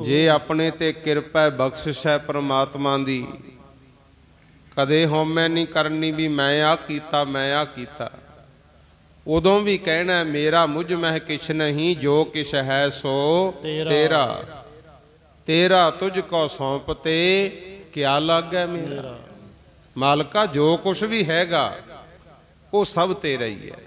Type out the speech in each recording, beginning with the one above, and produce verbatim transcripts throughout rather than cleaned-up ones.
ਜੇ ਆਪਣੇ ਤੇ ਕਿਰਪਾ ਬਖਸ਼ਿਸ਼ ਹੈ परमात्मा दी, कदे हौमै नहीं करनी भी मैं आ कीता मैं आ कीता। उदों भी कहना मेरा मुझ मह किछ नहीं, जो किछ है सो तेरा, तेरा। तेरा तुझको सौंपते क्या लागे मेरा। मालका जो कुछ भी हैगा वो सब तेरा ही है।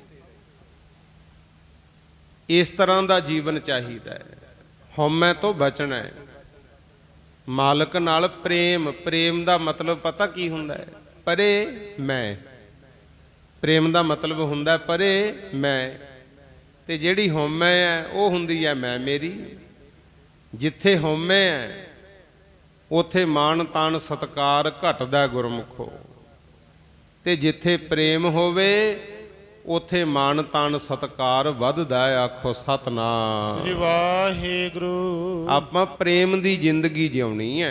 इस तरह का जीवन चाहिए। हौमै तो बचना है। मालक नाल प्रेम, प्रेम का मतलब पता की हुंदा है? परे मैं। प्रेम का मतलब हुंदा परे मैं, ते जिहड़ी हौमै है वो हुंदी है मैं मेरी। जिथे हौमै है उथे मान तान सत्कार घटदा गुरमुखो, ते जिथे प्रेम होवे उथे मान तान सत्कार वधदा है। आखो सतनाम श्री वाहिगुरू। आपां प्रेम दी जिंदगी जिउणी है,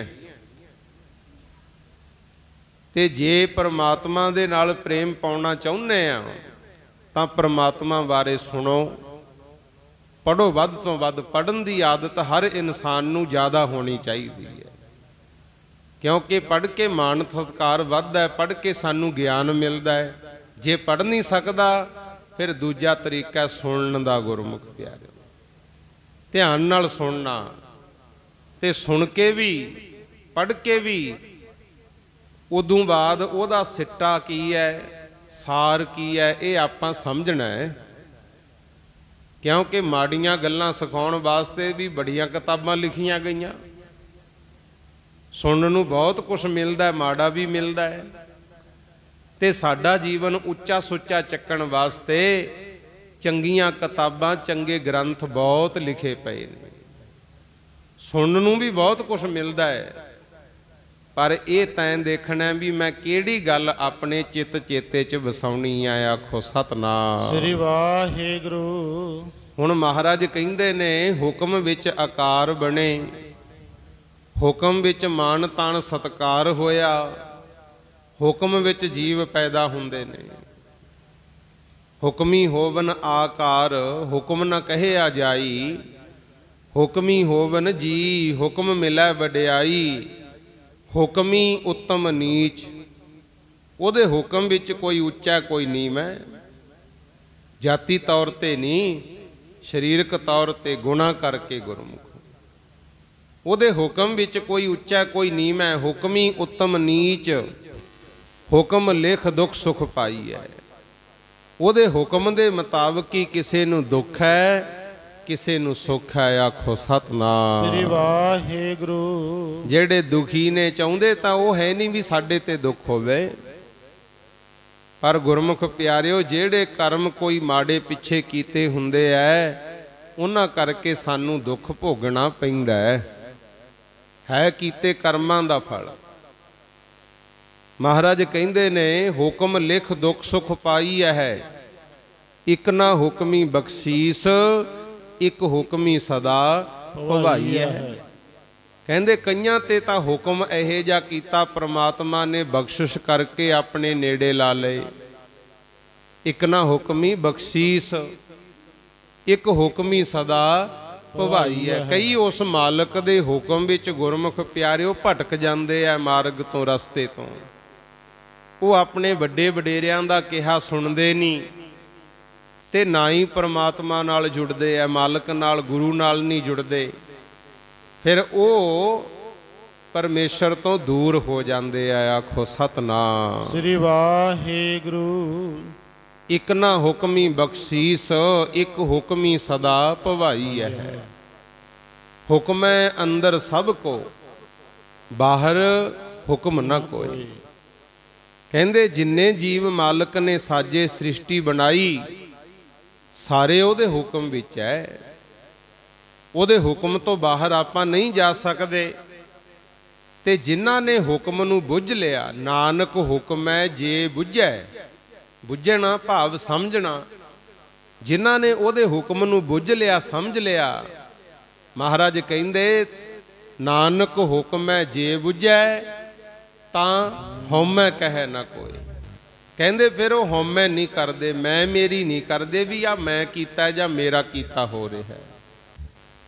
ते जे परमात्मा दे नाल प्रेम पाउणा चाहुंदे आ तां परमात्मा बारे सुणो, पढ़ो। वध तो वध पढ़न दी आदत हर इंसान नूं ज़्यादा होनी चाहिदी है, क्योंकि पढ़ के मान सत्कार वधदा है, पढ़ के सानूं ज्ञान मिलदा है। जे पढ़ नहीं सकता फिर दूजा तरीका सुनन दा। गुरमुख प्यारे ध्यान नाल सुनना, ते सुन के भी पढ़ के भी उदों बाद उहदा सिट्टा की है, सार की है, ये आपां समझना है। क्योंकि माड़ियां गल्लां सिखाउण वास्ते भी बड़ियां किताबां लिखियां गईयां। सुनन नूं बहुत कुछ मिलदा है, माड़ा भी मिलदा है। ते साडा जीवन उच्चा सुच्चा चक्कण वास्ते चंगियां किताबां चंगे ग्रंथ बहुत लिखे पे ने। सुनन नूं भी बहुत कुछ मिलदा है, पर यह तैं देखना भी मैं किहड़ी गल अपने चित चेते च वसाउणी है। आखो सतनाम श्री वाहिगुरू। हुण महाराज कहिंदे ने हुक्म विच आकार बने, हुक्म विच मान तान सत्कार होया, हुक्म विच जीव पैदा हुंदे ने। हुक्मी होवन आकार हुक्म न कहिया जाई, हुक्मी होवन जी हुक्म मिलै वडियाई। हुक्मी उत्तम नीच, उहदे हुक्म विच कोई उच्चा कोई नीवां है। जाति तौर ते नहीं, शरीरक तौर ते गुणा करके गुरमुख। उहदे हुक्म विच कोई उच्चा कोई नीवां है। हुक्मी उत्तम नीच, हुक्म लिख दुख सुख पाई है। उहदे हुक्म दे मुताबिक ही किसे नूं दुख है, किसे नूं सुख है। आखो सतनाम श्री वाहिगुरू। जेड़े दुखी ने चाहुंदे तां ओह है नहीं भी साडे ते दुख होवे, पर गुरमुख प्यारिओ जेड़े कर्म कोई माड़े पिछे कीते हुंदे ऐ उन्हां करके सानूं दुख भोगना पैंदा है। है कीते कर्मां दा फल। महाराज कहिंदे ने हुक्म लिख दुख सुख पाई है, इक ना हुक्मी बख्शीस, इक हुक्मी सदा भवाई है। कहंदे कईयां ते तां हुक्म इहे जा कीता परमात्मा ने बख्शिश करके अपने नेड़े ला लए। इक ना हुक्मी बख्शीस, इक हुक्मी सदा भवाई है। कई उस मालक दे हुक्म विच गुरमुख प्यारिओ भटक जांदे आ मार्ग तो रस्ते तो। वो अपने वड्डे वडेरियां दा कहा सुनते नहीं, ते ना ही परमात्मा नाल जुड़ते है, मालक नाल गुरु नाल नहीं जुड़ते। फिर वो परमेश्वर तो दूर हो जाते हैं। आखो सतनाम श्री वाहिगुरू। इक ना हुक्मी बख्शीस, इक हुक्मी सदा भवाई है। हुक्म अंदर सब को, बाहर हुक्म न कोई। कहंदे जिन्ने जीव मालक ने साजे सृष्टि बनाई सारे उहदे हुक्म विच है। उहदे हुक्म तो बाहर आपां नहीं जा सकदे। ते जिन्हां ने हुक्म नूं बुझ लिया, नानक हुक्म है जे बुझै। बुझना भाव समझना। जिन्हां ने उहदे हुक्म नूं बुझ लिया, समझ लिया, महाराज कहिंदे नानक हुक्म है जे बुझै तां हौमै कहे ना कोई। कहंदे फिर वो हौमै नहीं करते, मैं मेरी नहीं करते भी आ मैं कीता जां मेरा कीता हो रहा है।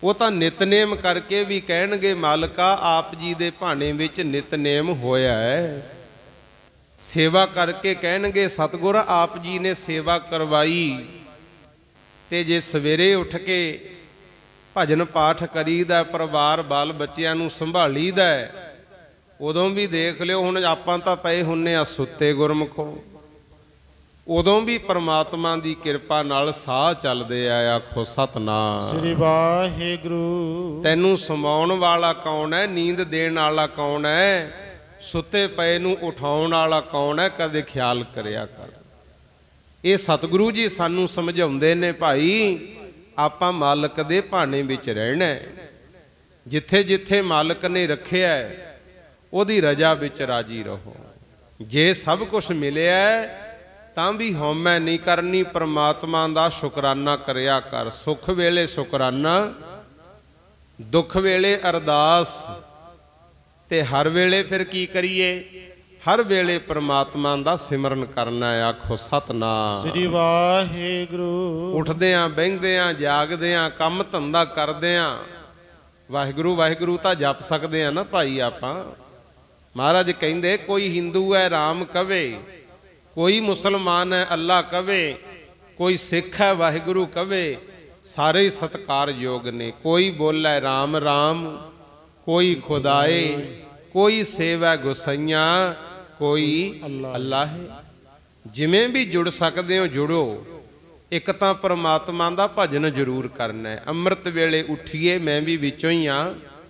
ਉਹ ਤਾਂ ਨਿਤਨੇਮ ਕਰਕੇ ਵੀ ਕਹਿਣਗੇ ਮਾਲਕਾ ਆਪ ਜੀ ਦੇ ਭਾਣੇ ਵਿੱਚ ਨਿਤਨੇਮ ਹੋਇਆ ਹੈ। ਸੇਵਾ ਕਰਕੇ ਕਹਿਣਗੇ ਸਤਿਗੁਰ ਆਪ ਜੀ ਨੇ ਸੇਵਾ ਕਰਵਾਈ। ਤੇ ਜੇ ਸਵੇਰੇ ਉੱਠ ਕੇ ਭਜਨ ਪਾਠ ਕਰੀਦਾ, ਪਰਿਵਾਰ ਬਾਲ ਬੱਚਿਆਂ ਨੂੰ ਸੰਭਾਲੀਦਾ, ਉਦੋਂ ਵੀ ਦੇਖ ਲਿਓ ਹੁਣ ਆਪਾਂ ਤਾਂ ਪਏ ਹੁੰਨੇ ਆ ਸੁੱਤੇ ਗੁਰਮੁਖੋ, ਉਦੋਂ ਵੀ ਪ੍ਰਮਾਤਮਾ ਦੀ ਕਿਰਪਾ ਨਾਲ ਸਾਹ ਚੱਲਦੇ ਆ। ਆਖੋ ਸਤਨਾਮ ਸ੍ਰੀ ਵਾਹਿਗੁਰੂ। ਤੈਨੂੰ ਸਮਾਉਣ ਵਾਲਾ ਕੌਣ ਹੈ? ਨੀਂਦ ਦੇਣ ਵਾਲਾ ਕੌਣ ਹੈ? ਸੁੱਤੇ ਪਏ ਨੂੰ ਉਠਾਉਣ ਵਾਲਾ ਕੌਣ ਹੈ? ਕਦੇ ਖਿਆਲ ਕਰਿਆ ਕਰ। ਇਹ ਸਤਿਗੁਰੂ ਜੀ ਸਾਨੂੰ ਸਮਝਾਉਂਦੇ ਨੇ, ਭਾਈ ਆਪਾਂ ਮਾਲਕ ਦੇ ਭਾਣੇ ਵਿੱਚ ਰਹਿਣਾ। ਜਿੱਥੇ ਜਿੱਥੇ ਮਾਲਕ ਨੇ ਰੱਖਿਆ ਉਹਦੀ ਰਜ਼ਾ ਵਿੱਚ ਰਾਜੀ ਰਹੋ। ਜੇ ਸਭ ਕੁਝ ਮਿਲਿਆ ਤਾਂ ਵੀ ਹਉਮੈ ਨਹੀਂ ਕਰਨੀ, ਪਰਮਾਤਮਾ ਦਾ ਸ਼ੁਕਰਾਨਾ ਕਰਿਆ ਕਰ। ਸੁੱਖ ਵੇਲੇ ਸ਼ੁਕਰਾਨਾ, ਦੁੱਖ ਵੇਲੇ ਅਰਦਾਸ, ਤੇ ਹਰ ਵੇਲੇ ਫਿਰ ਕੀ ਕਰੀਏ? ਹਰ ਵੇਲੇ ਪਰਮਾਤਮਾ ਦਾ ਸਿਮਰਨ ਕਰਨਾ ਹੈ। ਆਖੋ ਸਤਨਾਮ ਸ੍ਰੀ ਵਾਹਿਗੁਰੂ। ਉੱਠਦਿਆਂ ਬਹਿੰਦਿਆਂ ਜਾਗਦਿਆਂ ਕੰਮ ਧੰਦਾ ਕਰਦਿਆਂ ਵਾਹਿਗੁਰੂ ਵਾਹਿਗੁਰੂ ਤਾਂ ਜਪ ਸਕਦੇ ਆ ਨਾ ਭਾਈ ਆਪਾਂ। ਮਹਾਰਾਜ ਕਹਿੰਦੇ ਕੋਈ ਹਿੰਦੂ ਹੈ ਰਾਮ ਕਵੇ, ਕੋਈ ਮੁਸਲਮਾਨ ਹੈ ਅੱਲਾ ਕਵੇ, ਕੋਈ ਸਿੱਖ ਹੈ ਵਾਹਿਗੁਰੂ ਕਵੇ, ਸਾਰੇ ਹੀ ਸਤਿਕਾਰਯੋਗ ਨੇ। ਕੋਈ ਬੋਲੇ ਰਾਮ ਰਾਮ, ਕੋਈ ਖੁਦਾਏ, ਕੋਈ ਸੇਵਾ ਗੁਸਈਆਂ, ਕੋਈ ਅੱਲਾ ਹੈ। ਜਿਵੇਂ ਵੀ ਜੁੜ ਸਕਦੇ ਹੋ ਜੁੜੋ। ਇੱਕ ਤਾਂ ਪਰਮਾਤਮਾ ਦਾ ਭਜਨ ਜ਼ਰੂਰ ਕਰਨਾ ਹੈ। ਅੰਮ੍ਰਿਤ ਵੇਲੇ ਉੱਠੀਏ, ਮੈਂ ਵੀ ਵਿੱਚੋਂ ਹੀ ਆ।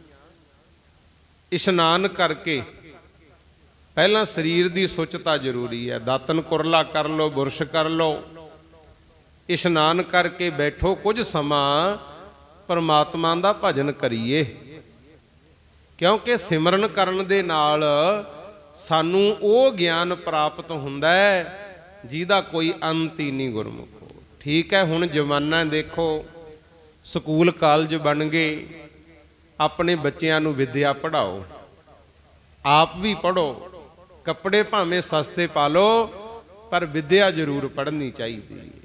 ਇਸ਼ਨਾਨ ਕਰਕੇ ਪਹਿਲਾਂ ਸਰੀਰ ਦੀ ਸੁੱਚਤਾ ਜ਼ਰੂਰੀ ਹੈ। ਦਾਤਨ ਕੁਰਲਾ ਕਰ ਲਓ, ਬੁਰਸ਼ ਕਰ ਲਓ। ਇਸ਼ਨਾਨ ਕਰਕੇ ਬੈਠੋ, ਕੁਝ ਸਮਾਂ ਪਰਮਾਤਮਾ ਦਾ ਭਜਨ ਕਰੀਏ, ਕਿਉਂਕਿ ਸਿਮਰਨ ਕਰਨ ਦੇ ਨਾਲ ਸਾਨੂੰ ਉਹ ਗਿਆਨ ਪ੍ਰਾਪਤ ਹੁੰਦਾ ਹੈ ਜਿਹਦਾ ਕੋਈ ਅੰਤ ਹੀ ਨਹੀਂ ਗੁਰਮੁਖੋ। ਠੀਕ ਹੈ, ਹੁਣ ਜ਼ਮਾਨਾ ਦੇਖੋ, ਸਕੂਲ ਕਾਲਜ ਬਣ ਗਏ, ਆਪਣੇ ਬੱਚਿਆਂ ਨੂੰ ਵਿੱਦਿਆ ਪੜ੍ਹਾਓ, ਆਪ ਵੀ ਪੜ੍ਹੋ। ਕੱਪੜੇ ਭਾਵੇਂ ਸਸਤੇ ਪਾ ਲਓ, ਪਰ ਵਿੱਦਿਆ ਜ਼ਰੂਰ ਪੜ੍ਹਨੀ ਚਾਹੀਦੀ ਹੈ।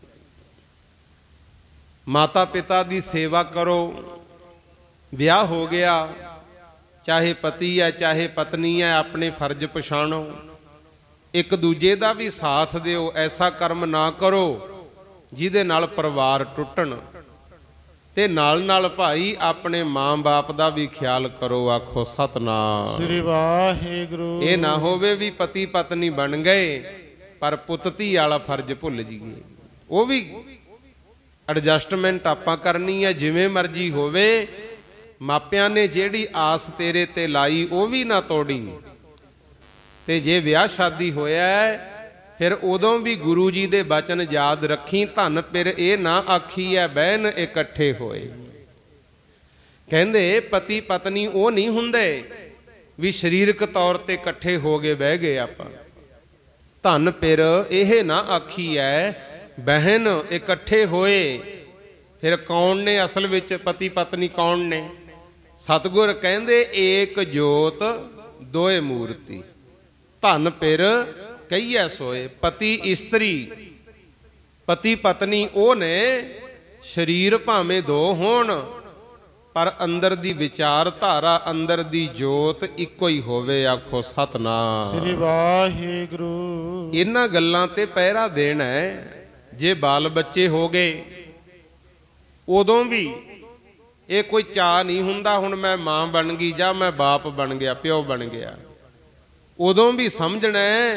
ਮਾਤਾ ਪਿਤਾ ਦੀ ਸੇਵਾ ਕਰੋ। ਵਿਆਹ ਹੋ ਗਿਆ, ਚਾਹੇ ਪਤੀ ਹੈ ਚਾਹੇ ਪਤਨੀ ਹੈ, ਆਪਣੇ ਫਰਜ਼ ਪਛਾਣੋ, ਇੱਕ ਦੂਜੇ ਦਾ ਵੀ ਸਾਥ ਦਿਓ। ਐਸਾ ਕਰਮ ਨਾ ਕਰੋ ਜਿਹਦੇ ਨਾਲ ਪਰਿਵਾਰ ਟੁੱਟਣ। ਤੇ ਨਾਲ ਨਾਲ ਭਾਈ ਆਪਣੇ ਮਾਂ-ਬਾਪ ਦਾ ਵੀ ਖਿਆਲ ਕਰੋ। ਆਖੋ ਸਤਨਾਮ ਸ੍ਰੀ ਵਾਹਿਗੁਰੂ। ਇਹ ਨਾ ਹੋਵੇ ਵੀ ਪਤੀ ਪਤਨੀ ਬਣ ਗਏ ਪਰ ਪੁੱਤ ਧੀ ਵਾਲਾ ਫਰਜ਼ ਭੁੱਲ ਜਾਈਏ। ਉਹ ਵੀ ਐਡਜਸਟਮੈਂਟ ਆਪਾਂ ਕਰਨੀ ਹੈ, ਜਿਵੇਂ ਮਰਜ਼ੀ ਹੋਵੇ। ਮਾਪਿਆਂ ਨੇ ਜਿਹੜੀ ਆਸ ਤੇਰੇ ਤੇ ਲਾਈ ਉਹ ਵੀ ਨਾ ਤੋੜੀ। ਤੇ ਜੇ ਵਿਆਹ ਸ਼ਾਦੀ ਹੋਇਆ ਫਿਰ ਉਦੋਂ ਵੀ ਗੁਰੂ ਜੀ ਦੇ ਬਚਨ ਯਾਦ ਰੱਖੀ। ਧਨ ਪਿਰ ਇਹ ਨਾ ਆਖੀਐ ਬਹਿਨ ਇਕੱਠੇ ਹੋਏ। ਕਹਿੰਦੇ ਪਤੀ ਪਤਨੀ ਉਹ ਨਹੀਂ ਹੁੰਦੇ ਵੀ ਸਰੀਰਕ ਤੌਰ ਤੇ ਇਕੱਠੇ ਹੋ ਗਏ ਬਹਿ ਗਏ ਆਪਾਂ। ਧਨ ਪਿਰ ਇਹ ਨਾ ਆਖੀਐ ਬਹਿਨ ਇਕੱਠੇ ਹੋਏ। ਫਿਰ ਕੌਣ ਨੇ ਅਸਲ ਵਿੱਚ ਪਤੀ ਪਤਨੀ? ਕੌਣ ਨੇ? ਸਤਿਗੁਰ ਕਹਿੰਦੇ ਏਕ ਜੋਤ ਦੋਏ ਮੂਰਤੀ। ਧਨ ਪਿਰ ਕਹੀਐ ਸੋਏ। ਪਤੀ ਇਸਤਰੀ, ਪਤੀ ਪਤਨੀ ਉਹ ਨੇ, ਸਰੀਰ ਭਾਵੇਂ ਦੋ ਹੋਣ ਪਰ ਅੰਦਰ ਦੀ ਵਿਚਾਰਧਾਰਾ, ਅੰਦਰ ਦੀ ਜੋਤ ਇੱਕੋ ਹੀ ਹੋਵੇ। ਆਖੋ ਸਤਨਾਮ ਸ੍ਰੀ ਵਾਹਿਗੁਰੂ। ਇਹਨਾਂ ਗੱਲਾਂ ਤੇ ਪਹਿਰਾ ਦੇਣਾ ਹੈ। ਜੇ ਬਾਲ ਬੱਚੇ ਹੋ ਗਏ ਉਦੋਂ ਵੀ ਇਹ ਕੋਈ ਚਾਅ ਨਹੀਂ ਹੁੰਦਾ ਹੁਣ ਮੈਂ ਮਾਂ ਬਣ ਗਈ ਜਾਂ ਮੈਂ ਬਾਪ ਬਣ ਗਿਆ, ਪਿਓ ਬਣ ਗਿਆ। ਉਦੋਂ ਵੀ ਸਮਝਣਾ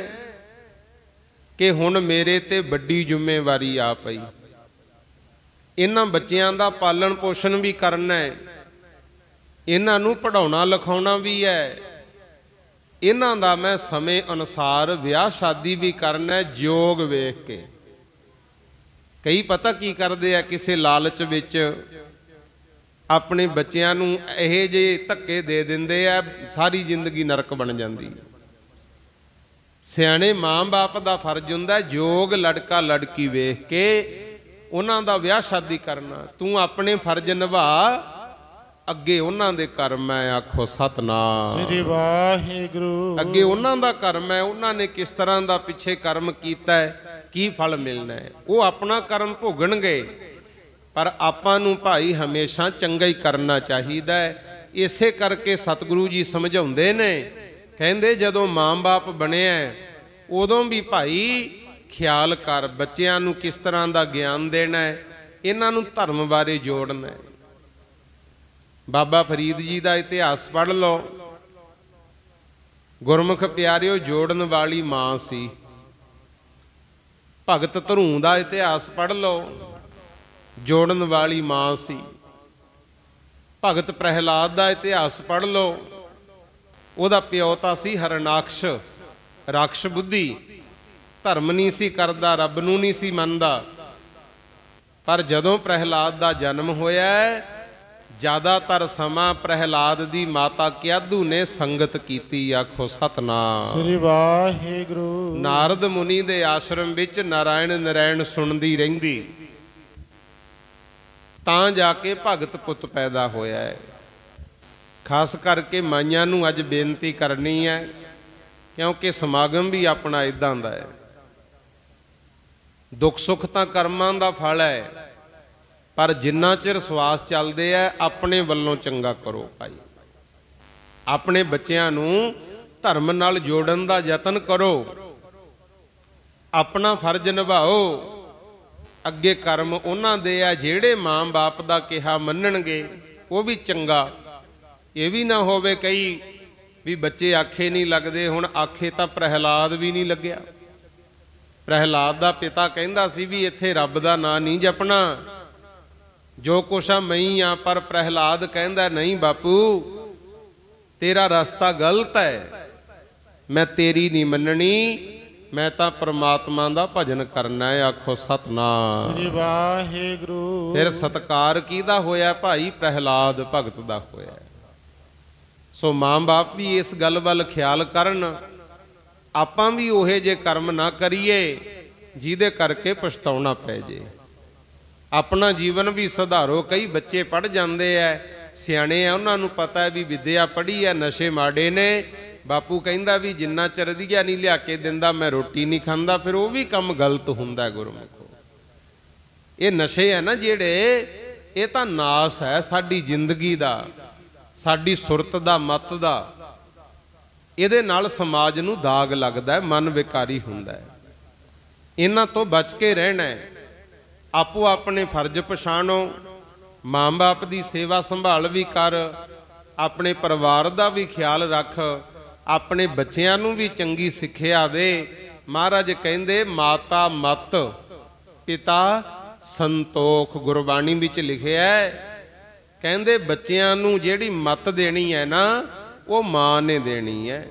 ਕਿ ਹੁਣ ਮੇਰੇ ਤੇ ਵੱਡੀ ਜ਼ਿੰਮੇਵਾਰੀ ਆ ਪਈ। ਇਹਨਾਂ ਬੱਚਿਆਂ ਦਾ ਪਾਲਣ ਪੋਸ਼ਣ ਵੀ ਕਰਨਾ ਹੈ, ਇਹਨਾਂ ਨੂੰ ਪੜ੍ਹਾਉਣਾ ਲਿਖਾਉਣਾ ਵੀ ਹੈ, ਇਹਨਾਂ ਦਾ ਮੈਂ ਸਮੇਂ ਅਨੁਸਾਰ ਵਿਆਹ ਸ਼ਾਦੀ ਵੀ ਕਰਨਾ ਯੋਗ ਵੇਖ ਕੇ। ਕਈ ਪਤਾ ਕੀ ਕਰਦੇ ਆ, ਕਿਸੇ ਲਾਲਚ ਵਿੱਚ ਆਪਣੇ ਬੱਚਿਆਂ ਨੂੰ ਇਹੋ ਜਿਹੇ ਧੱਕੇ ਦੇ ਦਿੰਦੇ ਆ, ਸਾਰੀ ਜ਼ਿੰਦਗੀ ਨਰਕ ਬਣ ਜਾਂਦੀ। ਸਿਆਣੇ ਮਾਂ-ਬਾਪ ਦਾ ਫਰਜ਼ ਹੁੰਦਾ ਯੋਗ ਲੜਕਾ ਲੜਕੀ ਵੇਖ ਕੇ ਉਹਨਾਂ ਦਾ ਵਿਆਹ ਸ਼ਾਦੀ ਕਰਨਾ। ਤੂੰ ਆਪਣੇ ਫਰਜ਼ ਨਿਭਾ, ਅੱਗੇ ਉਹਨਾਂ ਦੇ ਕਰਮ ਹੈ। ਆਖੋ ਸਤਨਾਮ ਸ੍ਰੀ ਵਾਹਿਗੁਰੂ। ਅੱਗੇ ਉਹਨਾਂ ਦਾ ਕਰਮ ਹੈ, ਉਹਨਾਂ ਨੇ ਕਿਸ ਤਰ੍ਹਾਂ ਦਾ ਪਿੱਛੇ ਕਰਮ ਕੀਤਾ ਹੈ, ਕੀ ਫਲ ਮਿਲਣਾ ਹੈ, ਉਹ ਆਪਣਾ ਕਰਮ ਭੋਗਣਗੇ। ਪਰ ਆਪਾਂ ਨੂੰ ਭਾਈ ਹਮੇਸ਼ਾ ਚੰਗਾ ਹੀ ਕਰਨਾ ਚਾਹੀਦਾ ਹੈ। ਇਸੇ ਕਰਕੇ ਸਤਿਗੁਰੂ ਜੀ ਸਮਝਾਉਂਦੇ ਨੇ, ਕਹਿੰਦੇ ਜਦੋਂ ਮਾਂ-ਬਾਪ ਬਣਿਆ ਉਦੋਂ ਵੀ ਭਾਈ ਖਿਆਲ ਕਰ, ਬੱਚਿਆਂ ਨੂੰ ਕਿਸ ਤਰ੍ਹਾਂ ਦਾ ਗਿਆਨ ਦੇਣਾ ਹੈ, ਇਹਨਾਂ ਨੂੰ ਧਰਮ ਬਾਰੇ ਜੋੜਨਾ ਹੈ। ਬਾਬਾ ਫਰੀਦ ਜੀ ਦਾ ਇਤਿਹਾਸ ਪੜ੍ਹ ਲਓ। ਗੁਰਮੁਖ ਪਿਆਰਿਓ, ਜੋੜਨ ਵਾਲੀ ਮਾਂ ਸੀ। ਭਗਤ ਧਰੂ ਦਾ ਇਤਿਹਾਸ ਪੜ੍ਹ ਲਓ, ਜੋੜਨ ਵਾਲੀ ਮਾਂ ਸੀ। ਭਗਤ ਪ੍ਰਹਿਲਾਦ ਦਾ ਇਤਿਹਾਸ ਪੜ੍ਹ ਲਓ, ਉਹਦਾ ਪਿਓ ਤਾਂ ਸੀ ਹਰਨਾਕਸ਼, ਰਾਖਸ਼ ਬੁੱਧੀ, ਧਰਮ ਨਹੀਂ ਸੀ ਕਰਦਾ, ਰੱਬ ਨੂੰ ਨਹੀਂ ਸੀ ਮੰਨਦਾ। ਪਰ ਜਦੋਂ ਪ੍ਰਹਿਲਾਦ ਦਾ ਜਨਮ ਹੋਇਆ, ਜ਼ਿਆਦਾਤਰ ਸਮਾਂ ਪ੍ਰਹਿਲਾਦ ਦੀ ਮਾਤਾ ਕਿਆਦੂ ਨੇ ਸੰਗਤ ਕੀਤੀ। ਆਖੋ ਸਤਨਾਮ ਸ੍ਰੀ ਵਾਹਿਗੁਰੂ। ਨਾਰਦ ਮੁਨੀ ਦੇ ਆਸ਼ਰਮ ਵਿੱਚ ਨਾਰਾਇਣ ਨਰਾਇਣ ਸੁਣਦੀ ਰਹਿੰਦੀ, ਤਾਂ ਜਾ ਕੇ ਭਗਤ ਪੁੱਤ ਪੈਦਾ ਹੋਇਆ ਹੈ। ਖਾਸ ਕਰਕੇ ਮਾਈਆਂ ਨੂੰ ਅੱਜ ਬੇਨਤੀ ਕਰਨੀ ਹੈ, ਕਿਉਂਕਿ ਸਮਾਗਮ ਵੀ ਆਪਣਾ ਇਦਾਂ ਦਾ ਹੈ। ਦੁੱਖ ਸੁੱਖ ਤਾਂ ਕਰਮਾਂ ਦਾ ਫਲ ਹੈ, ਪਰ ਜਿੰਨਾ ਚਿਰ ਸਵਾਸ ਚੱਲਦੇ ਆ ਆਪਣੇ ਵੱਲੋਂ ਚੰਗਾ ਕਰੋ ਭਾਈ। ਆਪਣੇ ਬੱਚਿਆਂ ਨੂੰ ਧਰਮ ਨਾਲ ਜੋੜਨ ਦਾ ਯਤਨ ਕਰੋ, ਆਪਣਾ ਫਰਜ਼ ਨਿਭਾਓ। ਅੱਗੇ ਕਰਮ ਉਹਨਾਂ ਦੇ ਆ ਜਿਹੜੇ ਮਾਂ ਬਾਪ ਦਾ ਕਿਹਾ ਮੰਨਣਗੇ, ਉਹ ਵੀ ਚੰਗਾ। ਇਹ ਵੀ ਨਾ ਹੋਵੇ ਕਈ ਵੀ ਬੱਚੇ ਆਖੇ ਨਹੀਂ ਲੱਗਦੇ। ਹੁਣ ਆਖੇ ਤਾਂ ਪ੍ਰਹਿਲਾਦ ਵੀ ਨਹੀਂ ਲੱਗਿਆ। ਪ੍ਰਹਿਲਾਦ ਦਾ ਪਿਤਾ ਕਹਿੰਦਾ ਸੀ ਵੀ ਇੱਥੇ ਰੱਬ ਦਾ ਨਾਂ ਨਹੀਂ ਜਪਣਾ, ਜੋ ਕੁਛ ਆ ਮੈਂ ਹੀ ਆ। ਪਰ ਪ੍ਰਹਿਲਾਦ ਕਹਿੰਦਾ ਨਹੀਂ ਬਾਪੂ, ਤੇਰਾ ਰਸਤਾ ਗਲਤ ਹੈ, ਮੈਂ ਤੇਰੀ ਨਹੀਂ ਮੰਨਣੀ, ਮੈਂ ਤਾਂ ਪ੍ਰਮਾਤਮਾ ਦਾ ਭਜਨ ਕਰਨਾ ਹੈ। ਆਖੋ ਸਤਨਾਮ ਸ੍ਰੀ ਵਾਹਿਗੁਰੂ। ਫਿਰ ਸਤਕਾਰ ਕਿਹਦਾ ਹੋਇਆ ਭਾਈ? ਪ੍ਰਹਿਲਾਦ ਭਗਤ ਦਾ ਹੋਇਆ। ਸੋ ਮਾਂ ਬਾਪ ਵੀ ਇਸ ਗੱਲ ਵੱਲ ਖਿਆਲ ਕਰਨ, ਆਪਾਂ ਵੀ ਉਹੇ ਜੇ ਕਰਮ ਨਾ ਕਰੀਏ ਜਿਹਦੇ ਕਰਕੇ ਪਛਤਾਉਣਾ ਪੈ ਜੇ। ਆਪਣਾ ਜੀਵਨ ਵੀ ਸੁਧਾਰੋ। ਕਈ ਬੱਚੇ ਪੜ੍ਹ ਜਾਂਦੇ ਐ, ਸਿਆਣੇ ਆ, ਉਹਨਾਂ ਨੂੰ ਪਤਾ ਹੈ ਵੀ ਵਿਦਿਆ ਪੜ੍ਹੀ ਹੈ, ਨਸ਼ੇ ਮਾੜੇ ਨੇ। ਬਾਪੂ ਕਹਿੰਦਾ ਵੀ ਜਿੰਨਾ ਚਿਰ ਵਧੀਆ ਨਹੀਂ ਲਿਆ ਕੇ ਦਿੰਦਾ ਮੈਂ ਰੋਟੀ ਨਹੀਂ ਖਾਂਦਾ। ਫਿਰ ਉਹ ਵੀ ਕੰਮ ਗਲਤ ਹੁੰਦਾ ਗੁਰਮੁਖੋ। ਇਹ ਨਸ਼ੇ ਹੈ ਨਾ ਜਿਹੜੇ, ਇਹ ਤਾਂ ਨਾਸ ਹੈ ਸਾਡੀ ਜ਼ਿੰਦਗੀ ਦਾ, ਸਾਡੀ ਸੁਰਤ ਦਾ, ਮਤ ਦਾ। ਇਹਦੇ ਨਾਲ ਸਮਾਜ ਨੂੰ ਦਾਗ ਲੱਗਦਾ, ਮਨ ਵਿਕਾਰੀ ਹੁੰਦਾ। ਇਹਨਾਂ ਤੋਂ ਬਚ ਕੇ ਰਹਿਣਾ ਹੈ। ਆਪੋ ਆਪਣੇ ਫਰਜ਼ ਪਛਾਣੋ, ਮਾਂ ਬਾਪ ਦੀ ਸੇਵਾ ਸੰਭਾਲ ਵੀ ਕਰ, ਆਪਣੇ ਪਰਿਵਾਰ ਦਾ ਵੀ ਖਿਆਲ ਰੱਖ, ਆਪਣੇ ਬੱਚਿਆਂ ਨੂੰ ਵੀ ਚੰਗੀ ਸਿੱਖਿਆ ਦੇ। ਮਹਾਰਾਜ ਕਹਿੰਦੇ ਮਾਤਾ ਮਤ ਪਿਤਾ ਸੰਤੋਖ, ਗੁਰਬਾਣੀ ਵਿੱਚ ਲਿਖਿਆ ਹੈ। ਕਹਿੰਦੇ ਬੱਚਿਆਂ ਨੂੰ ਜਿਹੜੀ ਮਤ ਦੇਣੀ ਹੈ ਨਾ, ਉਹ ਮਾਂ ਨੇ ਦੇਣੀ ਹੈ,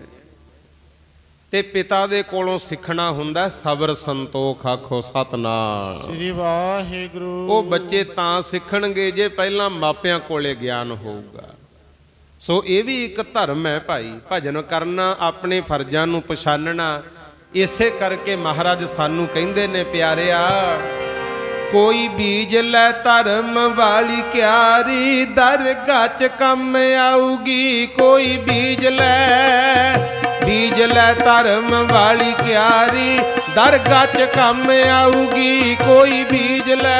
ਤੇ ਪਿਤਾ ਦੇ ਕੋਲੋਂ ਸਿੱਖਣਾ ਹੁੰਦਾ ਸਬਰ ਸੰਤੋਖ। ਆਖੋ ਸਤਨਾਮ ਸ੍ਰੀ ਵਾਹਿਗੁਰੂ। ਉਹ ਬੱਚੇ ਤਾਂ ਸਿੱਖਣਗੇ ਜੇ ਪਹਿਲਾਂ ਮਾਪਿਆਂ ਕੋਲੇ ਗਿਆਨ ਹੋਊਗਾ। ਸੋ ਇਹ ਵੀ ਇੱਕ ਧਰਮ ਹੈ ਭਾਈ, ਭਜਨ ਕਰਨਾ, ਆਪਣੇ ਫਰਜ਼ਾਂ ਨੂੰ ਪਛਾਨਣਾ। ਇਸੇ ਕਰਕੇ ਮਹਾਰਾਜ ਸਾਨੂੰ ਕਹਿੰਦੇ ਨੇ ਪਿਆਰਿਆ, ਕੋਈ ਬੀਜ ਲੈ ਧਰਮ ਵਾਲੀ ਕਿਆਰੀ, ਦਰਗਾਹ 'ਚ ਕੰਮ ਆਊਗੀ। ਕੋਈ ਬੀਜ ਲੈ, ਬੀਜ ਲੈ ਧਰਮ ਵਾਲੀ ਕਿਆਰੀ, ਦਰਗਾਹ 'ਚ ਕੰਮ ਆਊਗੀ। ਕੋਈ ਬੀਜ ਲੈ,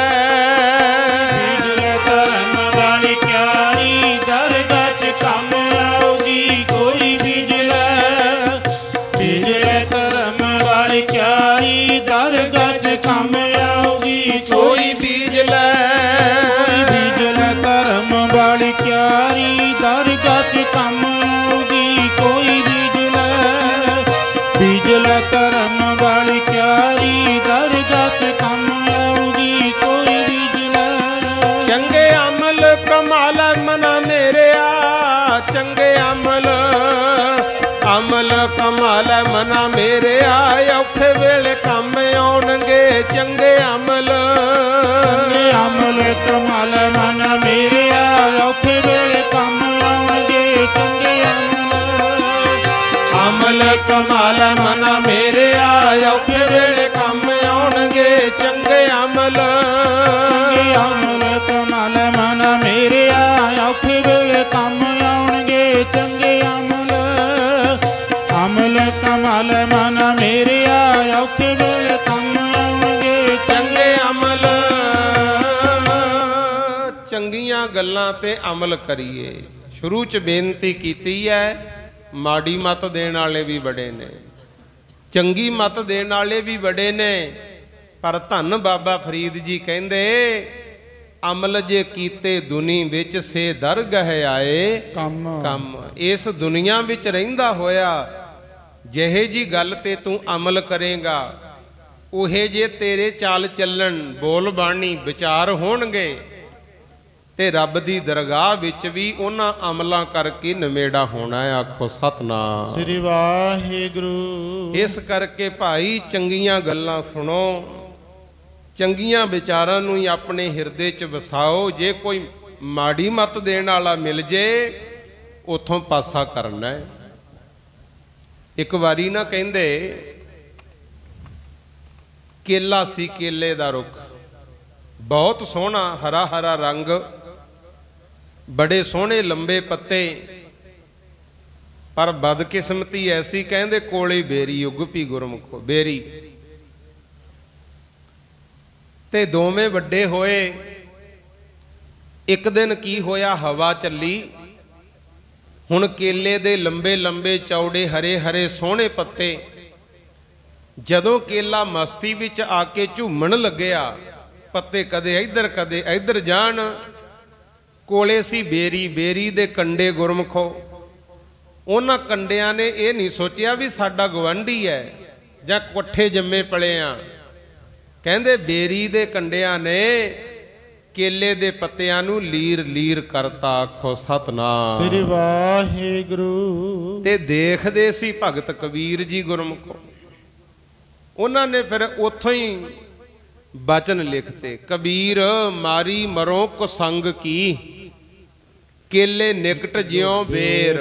ਬੀਜ ਲੈ ਧਰਮ ਵਾਲੀ ਕਿਆਰੀ, ਦਰਗਾਹ 'ਚ ਕੰਮ ਆਊਗੀ। ਕੋਈ ਬੀਜ ਲੈ, ਬੀਜ ਲੈ ਧਰਮ ਵਾਲੀ ਕਿਆਰੀ, ਦਰਗਾਹ 'ਚ ਕੰਮ ਆਊਗੀ। ਕੋਈ ਬੀਜ ਲੈ, ਬੀਜ ਲੈ ਧਰਮ ਵਾਲੀ ਕਿਆਰੀ, ਦਰਗਾਹ 'ਚ ਕੰਮ ਆਊਗੀ। ਕੋਈ ਬੀਜ ਲੈ, ਬੀਜ ਲੈ ਧਰਮ ਵਾਲੀ ਕਿਆਰੀ, ਦਰਗਾਹ 'ਚ ਕੰਮ ਆਊਗੀ। ਕੋਈ ਬੀਜ ਲੈ, ਚੰਗੇ ਅਮਲ ਕਮਾਲ ਮਨਾ ਮੇਰਿਆ, ਚੰਗੇ ਅਮਲ, ਅਮਲ ਕਮਾਲ ਮਨਾ ਮੇਰਿਆ, ਔਖੇ ਵੇਲੇ ਕੰਮ ਆਉਣਗੇ ਚੰਗੇ ਅਮਲ। ਚੰਗੇ ਅਮਲ ਕਮਾਲ ਮਨ ਮੇਰਿਆ, ਔਖੇ ਵੇਲੇ ਕੰਮ ਆਉਣਗੇ ਚੰਗੇ ਅਮਲ। ਅਮਲ ਕਮਾਲ ਮਨਾ ਮੇਰਿਆ, ਔਖੇ ਵੇਲੇ ਕੰਮ ਆਉਣਗੇ ਚੰਗੇ ਅਮਲ। ਚੰਗੇ ਅਮਲ ਕਮਾਲ ਮਨ ਮੇਰਿਆ, ਔਖੇ ਵੇਲੇ ਕੰਮ ਆਉਣਗੇ ਚੰਗੇ ਅਮਲ। ਅਮਲ ਕਮਾਲ ਮਨ ਮੇਰਿਆ, ਔਖੇ ਵੇਲੇ ਕੰਮ ਆਉਣਗੇ ਚੰਗੇ ਅਮਲ। ਗੱਲਾਂ ਤੇ ਅਮਲ ਕਰੀਏ। ਸ਼ੁਰੂ ਚ ਬੇਨਤੀ ਕੀਤੀ ਹੈ, ਮਾੜੀ ਮੱਤ ਦੇਣ ਵਾਲੇ ਵੀ ਬੜੇ ਨੇ, ਚੰਗੀ ਮੱਤ ਦੇਣ ਵਾਲੇ ਵੀ ਬੜੇ ਨੇ, ਪਰ ਧੰਨ ਬਾਬਾ ਫਰੀਦ ਜੀ ਕਹਿੰਦੇ ਅਮਲ ਜੇ ਕੀਤੇ ਦੁਨੀ ਵਿੱਚ ਸੇ ਦਰਗਹ ਆਏ ਕੰਮ ਕੰਮ। ਇਸ ਦੁਨੀਆ ਵਿੱਚ ਰਹਿੰਦਾ ਹੋਇਆ ਜਿਹੇ ਜੀ ਗੱਲ ਤੇ ਤੂੰ ਅਮਲ ਕਰੇਗਾ, ਉਹੇ ਜੇ ਤੇਰੇ ਚਾਲ ਚੱਲਣ, ਬੋਲ ਬਾਣੀ, ਵਿਚਾਰ ਹੋਣਗੇ ਤੇ ਰੱਬ ਦੀ ਦਰਗਾਹ ਵਿੱਚ ਵੀ ਉਹਨਾਂ ਅਮਲਾਂ ਕਰਕੇ ਨਵੇੜਾ ਹੋਣਾ ਹੈ। ਆਖੋ ਸਤਨਾਮ ਸ੍ਰੀ ਵਾਹਿਗੁਰੂ। ਇਸ ਕਰਕੇ ਭਾਈ ਚੰਗੀਆਂ ਗੱਲਾਂ ਸੁਣੋ, ਚੰਗੀਆਂ ਵਿਚਾਰਾਂ ਨੂੰ ਹੀ ਆਪਣੇ ਹਿਰਦੇ 'ਚ ਵਸਾਓ। ਜੇ ਕੋਈ ਮਾੜੀ ਮੱਤ ਦੇਣ ਵਾਲਾ ਮਿਲ ਜੇ, ਉਥੋਂ ਪਾਸਾ ਕਰਨਾ ਹੈ। ਇੱਕ ਵਾਰੀ ਨਾ ਕਹਿੰਦੇ ਕੇਲਾ ਸੀ, ਕੇਲੇ ਦਾ ਰੁੱਖ ਬਹੁਤ ਸੋਹਣਾ, ਹਰਾ ਹਰਾ ਰੰਗ, ਬੜੇ ਸੋਹਣੇ ਲੰਬੇ ਪੱਤੇ, ਪਰ ਬਦਕਿਸਮਤੀ ਐਸੀ ਕਹਿੰਦੇ ਕੋਲੇ ਬੇਰੀ ਉੱਗ ਪਈ, ਗੁਰਮੁਖੋ ਬੇਰੀ। ਤੇ ਦੋਵੇਂ ਵੱਡੇ ਹੋਏ। ਇੱਕ ਦਿਨ ਕੀ ਹੋਇਆ, ਹਵਾ ਚੱਲੀ। ਹੁਣ ਕੇਲੇ ਦੇ ਲੰਬੇ ਲੰਬੇ ਚੌੜੇ ਹਰੇ ਹਰੇ ਸੋਹਣੇ ਪੱਤੇ, ਜਦੋਂ ਕੇਲਾ ਮਸਤੀ ਵਿੱਚ ਆ ਕੇ ਝੂਮਣ ਲੱਗਿਆ, ਪੱਤੇ ਕਦੇ ਇੱਧਰ ਕਦੇ ਇੱਧਰ ਜਾਣ। ਕੋਲੇ ਸੀ ਬੇਰੀ, ਬੇਰੀ ਦੇ ਕੰਡੇ ਗੁਰਮਖੋ। ਉਹਨਾਂ ਕੰਡਿਆਂ ਨੇ ਇਹ ਨਹੀਂ ਸੋਚਿਆ ਵੀ ਸਾਡਾ ਗਵਾਂਢੀ ਹੈ ਜਾਂ ਇਕੱਠੇ ਜੰਮੇ ਪਲੇ ਆ। ਕਹਿੰਦੇ ਬੇਰੀ ਦੇ ਕੰਡਿਆਂ ਨੇ ਕੇਲੇ ਦੇ ਪੱਤਿਆਂ ਨੂੰ ਲੀਰ ਲੀਰ ਕਰਤਾ। ਆਖੋ ਸਤਨਾਮ ਸ੍ਰੀ ਵਾਹਿਗੁਰੂ। ਤੇ ਦੇਖਦੇ ਸੀ ਭਗਤ ਕਬੀਰ ਜੀ ਗੁਰਮੁਖੋ। ਉਹਨਾਂ ਨੇ ਫਿਰ ਉੱਥੋਂ ਹੀ ਬਚਨ ਲਿਖਤੇ, ਕਬੀਰ ਮਾਰੀ ਮਰੋ ਕੁਸੰਗ ਕੀ, ਕੇਲੇ ਨਿਕਟ ਜਿਉ ਬੇਰ।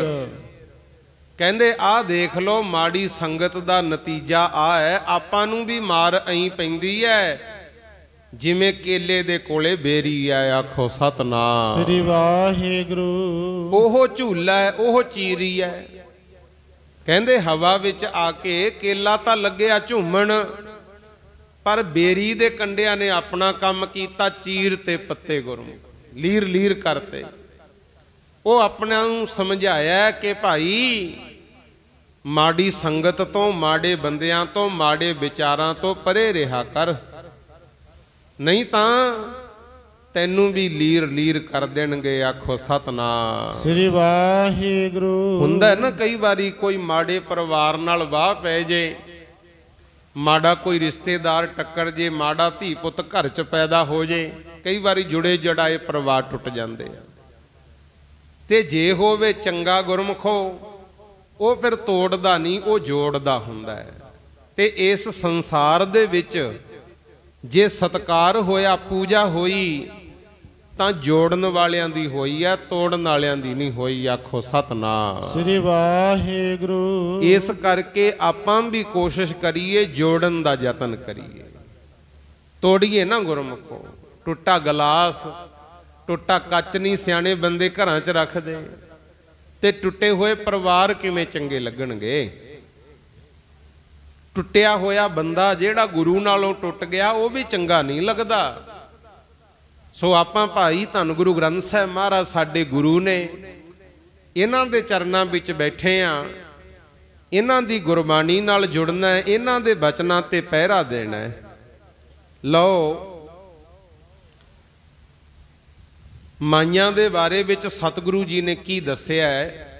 ਕਹਿੰਦੇ ਆਹ ਦੇਖ ਲਓ, ਮਾੜੀ ਸੰਗਤ ਦਾ ਨਤੀਜਾ ਆ ਹੈ। ਆਪਾਂ ਨੂੰ ਵੀ ਮਾਰ ਐਂ ਪੈਂਦੀ ਹੈ ਜਿਵੇਂ ਕੇਲੇ ਦੇ ਕੋਲੇ ਬੇਰੀ ਆ। ਆਖੋ ਸਤਨਾਮ ਸ੍ਰੀ ਵਾਹਿਗੁਰੂ। ਉਹ ਝੂਲਾ ਹੈ, ਉਹ ਚੀਰੀ ਹੈ। ਕਹਿੰਦੇ ਹਵਾ ਵਿੱਚ ਆ ਕੇ ਕੇਲਾ ਤਾਂ ਲੱਗਿਆ ਝੂਮਣ, ਪਰ ਬੇਰੀ ਦੇ ਕੰਡਿਆਂ ਨੇ ਆਪਣਾ ਕੰਮ ਕੀਤਾ, ਚੀਰ ਤੇ ਪੱਤੇ ਗੁਰਮੁਖ ਲੀਰ ਲੀਰ ਕਰਤੇ। ਉਹ ਆਪਣਿਆਂ ਨੂੰ ਸਮਝਾਇਆ ਕਿ ਭਾਈ ਮਾੜੀ ਸੰਗਤ ਤੋਂ, ਮਾੜੇ ਬੰਦਿਆਂ ਤੋਂ, ਮਾੜੇ ਵਿਚਾਰਾਂ ਤੋਂ ਪਰੇ ਰਿਹਾ ਕਰ, ਨਹੀਂ ਤਾਂ ਤੈਨੂੰ ਵੀ ਲੀਰ ਲੀਰ ਕਰ ਦੇਣਗੇ। ਆਖੋ ਸਤਨਾਮ ਸ੍ਰੀ ਵਾਹਿਗੁਰੂ। ਹੁੰਦਾ ਨਾ ਕਈ ਵਾਰੀ ਕੋਈ ਮਾੜੇ ਪਰਿਵਾਰ ਨਾਲ ਵਾਹ ਪੈ ਜੇ, ਮਾੜਾ ਕੋਈ ਰਿਸ਼ਤੇਦਾਰ ਟੱਕਰ ਜੇ, ਮਾੜਾ ਧੀ ਪੁੱਤ ਘਰ 'ਚ ਪੈਦਾ ਹੋ ਜੇ, ਕਈ ਵਾਰੀ ਜੁੜੇ ਜੜਾਏ ਪਰਿਵਾਰ ਟੁੱਟ ਜਾਂਦੇ ਆ। ਤੇ ਜੇ ਹੋਵੇ ਚੰਗਾ ਗੁਰਮੁਖੋ, ਉਹ ਫਿਰ ਤੋੜਦਾ ਨਹੀਂ, ਉਹ ਜੋੜਦਾ ਹੁੰਦਾ ਹੈ। ਤੇ ਇਸ ਸੰਸਾਰ ਦੇ ਵਿੱਚ ਜੇ ਸਤਕਾਰ ਹੋਇਆ, ਪੂਜਾ ਹੋਈ, ਤਾਂ ਜੋੜਨ ਵਾਲਿਆਂ ਦੀ ਹੋਈ ਹੈ, ਤੋੜਨ ਵਾਲਿਆਂ ਦੀ ਨਹੀਂ ਹੋਈ। ਆਖੋ ਸਤਨਾਮ ਸ੍ਰੀ ਵਾਹਿਗੁਰੂ। ਇਸ ਕਰਕੇ ਆਪਾਂ ਵੀ ਕੋਸ਼ਿਸ਼ ਕਰੀਏ, ਜੋੜਨ ਦਾ ਯਤਨ ਕਰੀਏ, ਤੋੜੀਏ ਨਾ ਗੁਰਮੁਖੋ। ਟੁੱਟਾ ਗਲਾਸ, ਟੁੱਟਾ ਕੱਚ ਨਹੀਂ ਸਿਆਣੇ ਬੰਦੇ ਘਰਾਂ 'ਚ ਰੱਖਦੇ, ਤੇ ਟੁੱਟੇ ਹੋਏ ਪਰਿਵਾਰ ਕਿਵੇਂ ਚੰਗੇ ਲੱਗਣਗੇ। ਟੁੱਟਿਆ ਹੋਇਆ ਬੰਦਾ ਜਿਹੜਾ ਗੁਰੂ ਨਾਲੋਂ ਟੁੱਟ ਗਿਆ, ਉਹ ਵੀ ਚੰਗਾ ਨਹੀਂ ਲੱਗਦਾ। ਸੋ ਆਪਾਂ ਭਾਈ ਧੰਨ ਗੁਰੂ ਗ੍ਰੰਥ ਸਾਹਿਬ ਮਹਾਰਾਜ ਸਾਡੇ ਗੁਰੂ ਨੇ, ਇਹਨਾਂ ਦੇ ਚਰਨਾਂ ਵਿੱਚ ਬੈਠੇ ਆ, ਇਹਨਾਂ ਦੀ ਗੁਰਬਾਣੀ ਨਾਲ ਜੁੜਨਾ ਹੈ, ਇਹਨਾਂ ਦੇ ਬਚਨਾਂ ਤੇ ਪਹਿਰਾ ਦੇਣਾ ਹੈ। ਲਓ, ਮਾਈਆਂ ਦੇ ਬਾਰੇ ਵਿੱਚ ਸਤਿਗੁਰੂ ਜੀ ਨੇ ਕੀ ਦੱਸਿਆ ਹੈ।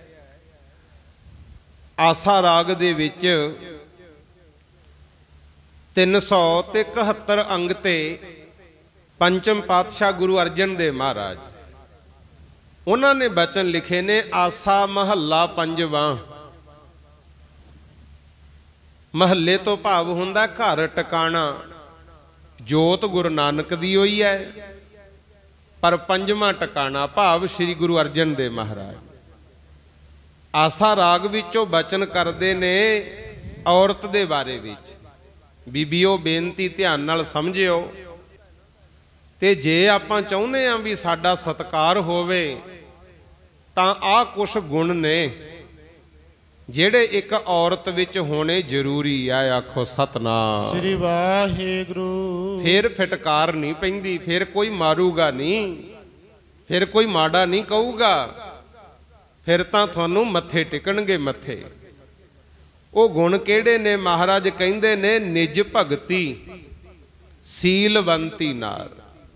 ਆਸਾ ਰਾਗ ਦੇ ਵਿੱਚ ਤਿੰਨ ਸੌ ਤੇ ਇਕਹੱਤਰ ਅੰਗ ਤੇ ਪੰਚਮ ਪਾਤਸ਼ਾਹ ਗੁਰੂ ਅਰਜਨ ਦੇਵ ਮਹਾਰਾਜ, ਉਹਨਾਂ ਨੇ ਬਚਨ ਲਿਖੇ ਨੇ। ਆਸਾ ਮਹੱਲਾ ਪੰਜਵਾਂ। ਮਹੱਲੇ ਤੋਂ ਭਾਵ ਹੁੰਦਾ ਘਰ ਟਿਕਾਣਾ। ਜੋਤ ਗੁਰੂ ਨਾਨਕ ਦੀ ਹੋਈ ਹੈ, ਪਰ ਪੰਜਵਾਂ ਟਿਕਾਣਾ ਭਾਵ ਸ੍ਰੀ ਗੁਰੂ ਅਰਜਨ ਦੇਵ ਮਹਾਰਾਜ। ਆਸਾ ਰਾਗ ਵਿੱਚੋਂ ਬਚਨ ਕਰਦੇ ਨੇ ਔਰਤ ਦੇ ਬਾਰੇ ਵਿੱਚ। ਬੀਬੀਓ ਬੇਨਤੀ ਧਿਆਨ ਨਾਲ ਸਮਝਿਓ। ਤੇ ਜੇ ਆਪਾਂ ਚਾਹੁੰਦੇ ਹਾਂ ਵੀ ਸਾਡਾ ਸਤਿਕਾਰ ਹੋਵੇ, ਤਾਂ ਆਹ ਕੁਛ ਗੁਣ ਨੇ ਜਿਹੜੇ ਇੱਕ ਔਰਤ ਵਿੱਚ ਹੋਣੇ ਜ਼ਰੂਰੀ ਆ। ਆਖੋ ਸਤਨਾਮ ਸ੍ਰੀ ਵਾਹਿਗੁਰੂ। ਫੇਰ ਫਟਕਾਰ ਨਹੀਂ ਪੈਂਦੀ, ਫੇਰ ਕੋਈ ਮਾਰੂਗਾ ਨਹੀਂ, ਫਿਰ ਕੋਈ ਮਾੜਾ ਨਹੀਂ ਕਹੂਗਾ, ਫਿਰ ਤਾਂ ਤੁਹਾਨੂੰ ਮੱਥੇ ਟਿਕਣਗੇ ਮੱਥੇ। ਉਹ ਗੁਣ ਕਿਹੜੇ ਨੇ? ਮਹਾਰਾਜ ਕਹਿੰਦੇ ਨੇ ਨਿਜ ਭਗਤੀ ਸੀਲਵੰਤੀ ਨਾਰ।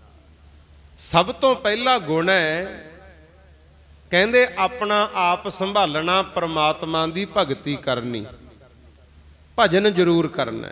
ਸਭ ਤੋਂ ਪਹਿਲਾ ਗੁਣ ਹੈ, ਕਹਿੰਦੇ ਆਪਣਾ ਆਪ ਸੰਭਾਲਣਾ, ਪ੍ਰਮਾਤਮਾ ਦੀ ਭਗਤੀ ਕਰਨੀ, ਭਜਨ ਜ਼ਰੂਰ ਕਰਨਾ।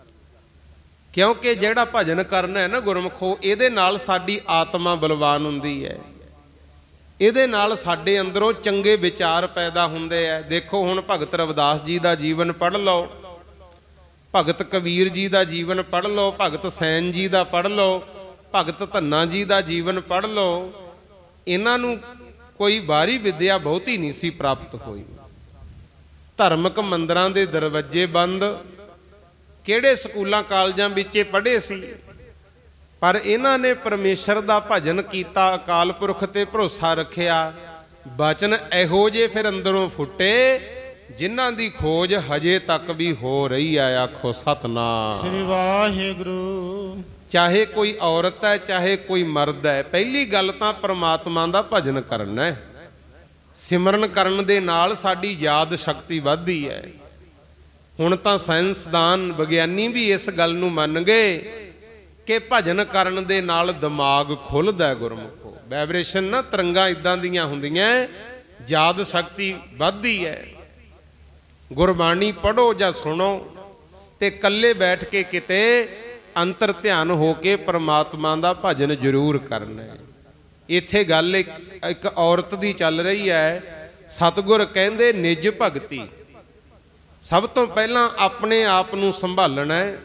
ਕਿਉਂਕਿ ਜਿਹੜਾ ਭਜਨ ਕਰਨਾ ਹੈ ਨਾ ਗੁਰਮਖੋ, ਇਹਦੇ ਨਾਲ ਸਾਡੀ ਆਤਮਾ ਬਲਵਾਨ ਹੁੰਦੀ ਹੈ, ਇਹਦੇ ਨਾਲ ਸਾਡੇ ਅੰਦਰੋਂ ਚੰਗੇ ਵਿਚਾਰ ਪੈਦਾ ਹੁੰਦੇ ਆ। ਦੇਖੋ ਹੁਣ ਭਗਤ ਰਵਿਦਾਸ ਜੀ ਦਾ ਜੀਵਨ ਪੜ੍ਹ ਲਓ, ਭਗਤ ਕਬੀਰ ਜੀ ਦਾ ਜੀਵਨ ਪੜ੍ਹ ਲਓ, ਭਗਤ ਸੈਨ ਜੀ ਦਾ ਪੜ੍ਹ ਲਓ, ਭਗਤ ਧੰਨਾ ਜੀ ਦਾ ਜੀਵਨ ਪੜ੍ਹ ਲਓ। ਇਹਨਾਂ ਨੂੰ ਕੋਈ ਬਾਹਰੀ ਵਿੱਦਿਆ ਬਹੁਤੀ ਨਹੀਂ ਸੀ ਪ੍ਰਾਪਤ ਹੋਈ। ਧਾਰਮਿਕ ਮੰਦਰਾਂ ਦੇ ਦਰਵਾਜ਼ੇ ਬੰਦ, ਕਿਹੜੇ ਸਕੂਲਾਂ ਕਾਲਜਾਂ ਵਿੱਚ ਪੜ੍ਹੇ ਸੀ, ਪਰ ਇਹਨਾਂ ਨੇ ਪਰਮੇਸ਼ਰ ਦਾ ਭਜਨ ਕੀਤਾ, ਅਕਾਲ ਪੁਰਖ ਤੇ ਭਰੋਸਾ ਰੱਖਿਆ। ਬਚਨ ਇਹੋ ਜਿਹੇ ਫਿਰ ਅੰਦਰੋਂ ਫੁੱਟੇ ਜਿਨ੍ਹਾਂ ਦੀ ਖੋਜ ਹਜੇ ਤੱਕ ਵੀ ਹੋ ਰਹੀ ਹੈ। ਆਖੋ ਸਤਨਾਮ ਸ੍ਰੀ ਵਾਹਿਗੁਰੂ। ਚਾਹੇ ਕੋਈ ਔਰਤ ਹੈ, ਚਾਹੇ ਕੋਈ ਮਰਦ ਹੈ, ਪਹਿਲੀ ਗੱਲ ਤਾਂ ਪ੍ਰਮਾਤਮਾ ਦਾ ਭਜਨ ਕਰਨਾ ਹੈ। ਸਿਮਰਨ ਕਰਨ ਦੇ ਨਾਲ ਸਾਡੀ ਯਾਦ ਸ਼ਕਤੀ ਵੱਧਦੀ ਹੈ। ਹੁਣ ਤਾਂ ਸਾਇੰਸਦਾਨ ਵਿਗਿਆਨੀ ਵੀ ਇਸ ਗੱਲ ਨੂੰ ਮੰਨ ਗਏ ਕਿ ਭਜਨ ਕਰਨ ਦੇ ਨਾਲ ਦਿਮਾਗ ਖੁੱਲਦਾ ਹੈ। ਗੁਰਮੁਖੋ ਵਾਈਬ੍ਰੇਸ਼ਨ ਨਾ, ਤਰੰਗਾਂ ਇਦਾਂ ਦੀਆਂ ਹੁੰਦੀਆਂ, ਯਾਦ ਸ਼ਕਤੀ ਵੱਧਦੀ ਹੈ। ਗੁਰਬਾਣੀ ਪੜ੍ਹੋ ਜਾਂ ਸੁਣੋ ਤੇ ਇਕੱਲੇ ਬੈਠ ਕੇ ਕਿਤੇ ਅੰਤਰ ਧਿਆਨ ਹੋ ਕੇ ਪ੍ਰਮਾਤਮਾ ਦਾ ਭਜਨ ਜ਼ਰੂਰ ਕਰਨਾ ਹੈ। ਇੱਥੇ ਗੱਲ ਇੱਕ ਇੱਕ ਔਰਤ ਦੀ ਚੱਲ ਰਹੀ ਹੈ। ਸਤਿਗੁਰ ਕਹਿੰਦੇ ਨਿਜ ਭਗਤੀ, ਸਭ ਤੋਂ ਪਹਿਲਾਂ ਆਪਣੇ ਆਪ ਨੂੰ ਸੰਭਾਲਣਾ ਹੈ,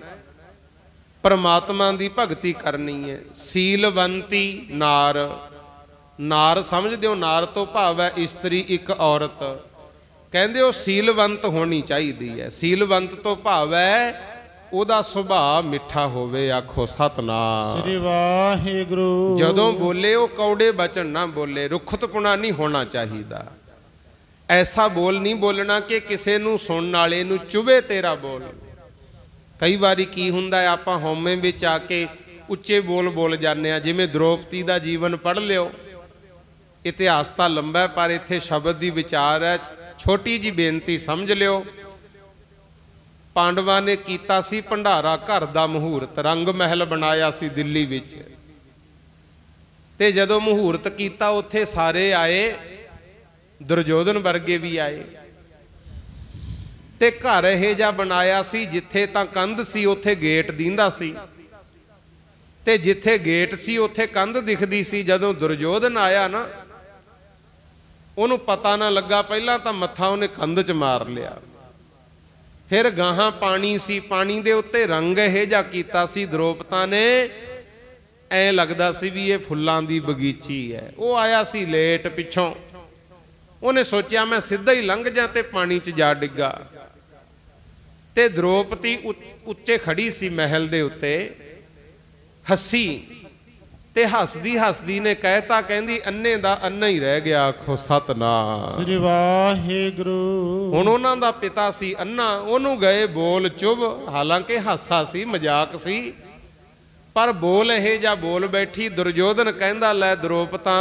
ਪ੍ਰਮਾਤਮਾ ਦੀ ਭਗਤੀ ਕਰਨੀ ਹੈ। ਸੀਲਵੰਤੀ ਨਾਰ, ਨਾਰ ਸਮਝਦੇ ਹੋ? ਨਾਰ ਤੋਂ ਭਾਵ ਹੈ ਇਸਤਰੀ, ਇੱਕ ਔਰਤ। ਕਹਿੰਦੇ ਉਹ ਸੀਲਵੰਤ ਹੋਣੀ ਚਾਹੀਦੀ ਹੈ। ਸੀਲਵੰਤ ਤੋਂ ਭਾਵ ਹੈ ਉਹਦਾ ਸੁਭਾਅ ਮਿੱਠਾ ਹੋਵੇ। ਆਖੋ ਸਤਨਾਮ ਸ੍ਰੀ ਵਾਹਿਗੁਰੂ। ਜਦੋਂ ਬੋਲੇ ਉਹ ਕੌੜੇ ਬਚਨ ਨਾ ਬੋਲੇ, ਰੁੱਖਤਪੁਣਾ ਨਹੀਂ ਹੋਣਾ ਚਾਹੀਦਾ। ਐਸਾ ਬੋਲ ਨਹੀਂ ਬੋਲਣਾ ਕਿ ਕਿਸੇ ਨੂੰ ਸੁਣਨ ਵਾਲੇ ਨੂੰ ਚੁਭੇ ਤੇਰਾ ਬੋਲ। ਕਈ ਵਾਰੀ ਕੀ ਹੁੰਦਾ ਹੈ, ਆਪਾਂ ਹਉਮੈ ਵਿੱਚ ਆ ਕੇ ਉੱਚੇ ਬੋਲ ਬੋਲ ਜਾਂਦੇ ਆ। ਜਿਵੇਂ ਦ੍ਰੋਪਦੀ ਦਾ ਜੀਵਨ ਪੜ੍ਹ ਲਿਓ, ਇਤਿਹਾਸ ਤਾਂ ਲੰਬਾ ਪਰ ਇੱਥੇ ਸ਼ਬਦ ਦੀ ਵਿਚਾਰ ਹੈ, ਛੋਟੀ ਜੀ ਬੇਨਤੀ ਸਮਝ ਲਿਓ। ਪਾਂਡਵਾਂ ਨੇ ਕੀਤਾ ਸੀ ਭੰਡਾਰਾ ਘਰ ਦਾ ਮਹੂਰਤ, ਰੰਗ ਮਹਿਲ ਬਣਾਇਆ ਸੀ ਦਿੱਲੀ ਵਿੱਚ, ਤੇ ਜਦੋਂ ਮਹੂਰਤ ਕੀਤਾ ਉੱਥੇ ਸਾਰੇ ਆਏ, ਦੁਰਯੋਧਨ ਵਰਗੇ ਵੀ ਆਏ, ਤੇ ਘਰ ਇਹ ਜਿਹਾ ਬਣਾਇਆ ਸੀ ਜਿੱਥੇ ਤਾਂ ਕੰਧ ਸੀ ਉੱਥੇ ਗੇਟ ਦਿੰਦਾ ਸੀ, ਤੇ ਜਿੱਥੇ ਗੇਟ ਸੀ ਉੱਥੇ ਕੰਧ ਦਿਖਦੀ ਸੀ। ਜਦੋਂ ਦੁਰਯੋਧਨ ਆਇਆ ਨਾ, ਉਹਨੂੰ ਪਤਾ ਨਾ ਲੱਗਾ, ਪਹਿਲਾਂ ਤਾਂ ਮੱਥਾ ਉਹਨੇ ਕੰਧ 'ਚ ਮਾਰ ਲਿਆ, ਫਿਰ ਗਾਹਾਂ ਪਾਣੀ ਸੀ, ਪਾਣੀ ਦੇ ਉੱਤੇ ਰੰਗ ਇਹ ਜਿਹਾ ਕੀਤਾ ਸੀ ਦ੍ਰੋਪਤਾ ਨੇ, ਐਂ ਲੱਗਦਾ ਸੀ ਵੀ ਇਹ ਫੁੱਲਾਂ ਦੀ ਬਗੀਚੀ ਹੈ। ਉਹ ਆਇਆ ਸੀ ਲੇਟ ਪਿੱਛੋਂ, ਉਹਨੇ ਸੋਚਿਆ ਮੈਂ ਸਿੱਧਾ ਹੀ ਲੰਘ ਜਾ, ਤੇ ਪਾਣੀ 'ਚ ਜਾ ਡਿੱਗਾ। ਤੇ ਦ੍ਰੋਪਦੀ ਉੱਚੇ ਖੜੀ ਸੀ ਮਹਿਲ ਦੇ ਉੱਤੇ, ਹੱਸੀ, ਤੇ ਹੱਸਦੀ ਹੱਸਦੀ ਨੇ ਕਹਿਤਾ, ਕਹਿੰਦੀ ਅੰਨੇ ਦਾ ਅੰਨਾ ਹੀ ਰਹਿ ਗਿਆ। ਆਖੋ ਸਤਨਾਮ ਸ੍ਰੀ ਵਾਹਿਗੁਰੂ। ਹੁਣ ਉਹਨਾਂ ਦਾ ਪਿਤਾ ਸੀ ਅੰਨਾ, ਉਹਨੂੰ ਗਏ ਬੋਲ ਚੁਭ, ਹਾਲਾਂਕਿ ਹਾਸਾ ਸੀ, ਮਜ਼ਾਕ ਸੀ, ਪਰ ਬੋਲ ਇਹ ਜਿਹਾ ਬੋਲ ਬੈਠੀ। ਦੁਰਯੋਧਨ ਕਹਿੰਦਾ ਲੈ ਦ੍ਰੋਪਤਾ,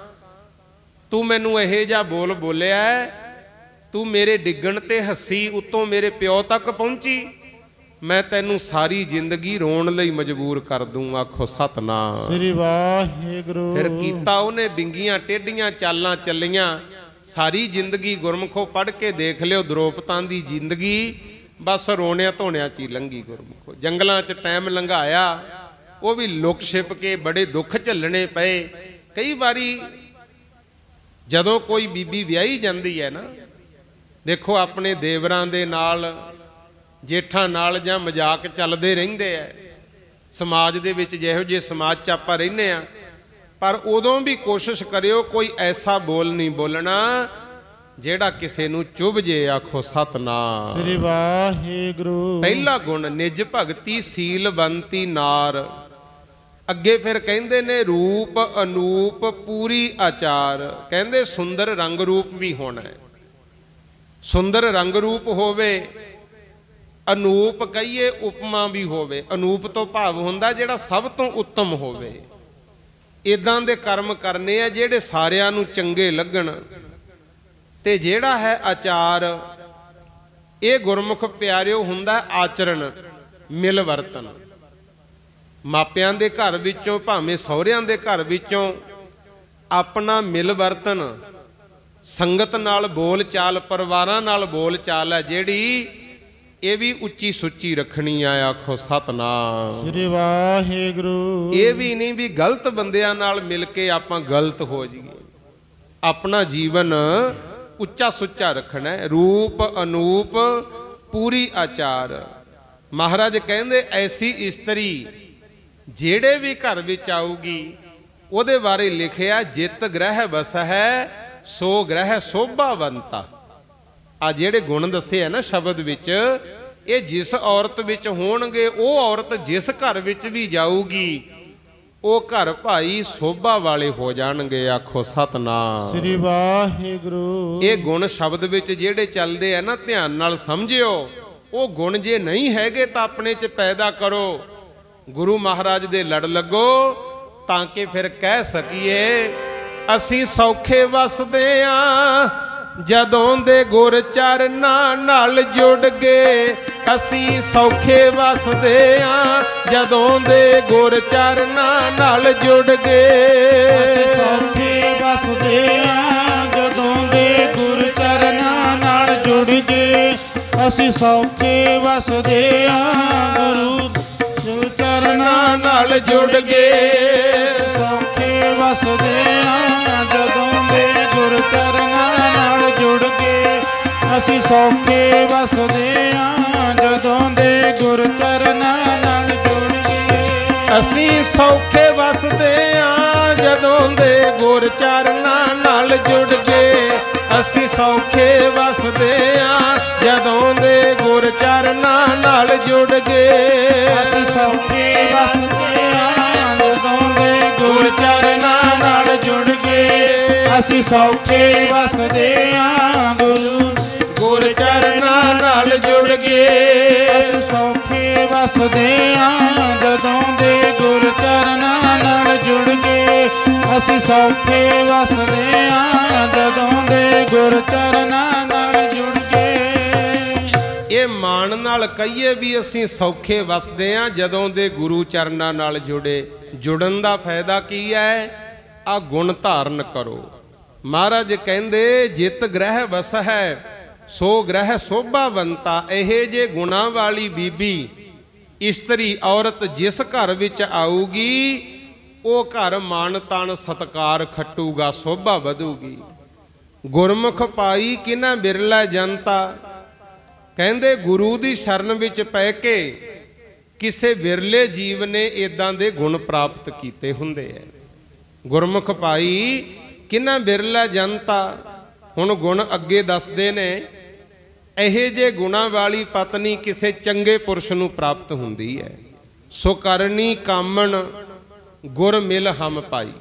ਤੂੰ ਮੈਨੂੰ ਇਹ ਜਿਹਾ ਬੋਲ ਬੋਲਿਆ, ਤੂੰ ਮੇਰੇ ਡਿੱਗਣ ਤੇ ਹੱਸੀ, ਉੱਤੋਂ ਮੇਰੇ ਪਿਓ ਤੱਕ ਪਹੁੰਚੀ, ਮੈਂ ਤੈਨੂੰ ਸਾਰੀ ਜ਼ਿੰਦਗੀ ਰੋਣ ਲਈ ਮਜਬੂਰ ਕਰ ਦੂੰ। ਆਖੋ ਸਤਨਾਮ ਸ੍ਰੀ ਵਾਹਿਗੁਰੂ। ਫਿਰ ਕੀਤਾ ਉਹਨੇ ਬਿੰਗੀਆਂ ਟੇਢੀਆਂ ਚਾਲਾਂ ਚੱਲੀਆਂ। ਸਾਰੀ ਜ਼ਿੰਦਗੀ ਗੁਰਮੁਖੋ ਪੜ੍ਹ ਕੇ ਦੇਖ ਲਿਓ, ਦ੍ਰੋਪਤਾਂ ਦੀ ਜ਼ਿੰਦਗੀ ਬਸ ਰੋਣਿਆਂ ਧੋਣਿਆਂ 'ਚ ਹੀ ਲੰਘੀ। ਗੁਰਮੁਖੋ ਜੰਗਲਾਂ 'ਚ ਟਾਈਮ ਲੰਘਾਇਆ, ਉਹ ਵੀ ਲੁਕ ਛਿਪ ਕੇ, ਬੜੇ ਦੁੱਖ ਝੱਲਣੇ ਪਏ। ਕਈ ਵਾਰੀ ਜਦੋਂ ਕੋਈ ਬੀਬੀ ਵਿਆਹੀ ਜਾਂਦੀ ਹੈ ਨਾ, ਦੇਖੋ ਆਪਣੇ ਦੇਵਰਾਂ ਦੇ ਨਾਲ, ਜੇਠਾਂ ਨਾਲ ਜਾਂ ਮਜ਼ਾਕ ਚੱਲਦੇ ਰਹਿੰਦੇ ਆ ਸਮਾਜ ਦੇ ਵਿੱਚ, ਜਿਹੋ ਜਿਹੇ ਸਮਾਜ 'ਚ ਆਪਾਂ ਰਹਿੰਦੇ ਆ, ਪਰ ਉਦੋਂ ਵੀ ਕੋਸ਼ਿਸ਼ ਕਰਿਓ ਕੋਈ ਐਸਾ ਬੋਲ ਨਹੀਂ ਬੋਲਣਾ ਜਿਹੜਾ ਕਿਸੇ ਨੂੰ ਚੁੱਭ ਜੇ। ਆਖੋ ਸਤਨਾਮ ਸ੍ਰੀ ਵਾਹਿਗੁਰੂ। ਪਹਿਲਾ ਗੁਣ ਨਿਜ ਭਗਤੀ ਸੀਲਵੰਤੀ ਨਾਰ। ਅੱਗੇ ਫਿਰ ਕਹਿੰਦੇ ਨੇ ਰੂਪ ਅਨੂਪ ਪੂਰੀ ਆਚਾਰ। ਕਹਿੰਦੇ ਸੁੰਦਰ ਰੰਗ ਰੂਪ ਵੀ ਹੋਣਾ ਹੈ, ਸੁੰਦਰ ਰੰਗ ਰੂਪ ਹੋਵੇ, ਅਨੂਪ ਕਹੀਏ ਉਪਮਾ ਵੀ ਹੋਵੇ। ਅਨੂਪ ਤੋਂ ਭਾਵ ਹੁੰਦਾ ਜਿਹੜਾ ਸਭ ਤੋਂ ਉੱਤਮ ਹੋਵੇ। ਇਦਾਂ ਦੇ ਕਰਮ ਕਰਨੇ ਆ ਜਿਹੜੇ ਸਾਰਿਆਂ ਨੂੰ ਚੰਗੇ ਲੱਗਣ। ਤੇ ਜਿਹੜਾ ਹੈ ਆਚਾਰ, ਇਹ ਗੁਰਮੁਖ ਪਿਆਰਿਓ ਹੁੰਦਾ ਆਚਰਣ, ਮਿਲ ਵਰਤਨ। ਮਾਪਿਆਂ ਦੇ ਘਰ ਵਿੱਚੋਂ ਭਾਵੇਂ ਸਹੁਰਿਆਂ ਦੇ ਘਰ ਵਿੱਚੋਂ ਆਪਣਾ ਮਿਲ ਵਰਤਨ, ਸੰਗਤ ਨਾਲ ਬੋਲ ਚਾਲ, ਪਰਿਵਾਰਾਂ ਨਾਲ ਬੋਲ ਚਾਲ ਹੈ ਜਿਹੜੀ, ਇਹ ਵੀ ਉੱਚੀ ਸੁੱਚੀ ਰੱਖਣੀ ਆ। ਆਖੋ ਸਤਨਾਮ ਸ੍ਰੀ ਵਾਹਿਗੁਰੂ। ਇਹ ਵੀ ਨਹੀਂ ਵੀ ਗਲਤ ਬੰਦਿਆਂ ਨਾਲ ਮਿਲ ਕੇ ਆਪਾਂ ਗਲਤ ਹੋ ਜਾਈਏ। ਆਪਣਾ ਜੀਵਨ ਉੱਚਾ ਸੁੱਚਾ ਰੱਖਣਾ, ਰੂਪ ਅਨੂਪ ਪੂਰੀ ਆਚਾਰ। ਮਹਾਰਾਜ ਕਹਿੰਦੇ ਐਸੀ ਇਸਤਰੀ ਜਿਹੜੇ ਵੀ ਘਰ ਵਿੱਚ ਆਊਗੀ ਉਹਦੇ ਬਾਰੇ ਲਿਖਿਆ, ਜਿਤ ਗ੍ਰਹਿ ਵਸਹਿ ਸੋ ਗ੍ਰਹਿ ਸ਼ੋਭਾਵੰਤਾ। ਆ ਜਿਹੜੇ ਗੁਣ ਦੱਸੇ ਆ ਨਾ ਸ਼ਬਦ ਵਿੱਚ, ਇਹ ਜਿਸ ਔਰਤ ਵਿੱਚ ਹੋਣਗੇ, ਉਹ ਔਰਤ ਜਿਸ ਘਰ ਵਿੱਚ ਵੀ ਜਾਊਗੀ ਉਹ ਘਰ ਭਾਈ ਸ਼ੋਭਾ ਵਾਲੇ ਹੋ ਜਾਣਗੇ। ਆਖੋ ਸਤਨਾਮ ਸ੍ਰੀ ਵਾਹਿਗੁਰੂ। ਇਹ ਗੁਣ ਸ਼ਬਦ ਵਿੱਚ ਜਿਹੜੇ ਚੱਲਦੇ ਆ ਨਾ, ਧਿਆਨ ਨਾਲ ਸਮਝਿਓ। ਉਹ ਗੁਣ ਜੇ ਨਹੀਂ ਹੈਗੇ ਤਾਂ ਆਪਣੇ 'ਚ ਪੈਦਾ ਕਰੋ, ਗੁਰੂ ਮਹਾਰਾਜ ਦੇ ਲੜ ਲੱਗੋ, ਤਾਂ ਕਿ ਫਿਰ ਕਹਿ ਸਕੀਏ ਅਸੀਂ ਸੌਖੇ ਵਸਦੇ ਆਂ ਜਦੋਂ ਦੇ ਗੁਰ ਚਰਨਾਂ ਨਾਲ ਜੁੜ ਗਏ। ਅਸੀਂ ਸੌਖੇ ਵਸਦੇ ਆਂ ਜਦੋਂ ਦੇ ਗੁਰ ਚਰਨਾਂ ਨਾਲ ਜੁੜ ਗਏ। ਸੌਖੇ ਵਸਦੇ ਆਂ ਜਦੋਂ ਦੇ ਗੁਰ ਚਰਨਾਂ ਨਾਲ ਜੁੜ ਗਏ। ਅਸੀਂ ਸੌਖੇ ਵਸਦੇ ਆਂ ਗੁਰੂ ਚਰਨਾਂ ਨਾਲ ਜੁੜ ਗਏ। ਸੌਖੇ ਵਸਦੇ ਆਂ ਜਦੋਂ ਦੇ ਗੁਰ ਚਰਨਾਂ ਨਾਲ ਜੁੜ ਗਏ। ਅਸੀਂ ਸੌਖੇ ਵਸਦੇ ਆਂ ਜਦੋਂ ਦੇ ਗੁਰ ਚਰਨਾਂ ਨਾਲ ਜੁੜ ਗਏ। ਅਸੀਂ ਸੌਖੇ ਵਸਦੇ ਆਂ ਜਦੋਂ ਦੇ ਗੁਰ ਚਰਨਾਂ ਨਾਲ ਜੁੜ ਗਏ। ਅਸੀਂ ਸੌਖੇ ਵਸਦੇ ਆਂ ਜਦੋਂ ਦੇ ਗੁਰ ਚਰਨਾਂ ਨਾਲ ਜੁੜ ਗਏ। ਅਸੀਂ ਸੌਖੇ ਵਸਦੇ ਆਂ ਜਦੋਂ ਦੇ ਗੁਰ ਚਰਨਾਂ ਨਾਲ ਜੁੜ ਗਏ। ਅਸੀਂ ਸੌਖੇ ਵਸਦੇ ਆਂ ਗੁਰੂ ਗੁਰ ਚਰਨਾਂ ਨਾਲ ਜੁੜ ਗਏ। ਅਸੀਂ ਸੌਖੇ ਵਸਦੇ ਆਂ ਜਦੋਂ ਦੇ ਗੁਰ ਚਰਨਾਂ ਨਾਲ ਜੁੜ ਗਏ। ਅਸੀਂ ਸੌਖੇ ਵਸਦੇ ਆਂ ਜਦੋਂ ਦੇ ਗੁਰ ਚਰਨਾਂ ਨਾਲ ਜੁੜ ਗਏ। ਇਹ ਮਾਣ ਨਾਲ ਕਹੀਏ ਵੀ ਅਸੀਂ ਸੌਖੇ ਵਸਦੇ ਆਂ ਜਦੋਂ ਦੇ ਗੁਰੂ ਚਰਨਾਂ ਨਾਲ ਜੁੜੇ। ਜੁੜਨ ਦਾ ਫਾਇਦਾ ਕੀ ਹੈ? ਆ ਗੁਣ ਧਾਰਨ ਕਰੋ। ਮਹਾਰਾਜ ਕਹਿੰਦੇ ਜਿਤ ਗ੍ਰਹਿ ਵਸਹਿ ਸੋ ਗ੍ਰਹਿ ਸ਼ੋਭਾਵੰਤਾ। ਇਹ ਜੇ ਗੁਣਾਂ ਵਾਲੀ ਬੀਬੀ, ਇਸਤਰੀ, ਔਰਤ ਜਿਸ ਘਰ ਵਿੱਚ ਆਊਗੀ ਉਹ ਘਰ ਮਾਣ ਤਾਣ ਸਤਕਾਰ ਖੱਟੂਗਾ, ਸ਼ੋਭਾ ਵਧੂਗੀ। ਗੁਰਮੁਖ ਪਾਈ ਕਿਨਾ ਬਿਰਲਾ ਜਨਤਾ। ਕਹਿੰਦੇ ਗੁਰੂ ਦੀ ਸ਼ਰਨ ਵਿੱਚ ਪੈ ਕੇ ਕਿਸੇ ਵਿਰਲੇ ਜੀਵ ਨੇ ਇਦਾਂ ਦੇ ਗੁਣ ਪ੍ਰਾਪਤ ਕੀਤੇ ਹੁੰਦੇ ਐ। ਗੁਰਮੁਖ ਭਾਈ ਕਿੰਨਾ ਬਿਰਲਾ ਜਨਤਾ। ਹੁਣ ਗੁਣ ਅੱਗੇ ਦੱਸਦੇ ਨੇ, ਇਹੇ ਜੇ ਗੁਣਾਂ ਵਾਲੀ ਪਤਨੀ ਕਿਸੇ ਚੰਗੇ ਪੁਰਸ਼ ਨੂੰ ਪ੍ਰਾਪਤ ਹੁੰਦੀ ਹੈ। ਸੋ ਕਰਨੀ ਕਾਮਣ ਗੁਰ ਮਿਲ ਹਮ ਪਾਈ।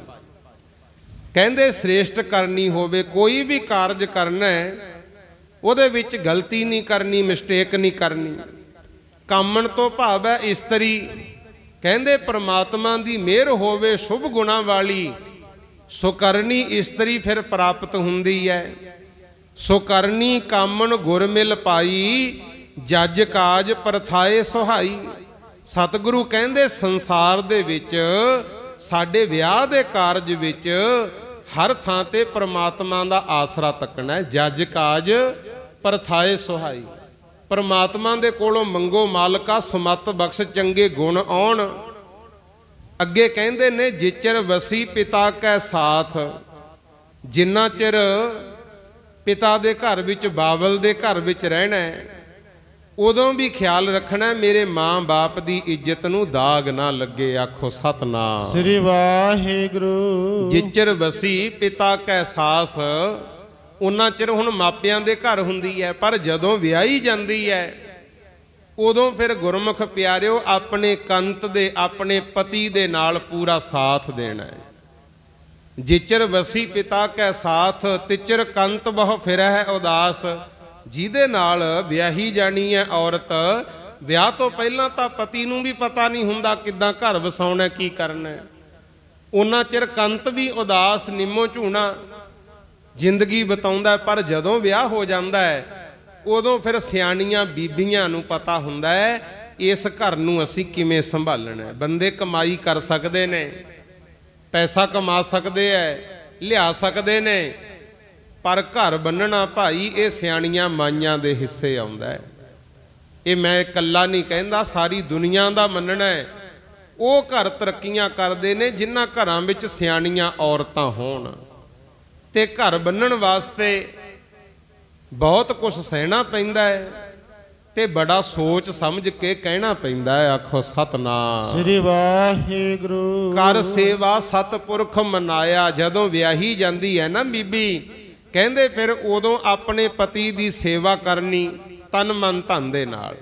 ਕਹਿੰਦੇ ਸ੍ਰੇਸ਼ਟ ਕਰਨੀ ਹੋਵੇ, ਕੋਈ ਵੀ ਕਾਰਜ ਕਰਨਾ ਹੈ ਉਹਦੇ ਵਿੱਚ ਗਲਤੀ ਨਹੀਂ ਕਰਨੀ, ਮਿਸਟੇਕ ਨਹੀਂ ਕਰਨੀ। ਕਾਮਣ ਤੋਂ ਭਾਵ ਹੈ ਇਸਤਰੀ। ਕਹਿੰਦੇ ਪ੍ਰਮਾਤਮਾ ਦੀ ਮਿਹਰ ਹੋਵੇ ਸ਼ੁਭ ਗੁਣਾਂ ਵਾਲੀ, ਸੋ ਕਰਨੀ ਇਸਤਰੀ ਫਿਰ ਪ੍ਰਾਪਤ ਹੁੰਦੀ ਹੈ। ਸੋ ਕਰਨੀ ਕਾਮਣ ਗੁਰ ਮਿਲ ਪਾਈ, ਜੱਜ ਕਾਜ ਪਰਥਾਏ ਸੁਹਾਈ। ਸਤਿਗੁਰੂ ਕਹਿੰਦੇ ਸੰਸਾਰ ਦੇ ਵਿੱਚ ਸਾਡੇ ਵਿਆਹ ਦੇ ਕਾਰਜ ਵਿੱਚ ਹਰ ਥਾਂ ਤੇ ਪ੍ਰਮਾਤਮਾ ਦਾ ਆਸਰਾ ਤੱਕਣਾ ਹੈ। ਜੱਜ ਕਾਜ ਪਰਥਾਏ ਸੁਹਾਈ। ਪ੍ਰਮਾਤਮਾ ਦੇ ਕੋਲੋਂ ਮੰਗੋ ਮਾਲਕਾ ਸੁਮਤ ਬਖਸ਼ ਚੰਗੇ ਗੁਣ ਆਉਣ। ਅੱਗੇ ਕਹਿੰਦੇ ਨੇ ਜਿਚਰ ਵਸੀ ਪਿਤਾ ਕੈ ਸਾਥ। ਜਿੰਨਾ ਚਿਰ ਪਿਤਾ ਦੇ ਘਰ ਵਿੱਚ, ਬਾਬਲ ਦੇ ਘਰ ਵਿੱਚ ਰਹਿਣਾ ਹੈ, ਉਦੋਂ ਵੀ ਖਿਆਲ ਰੱਖਣਾ ਮੇਰੇ ਮਾਂ ਬਾਪ ਦੀ ਇੱਜ਼ਤ ਨੂੰ ਦਾਗ ਨਾ ਲੱਗੇ। ਆਖੋ ਸਤਨਾਮ ਸ੍ਰੀ ਵਾਹਿਗੁਰੂ। ਜਿਚਰ ਵਸੀ ਪਿਤਾ ਕੈ ਸਾਥ। ਉਹਨਾਂ ਚਿਰ ਹੁਣ ਮਾਪਿਆਂ ਦੇ ਘਰ ਹੁੰਦੀ ਹੈ, ਪਰ ਜਦੋਂ ਵਿਆਹੀ ਜਾਂਦੀ ਹੈ ਉਦੋਂ ਫਿਰ ਗੁਰਮੁਖ ਪਿਆਰਿਓ ਆਪਣੇ ਕੰਤ ਦੇ, ਆਪਣੇ ਪਤੀ ਦੇ ਨਾਲ ਪੂਰਾ ਸਾਥ ਦੇਣਾ ਹੈ। ਜਿਚਰ ਵਸੀ ਪਿਤਾ ਕੈ ਸਾਥ ਤਿਚਰ ਕੰਤ ਬਹੁ ਫਿਰਹਿ ਉਦਾਸ। ਜਿਹਦੇ ਨਾਲ ਵਿਆਹੀ ਜਾਣੀ ਹੈ ਔਰਤ, ਵਿਆਹ ਤੋਂ ਪਹਿਲਾਂ ਤਾਂ ਪਤੀ ਨੂੰ ਵੀ ਪਤਾ ਨਹੀਂ ਹੁੰਦਾ ਕਿੱਦਾਂ ਘਰ ਵਸਾਉਣਾ, ਕੀ ਕਰਨਾ ਹੈ। ਉਹਨਾਂ ਚਿਰ ਕੰਤ ਵੀ ਉਦਾਸ ਨਿੰਮੋ ਝੂਣਾ ਜ਼ਿੰਦਗੀ ਬਿਤਾਉਂਦਾ, ਪਰ ਜਦੋਂ ਵਿਆਹ ਹੋ ਜਾਂਦਾ ਹੈ ਉਦੋਂ ਫਿਰ ਸਿਆਣੀਆਂ ਬੀਬੀਆਂ ਨੂੰ ਪਤਾ ਹੁੰਦਾ ਹੈ ਇਸ ਘਰ ਨੂੰ ਅਸੀਂ ਕਿਵੇਂ ਸੰਭਾਲਣਾ ਹੈ। ਬੰਦੇ ਕਮਾਈ ਕਰ ਸਕਦੇ ਨੇ, ਪੈਸਾ ਕਮਾ ਸਕਦੇ ਐ, ਲਿਆ ਸਕਦੇ ਨੇ, ਪਰ ਘਰ ਬੰਨਣਾ ਭਾਈ ਇਹ ਸਿਆਣੀਆਂ ਮਾਈਆਂ ਦੇ ਹਿੱਸੇ ਆਉਂਦਾ ਹੈ। ਇਹ ਮੈਂ ਇਕੱਲਾ ਨਹੀਂ ਕਹਿੰਦਾ, ਸਾਰੀ ਦੁਨੀਆ ਦਾ ਮੰਨਣਾ ਹੈ। ਉਹ ਘਰ ਤਰੱਕੀਆਂ ਕਰਦੇ ਨੇ ਜਿਨ੍ਹਾਂ ਘਰਾਂ ਵਿੱਚ ਸਿਆਣੀਆਂ ਔਰਤਾਂ ਹੋਣ, ਤੇ ਘਰ ਬੰਨਣ ਵਾਸਤੇ ਬਹੁਤ ਕੁਝ ਸਹਿਣਾ ਪੈਂਦਾ ਹੈ ਤੇ ਬੜਾ ਸੋਚ ਸਮਝ ਕੇ ਕਹਿਣਾ ਪੈਂਦਾ ਹੈ। ਆਖੋ ਸਤਨਾਮ ਸ੍ਰੀ ਵਾਹਿਗੁਰੂ। ਕਰ ਸੇਵਾ ਸਤਪੁਰਖ ਮਨਾਇਆ। ਜਦੋਂ ਵਿਆਹੀ ਜਾਂਦੀ ਹੈ ਨਾ ਬੀਬੀ, ਕਹਿੰਦੇ ਫਿਰ ਉਦੋਂ ਆਪਣੇ ਪਤੀ ਦੀ ਸੇਵਾ ਕਰਨੀ ਤਨ ਮਨ ਧਨ ਦੇ ਨਾਲ,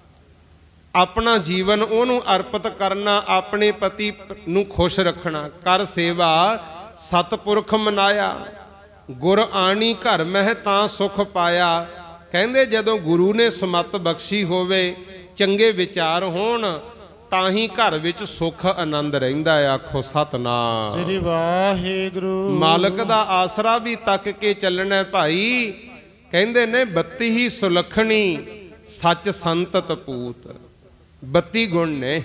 ਆਪਣਾ ਜੀਵਨ ਉਹਨੂੰ ਅਰਪਿਤ ਕਰਨਾ, ਆਪਣੇ ਪਤੀ ਨੂੰ ਖੁਸ਼ ਰੱਖਣਾ। ਕਰ ਸੇਵਾ ਸਤਪੁਰਖ ਮਨਾਇਆ, ਗੁਰ ਆਣੀ ਘਰ ਮਹਿ ਤਾਂ ਸੁਖ ਪਾਇਆ। ਕਹਿੰਦੇ ਜਦੋਂ ਗੁਰੂ ਨੇ ਸਮਤ ਬਖਸ਼ੀ ਹੋਵੇ, ਚੰਗੇ ਵਿਚਾਰ ਹੋਣ, ਤਾਂ ਹੀ ਘਰ ਵਿੱਚ ਸੁੱਖ ਆਨੰਦ ਰਹਿੰਦਾ ਹੈ। ਆਖੋ ਸਤਨਾਮ ਸ੍ਰੀ ਵਾਹਿਗੁਰੂ। ਮਾਲਕ ਦਾ ਆਸਰਾ ਵੀ ਤੱਕ ਕੇ ਚੱਲਣਾ ਭਾਈ। ਕਹਿੰਦੇ ਨੇ ਬੱਤੀ ਹੀ ਸੁਲੱਖਣੀ ਸੱਚ ਸੰਤਤ ਪੂਤ। ਬੱਤੀ ਗੁਣ ਨੇ।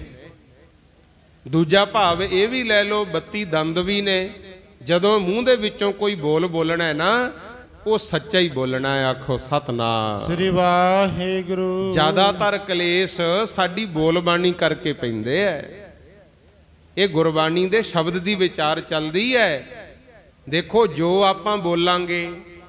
ਦੂਜਾ ਭਾਵ ਇਹ ਵੀ ਲੈ ਲਓ, ਬੱਤੀ ਦੰਦ ਵੀ ਨੇ। ਜਦੋਂ ਮੂੰਹ ਦੇ ਵਿੱਚੋਂ ਕੋਈ ਬੋਲ ਬੋਲਣਾ ਹੈ ਨਾ, ਉਹ ਸੱਚਾ ਹੀ ਬੋਲਣਾ ਹੈ। ਆਖੋ ਸਤਨਾਮ ਸ੍ਰੀ ਵਾਹਿਗੁਰੂ। ਜ਼ਿਆਦਾਤਰ ਕਲੇਸ਼ ਸਾਡੀ ਬੋਲ ਬਾਣੀ ਕਰਕੇ ਪੈਂਦੇ ਐ। ਇਹ ਗੁਰਬਾਣੀ ਦੇ ਸ਼ਬਦ ਦੀ ਵਿਚਾਰ ਚੱਲਦੀ ਹੈ। ਦੇਖੋ ਜੋ ਆਪਾਂ ਬੋਲਾਂਗੇ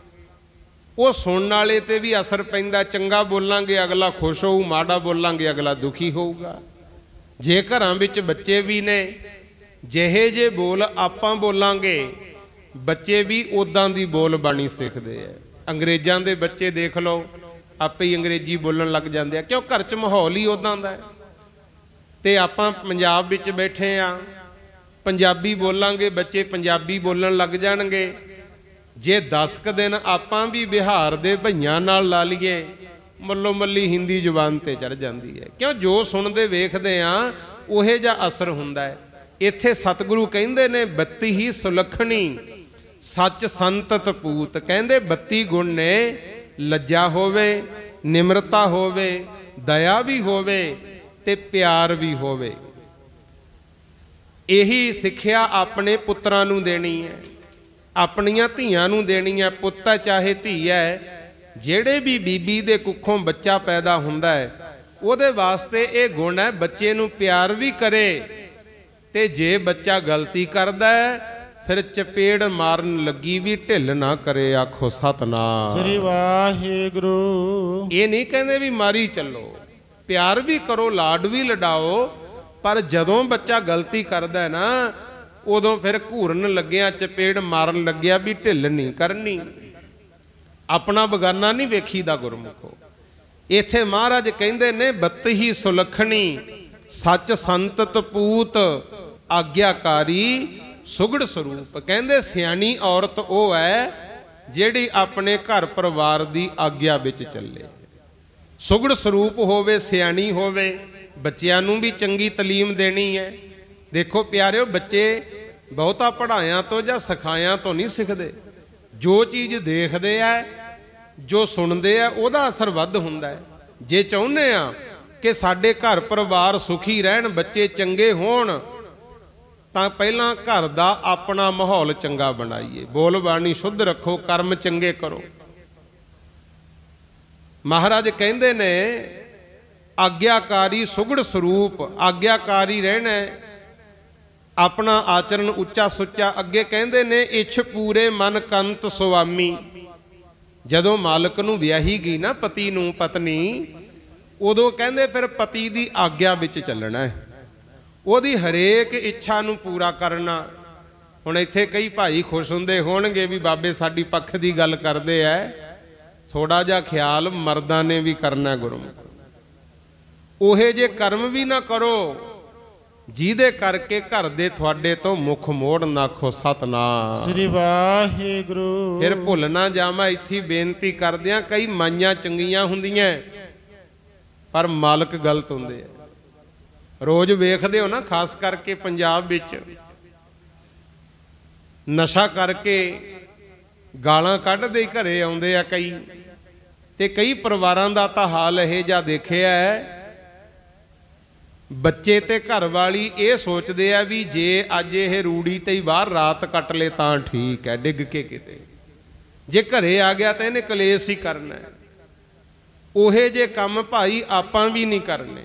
ਉਹ ਸੁਣਨ ਵਾਲੇ ਤੇ ਵੀ ਅਸਰ ਪੈਂਦਾ। ਚੰਗਾ ਬੋਲਾਂਗੇ ਅਗਲਾ ਖੁਸ਼ ਹੋਊ, ਮਾੜਾ ਬੋਲਾਂਗੇ ਅਗਲਾ ਦੁਖੀ ਹੋਊਗਾ। ਜੇ ਘਰਾਂ ਵਿੱਚ ਬੱਚੇ ਵੀ ਨੇ, ਜਿਹੇ ਜੇ ਬੋਲ ਆਪਾਂ ਬੋਲਾਂਗੇ, ਬੱਚੇ ਵੀ ਉਦਾਂ ਦੀ ਬੋਲ ਬਾਣੀ ਸਿੱਖਦੇ ਆ। ਅੰਗਰੇਜ਼ਾਂ ਦੇ ਬੱਚੇ ਦੇਖ ਲਓ, ਆਪੇ ਹੀ ਅੰਗਰੇਜ਼ੀ ਬੋਲਣ ਲੱਗ ਜਾਂਦੇ ਆ, ਕਿਉਂ ਘਰ 'ਚ ਮਾਹੌਲ ਹੀ ਉਦਾਂ ਦਾ ਹੈ। ਤੇ ਆਪਾਂ ਪੰਜਾਬ ਵਿੱਚ ਬੈਠੇ ਆ, ਪੰਜਾਬੀ ਬੋਲਾਂਗੇ, ਬੱਚੇ ਪੰਜਾਬੀ ਬੋਲਣ ਲੱਗ ਜਾਣਗੇ। ਜੇ ਦਸ ਕੁ ਦਿਨ ਆਪਾਂ ਵੀ ਬਿਹਾਰ ਦੇ ਭਈਆਂ ਨਾਲ ਲਾ ਲਈਏ, ਮੱਲੋ ਮੱਲੀ ਹਿੰਦੀ ਜ਼ੁਬਾਨ ਤੇ ਚੜ ਜਾਂਦੀ ਹੈ। ਕਿਉਂ ਜੋ ਸੁਣਦੇ ਵੇਖਦੇ ਆ ਉਹੇ ਜਿਹਾ ਅਸਰ ਹੁੰਦਾ ਹੈ। ਇੱਥੇ ਸਤਿਗੁਰੂ ਕਹਿੰਦੇ ਨੇ ਬੱਤੀ ਹੀ ਸੁਲੱਖਣੀ ਸੱਚ ਸੰਤਤ ਪੂਤ। ਕਹਿੰਦੇ ਬੱਤੀ ਗੁਣ ਨੇ, ਲੱਜਾ ਹੋਵੇ, ਨਿਮਰਤਾ ਹੋਵੇ, ਦਇਆ ਵੀ ਹੋਵੇ ਤੇ ਪਿਆਰ ਵੀ ਹੋਵੇ। ਇਹੀ ਸਿੱਖਿਆ ਆਪਣੇ ਪੁੱਤਰਾਂ ਨੂੰ ਦੇਣੀ ਹੈ, ਆਪਣੀਆਂ ਧੀਆਂ ਨੂੰ ਦੇਣੀ ਹੈ। ਪੁੱਤ ਹੈ ਚਾਹੇ ਧੀ ਹੈ, ਜਿਹੜੇ ਵੀ ਬੀਬੀ ਦੇ ਕੁੱਖੋਂ ਬੱਚਾ ਪੈਦਾ ਹੁੰਦਾ ਹੈ, ਉਹਦੇ ਵਾਸਤੇ ਇਹ ਗੁਣ ਹੈ ਬੱਚੇ ਨੂੰ ਪਿਆਰ ਵੀ ਕਰੇ, ਤੇ ਜੇ ਬੱਚਾ ਗਲਤੀ ਕਰਦਾ ਹੈ ਫਿਰ ਚਪੇੜ ਮਾਰਨ ਲੱਗੀ ਵੀ ਢਿੱਲ ਨਾ ਕਰੇ। ਆਖੋ ਸਤਨਾਮ ਸ੍ਰੀ ਵਾਹਿਗੁਰੂ। ਇਹ ਨਹੀਂ ਕਹਿੰਦੇ ਵੀ ਮਾਰੀ ਚੱਲੋ, ਪਿਆਰ ਵੀ ਕਰੋ, ਲਾਡ ਵੀ ਲਡਾਓ, ਪਰ ਜਦੋਂ ਬੱਚਾ ਗਲਤੀ ਕਰਦਾ ਨਾ, ਉਦੋਂ ਫਿਰ ਘੂਰਨ ਲੱਗਿਆ, ਚਪੇੜ ਮਾਰਨ ਲੱਗਿਆ ਵੀ ਢਿੱਲ ਨਹੀਂ ਕਰਨੀ। ਆਪਣਾ ਬਗਾਨਾ ਨਹੀਂ ਵੇਖੀਦਾ ਗੁਰਮੁਖੋ। ਇੱਥੇ ਮਹਾਰਾਜ ਕਹਿੰਦੇ ਨੇ ਬੱਤੀ ਹੀ ਸੁਲੱਖਣੀ ਸੱਚ ਸੰਤਤ ਪੂਤ ਆਗਿਆਕਾਰੀ ਸੁਗੜ ਸਰੂਪ। ਕਹਿੰਦੇ ਸਿਆਣੀ ਔਰਤ ਉਹ ਹੈ ਜਿਹੜੀ ਆਪਣੇ ਘਰ ਪਰਿਵਾਰ ਦੀ ਆਗਿਆ ਵਿੱਚ ਚੱਲੇ, ਸੁਗੜ ਸਰੂਪ ਹੋਵੇ, ਸਿਆਣੀ ਹੋਵੇ, ਬੱਚਿਆਂ ਨੂੰ ਵੀ ਚੰਗੀ ਤਾਲੀਮ ਦੇਣੀ ਹੈ। ਦੇਖੋ ਪਿਆਰਿਓ, ਬੱਚੇ ਬਹੁਤਾ ਪੜ੍ਹਾਇਆਂ ਤੋਂ ਜਾਂ ਸਿਖਾਇਆਂ ਤੋਂ ਨਹੀਂ ਸਿੱਖਦੇ। ਜੋ ਚੀਜ਼ ਦੇਖਦੇ ਆ, ਜੋ ਸੁਣਦੇ ਆ, ਉਹਦਾ ਅਸਰ ਵੱਧ ਹੁੰਦਾ ਹੈ। ਜੇ ਚਾਹੁੰਦੇ ਆ ਕਿ ਸਾਡੇ ਘਰ ਪਰਿਵਾਰ ਸੁਖੀ ਰਹਿਣ, ਬੱਚੇ ਚੰਗੇ ਹੋਣ, ਤਾਂ ਪਹਿਲਾਂ ਘਰ ਦਾ ਆਪਣਾ ਮਾਹੌਲ ਚੰਗਾ ਬਣਾਈਏ, ਬੋਲ ਬਾਣੀ ਸ਼ੁੱਧ ਰੱਖੋ, ਕਰਮ ਚੰਗੇ ਕਰੋ। ਮਹਾਰਾਜ ਕਹਿੰਦੇ ਨੇ ਆਗਿਆਕਾਰੀ ਸੁਗੜ ਸਰੂਪ, ਆਗਿਆਕਾਰੀ ਰਹਿਣਾ, ਆਪਣਾ ਆਚਰਣ ਉੱਚਾ ਸੁੱਚਾ। ਅੱਗੇ ਕਹਿੰਦੇ ਨੇ ਇੱਛ ਪੂਰੇ ਮਨ ਕੰਤ ਸੁਆਮੀ। ਜਦੋਂ ਮਾਲਕ ਨੂੰ ਵਿਆਹੀ ਗਈ ਨਾ ਪਤੀ ਨੂੰ ਪਤਨੀ, ਉਦੋਂ ਕਹਿੰਦੇ ਫਿਰ ਪਤੀ ਦੀ ਆਗਿਆ ਵਿੱਚ ਚੱਲਣਾ ਹੈ, ਉਹਦੀ ਹਰੇਕ ਇੱਛਾ ਨੂੰ ਪੂਰਾ ਕਰਨਾ। ਹੁਣ ਇੱਥੇ ਕਈ ਭਾਈ ਖੁਸ਼ ਹੁੰਦੇ ਹੋਣਗੇ ਵੀ ਬਾਬੇ ਸਾਡੀ ਪੱਖ ਦੀ ਗੱਲ ਕਰਦੇ ਐ, ਥੋੜਾ ਜਿਹਾ ਖਿਆਲ ਮਰਦਾਂ ਨੇ ਵੀ ਕਰਨਾ। ਗੁਰਮੁਖ ਉਹੇ ਜੇ ਕਰਮ ਵੀ ਨਾ ਕਰੋ ਜਿਹਦੇ ਕਰਕੇ ਘਰ ਦੇ ਤੁਹਾਡੇ ਤੋਂ ਮੁਖ ਮੋੜ ਨਾਖੋ। ਸਤਨਾਮ ਸ੍ਰੀ ਵਾਹਿਗੁਰੂ। ਫਿਰ ਭੁੱਲ ਨਾ ਜਾਵਾਂ, ਇੱਥੇ ਬੇਨਤੀ ਕਰਦਿਆਂ, ਕਈ ਮਾਈਆਂ ਚੰਗੀਆਂ ਹੁੰਦੀਆਂ ਪਰ ਮਾਲਕ ਗਲਤ ਹੁੰਦੇ ਆ। ਰੋਜ਼ ਵੇਖਦੇ ਹੋ ਨਾ, ਖਾਸ ਕਰਕੇ ਪੰਜਾਬ ਵਿੱਚ ਨਸ਼ਾ ਕਰਕੇ ਗਾਲਾਂ ਕੱਢਦੇ ਹੀ ਘਰੇ ਆਉਂਦੇ ਆ ਕਈ। ਤੇ ਕਈ ਪਰਿਵਾਰਾਂ ਦਾ ਤਾਂ ਹਾਲ ਇਹ ਜਿਹਾ ਦੇਖਿਆ, ਬੱਚੇ ਤੇ ਘਰ ਵਾਲੀ ਇਹ ਸੋਚਦੇ ਆ ਵੀ ਜੇ ਅੱਜ ਇਹ ਰੂੜੀ ਤੇ ਹੀ ਬਾਹਰ ਰਾਤ ਕੱਟ ਲੇ ਤਾਂ ਠੀਕ ਹੈ, ਡਿੱਗ ਕੇ ਕਿਤੇ। ਜੇ ਘਰੇ ਆ ਗਿਆ ਤਾਂ ਇਹਨੇ ਕਲੇਸ਼ ਹੀ ਕਰਨਾ। ਉਹੇ ਜੇ ਕੰਮ ਭਾਈ ਆਪਾਂ ਵੀ ਨਹੀਂ ਕਰਨੇ।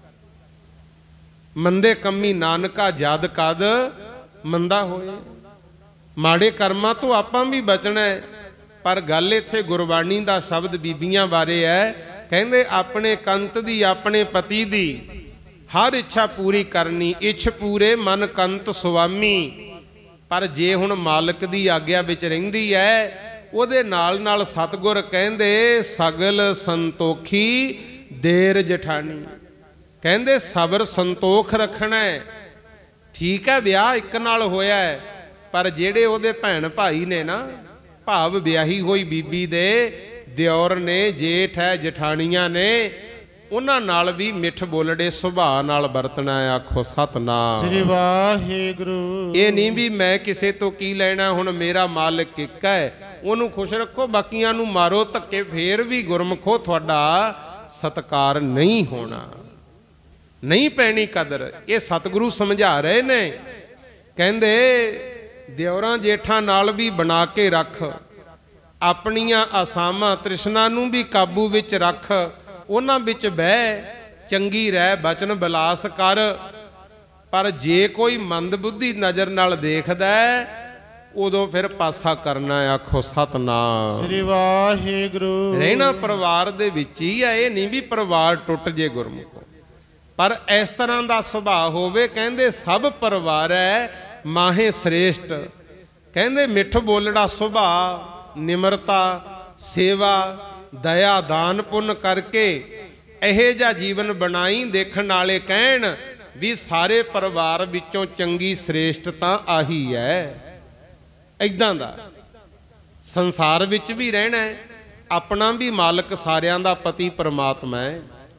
ਮੰਦੇ ਕੰਮੀ ਨਾਨਕਾ ਜਦ ਕਦ ਮੰਦਾ ਹੋਏ। ਮਾੜੇ ਕਰਮਾਂ ਤੋਂ ਆਪਾਂ ਵੀ ਬਚਣਾ ਹੈ। ਪਰ ਗੱਲ ਇੱਥੇ ਗੁਰਬਾਣੀ ਦਾ ਸ਼ਬਦ ਬੀਬੀਆਂ ਬਾਰੇ ਹੈ, ਕਹਿੰਦੇ ਆਪਣੇ ਕੰਤ ਦੀ ਆਪਣੇ ਪਤੀ ਦੀ ਹਰ ਇੱਛਾ ਪੂਰੀ ਕਰਨੀ, ਇੱਛ ਪੂਰੇ ਮਨ ਕੰਤ ਸੁਆਮੀ। ਪਰ ਜੇ ਹੁਣ ਮਾਲਕ ਦੀ ਆਗਿਆ ਵਿੱਚ ਰਹਿੰਦੀ ਹੈ, ਉਹਦੇ ਨਾਲ ਨਾਲ ਸਤਿਗੁਰ ਕਹਿੰਦੇ ਸਗਲ ਸੰਤੋਖੀ ਦੇਰ ਜਠਾਣੀ। ਕਹਿੰਦੇ ਸਬਰ ਸੰਤੋਖ ਰੱਖਣਾ ਹੈ। ਠੀਕ ਹੈ ਵਿਆਹ ਇੱਕ ਨਾਲ ਹੋਇਆ ਹੈ, ਪਰ ਜਿਹੜੇ ਉਹਦੇ ਭੈਣ ਭਾਈ ਨੇ ਨਾ, ਭਾਵ ਵਿਆਹੀ ਹੋਈ ਬੀਬੀ ਦੇ ਦਿਓਰ ਨੇ, ਜੇਠ ਹੈ, ਜਠਾਣੀਆਂ ਨੇ, ਉਹਨਾਂ ਨਾਲ ਵੀ ਮਿੱਠ ਬੋਲੜੇ ਸੁਭਾਅ ਨਾਲ ਵਰਤਣਾ। ਆਖੋ ਸਤਨਾਮ ਸ੍ਰੀ ਵਾਹਿਗੁਰੂ। ਇਹ ਨਹੀਂ ਵੀ ਮੈਂ ਕਿਸੇ ਤੋਂ ਕੀ ਲੈਣਾ, ਹੁਣ ਮੇਰਾ ਮਾਲਕ ਇੱਕ ਹੈ, ਉਹਨੂੰ ਖੁਸ਼ ਰੱਖੋ, ਬਾਕੀਆਂ ਨੂੰ ਮਾਰੋ ਧੱਕੇ, ਫੇਰ ਵੀ ਗੁਰਮਖੋ ਤੁਹਾਡਾ ਸਤਕਾਰ ਨਹੀਂ ਹੋਣਾ, ਨਹੀਂ ਪੈਣੀ ਕਦਰ। ਇਹ ਸਤਿਗੁਰੂ ਸਮਝਾ ਰਹੇ ਨੇ। ਕਹਿੰਦੇ ਦਿਓਰਾਂ ਜੇਠਾਂ ਨਾਲ ਵੀ ਬਣਾ ਕੇ ਰੱਖ, ਆਪਣੀਆਂ ਆਸਾਮਾਂ ਤ੍ਰਿਸ਼ਨਾ ਨੂੰ ਵੀ ਕਾਬੂ ਵਿੱਚ ਰੱਖ, ਉਹਨਾਂ ਵਿੱਚ ਬਹਿ ਚੰਗੀ ਰਹਿ, ਬਚਨ ਬਿਲਾਸ ਕਰ। ਪਰ ਜੇ ਕੋਈ ਮੰਦਬੁੱਧੀ ਨਜ਼ਰ ਨਾਲ ਦੇਖਦਾ ਉਦੋਂ ਫਿਰ ਪਾਸਾ ਕਰਨਾ। ਆਖੋ ਸਤਨਾਮ ਸ੍ਰੀ ਵਾਹਿਗੁਰੂ। ਰਹਿਣਾ ਪਰਿਵਾਰ ਦੇ ਵਿੱਚ ਹੀ ਆ, ਇਹ ਨਹੀਂ ਵੀ ਪਰਿਵਾਰ ਟੁੱਟ ਜੇ ਗੁਰਮੁਖੋ, ਪਰ ਇਸ ਤਰ੍ਹਾਂ ਦਾ ਸੁਭਾਅ ਹੋਵੇ। ਕਹਿੰਦੇ ਸਭ ਪਰਿਵਾਰ ਹੈ ਮਾਹੇ ਸ੍ਰੇਸ਼ਟ। ਕਹਿੰਦੇ ਮਿੱਠ ਬੋਲੜਾ ਸੁਭਾਅ, ਨਿਮਰਤਾ, ਸੇਵਾ, ਦਇਆ, ਦਾਨ ਪੁੰਨ ਕਰਕੇ ਇਹੋ ਜਿਹਾ ਜੀਵਨ ਬਣਾਈ, ਦੇਖਣ ਵਾਲੇ ਕਹਿਣ ਵੀ ਸਾਰੇ ਪਰਿਵਾਰ ਵਿੱਚੋਂ ਚੰਗੀ ਸ੍ਰੇਸ਼ਟ ਤਾਂ ਆਹੀ ਹੈ। ਏਦਾਂ ਦਾ ਸੰਸਾਰ ਵਿੱਚ ਵੀ ਰਹਿਣਾ ਹੈ। ਆਪਣਾ ਵੀ ਮਾਲਕ ਸਾਰਿਆਂ ਦਾ ਪਤੀ ਪਰਮਾਤਮਾ ਹੈ।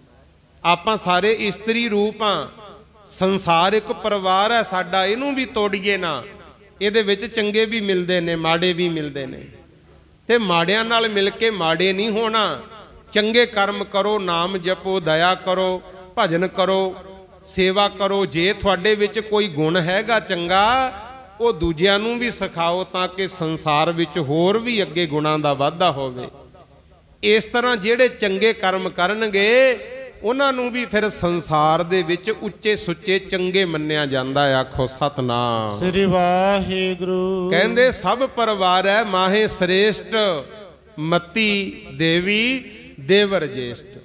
ਆਪਾਂ ਸਾਰੇ ਇਸਤਰੀ ਰੂਪ ਹਾਂ। ਸੰਸਾਰ ਇੱਕ ਪਰਿਵਾਰ ਹੈ ਸਾਡਾ, ਇਹਨੂੰ ਵੀ ਤੋੜੀਏ ਨਾ। ਇਹਦੇ ਵਿੱਚ ਚੰਗੇ ਵੀ ਮਿਲਦੇ ਨੇ, ਮਾੜੇ ਵੀ ਮਿਲਦੇ ਨੇ, ਤੇ ਮਾੜਿਆਂ ਨਾਲ ਮਿਲ ਕੇ ਮਾੜੇ ਨਹੀਂ ਹੋਣਾ। ਚੰਗੇ ਕਰਮ ਕਰੋ, ਨਾਮ ਜਪੋ, ਦਇਆ ਕਰੋ, ਭਜਨ ਕਰੋ, ਸੇਵਾ ਕਰੋ। ਜੇ ਤੁਹਾਡੇ ਵਿੱਚ ਕੋਈ ਗੁਣ ਹੈਗਾ ਚੰਗਾ, ਉਹ ਦੂਜਿਆਂ ਨੂੰ ਵੀ ਸਿਖਾਓ, ਤਾਂ ਕਿ ਸੰਸਾਰ ਵਿੱਚ ਹੋਰ ਵੀ ਅੱਗੇ ਗੁਣਾਂ ਦਾ ਵਾਧਾ ਹੋਵੇ। ਇਸ ਤਰ੍ਹਾਂ ਜਿਹੜੇ ਚੰਗੇ ਕਰਮ ਕਰਨਗੇ, ਉਹਨਾਂ ਨੂੰ ਵੀ ਫਿਰ ਸੰਸਾਰ ਦੇ ਵਿੱਚ ਉੱਚੇ ਸੁੱਚੇ ਚੰਗੇ ਮੰਨਿਆ ਜਾਂਦਾ। ਆਖੋ ਸਤਨਾਮ ਸ੍ਰੀ ਵਾਹਿਗੁਰੂ। ਕਹਿੰਦੇ ਸਭ ਪਰਿਵਾਰ ਹੈ ਮਾਹੇ ਸ੍ਰੇਸ਼ਟ, ਮਤੀ ਦੇਵੀ ਦੇਵਰ ਜੇਸ਼ਟ।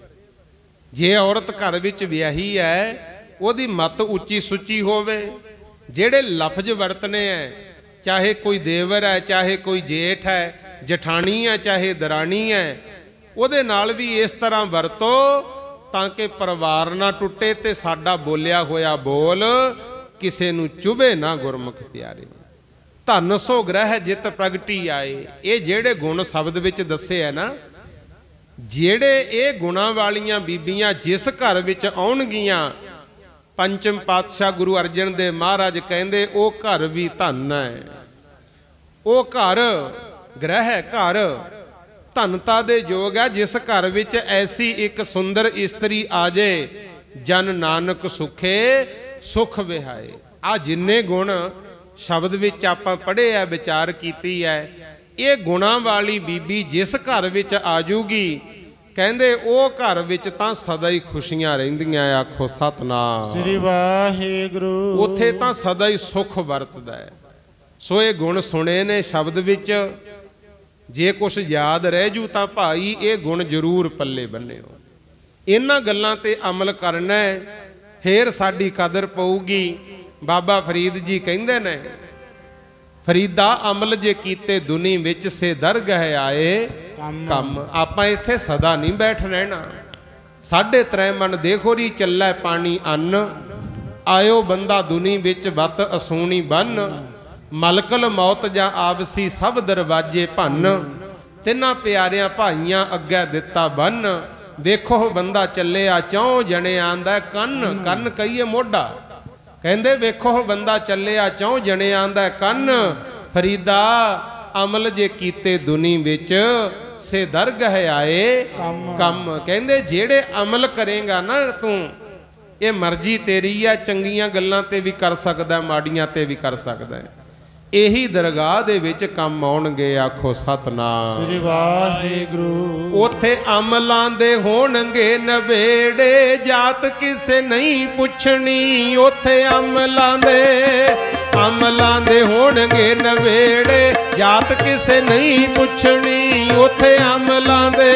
ਜੇ ਔਰਤ ਘਰ ਵਿੱਚ ਵਿਆਹੀ ਹੈ, ਉਹਦੀ ਮਤ ਉੱਚੀ ਸੁੱਚੀ ਹੋਵੇ। ਜਿਹੜੇ ਲਫ਼ਜ਼ ਵਰਤਨੇ ਹੈ, ਚਾਹੇ ਕੋਈ ਦੇਵਰ ਹੈ, ਚਾਹੇ ਕੋਈ ਜੇਠ ਹੈ, ਜਠਾਣੀ ਹੈ, ਚਾਹੇ ਦਰਾਣੀ ਹੈ, ਉਹਦੇ ਨਾਲ ਵੀ ਇਸ ਤਰ੍ਹਾਂ ਵਰਤੋ ਤਾਂ ਕਿ ਪਰਿਵਾਰ ਨਾ ਟੁੱਟੇ ਤੇ ਸਾਡਾ ਬੋਲਿਆ ਹੋਇਆ ਬੋਲ ਕਿਸੇ ਨੂੰ ਚੁਭੇ ਨਾ। ਗੁਰਮੁਖ ਪਿਆਰੇ, ਧਨ ਸੋ ਗ੍ਰਹਿ ਜਿਤ ਪ੍ਰਗਟੀ ਆਏ। ਇਹ ਜਿਹੜੇ ਗੁਣ ਸ਼ਬਦ ਵਿੱਚ ਦੱਸੇ ਹੈ ਨਾ, ਜਿਹੜੇ ਇਹ ਗੁਣਾਂ ਵਾਲੀਆਂ ਬੀਬੀਆਂ ਜਿਸ ਘਰ ਵਿੱਚ ਆਉਣਗੀਆਂ, ਪੰਚਮ ਪਾਤਸ਼ਾਹ ਗੁਰੂ ਅਰਜਨ ਦੇਵ ਮਹਾਰਾਜ ਕਹਿੰਦੇ ਉਹ ਘਰ ਵੀ ਧਨ ਹੈ। ਉਹ ਘਰ ਗ੍ਰਹਿ ਘਰ ਧਨਤਾ ਦੇ ਯੋਗ ਹੈ, ਜਿਸ ਘਰ ਵਿੱਚ ਐਸੀ ਇੱਕ ਸੁੰਦਰ ਇਸਤਰੀ ਆ ਜੇ, ਜਨ ਨਾਨਕ ਸੁਖੇ ਸੁਖ ਵਿਹਾਏ। ਆ ਜਿੰਨੇ ਗੁਣ ਸ਼ਬਦ ਵਿੱਚ ਆਪਾਂ ਪੜ੍ਹੇ ਆ, ਵਿਚਾਰ ਕੀਤੀ ਹੈ, ਇਹ ਗੁਣਾਂ ਵਾਲੀ ਬੀਬੀ ਜਿਸ ਘਰ ਵਿੱਚ ਆ ਜੂਗੀ, ਕਹਿੰਦੇ ਉਹ ਘਰ ਵਿੱਚ ਤਾਂ ਸਦਾ ਹੀ ਖੁਸ਼ੀਆਂ ਰਹਿੰਦੀਆਂ। ਆਖੋ ਸਤਨਾਮ ਸ੍ਰੀ ਵਾਹਿਗੁਰੂ। ਉੱਥੇ ਤਾਂ ਸਦਾ ਹੀ ਸੁਖ ਵਰਤਦਾ ਹੈ। ਸੋ ਇਹ ਗੁਣ ਸੁਣੇ ਨੇ ਸ਼ਬਦ ਵਿੱਚ, ਜੇ ਕੁਛ ਯਾਦ ਰਹਿ ਜੂ ਤਾਂ ਭਾਈ ਇਹ ਗੁਣ ਜ਼ਰੂਰ ਪੱਲੇ ਬੰਨਿਓ। ਇਹਨਾਂ ਗੱਲਾਂ ਤੇ ਅਮਲ ਕਰਨਾ, ਫੇਰ ਸਾਡੀ ਕਦਰ ਪਊਗੀ। ਬਾਬਾ ਫਰੀਦ ਜੀ ਕਹਿੰਦੇ ਨੇ, ਫਰੀਦਾ ਅਮਲ ਜੇ ਕੀਤੇ ਦੁਨੀ ਵਿੱਚ ਸੇ ਦਰਗਹਿ ਆਏ ਕੰਮ। ਆਪਾਂ ਇੱਥੇ ਸਦਾ ਨਹੀਂ ਬੈਠ ਰਹਿਣਾ। ਸਾਢੇ ਤ੍ਰੈ ਮਨ ਦੇਖੋਰੀ ਚੱਲੈ ਪਾਣੀ ਅੰਨ, ਆਇਓ ਬੰਦਾ ਦੁਨੀ ਵਿੱਚ ਬਤ ਅਸੂਣੀ ਬੰਨ। ਮਲਕਲ ਮੌਤ ਜਾਂ ਆਵਸੀ ਸਭ ਦਰਵਾਜੇ ਭੰਨ, ਤਿੰਨਾਂ ਪਿਆਰਿਆਂ ਭਾਈਆਂ ਅੱਗੇ ਦਿੱਤਾ ਬੰਨ। ਵੇਖੋ ਬੰਦਾ ਚੱਲਿਆ ਚੌਂ ਜਣਿਆਂ ਦਾ ਕੰਨ, ਕੰਨ ਕਹੀਏ ਮੋਢਾ। ਕਹਿੰਦੇ ਵੇਖੋ ਬੰਦਾ ਚੱਲਿਆ ਚੌਂ ਜਣਿਆਂ ਦਾ ਕੰਨ, ਫਰੀਦਾ ਅਮਲ ਜੇ ਕੀਤੇ ਦੁਨੀ ਵਿੱਚ ਸੇ ਦਰਗਹ ਆਏ ਕੰਮ। ਕਹਿੰਦੇ ਜਿਹੜੇ ਅਮਲ ਕਰੇਗਾ ਨਾ ਤੂੰ, ਇਹ ਮਰਜ਼ੀ ਤੇਰੀ ਆ, ਚੰਗੀਆਂ ਗੱਲਾਂ ਤੇ ਵੀ ਕਰ ਸਕਦਾ, ਮਾੜੀਆਂ ਤੇ ਵੀ ਕਰ ਸਕਦਾ, ਇਹੀ ਦਰਗਾਹ ਦੇ ਵਿੱਚ ਕੰਮ ਆਉਣਗੇ। ਆਖੋ ਸਤਨਾਮ ਸ੍ਰੀ ਵਾਹਿਗੁਰੂ। ਉਥੇ ਅਮਲਾਂ ਦੇ ਹੋਣਗੇ ਨਵੇੜੇ, ਜਾਤ ਕਿਸੇ ਨਹੀਂ ਪੁੱਛਣੀ। ਉਥੇ ਅਮਲਾਂ ਦੇ ਅਮਲਾਂ ਦੇ ਹੋਣਗੇ ਨਵੇੜੇ, ਜਾਤ ਕਿਸੇ ਨਹੀਂ ਪੁੱਛਣੀ। ਉਥੇ ਅਮਲਾਂ ਦੇ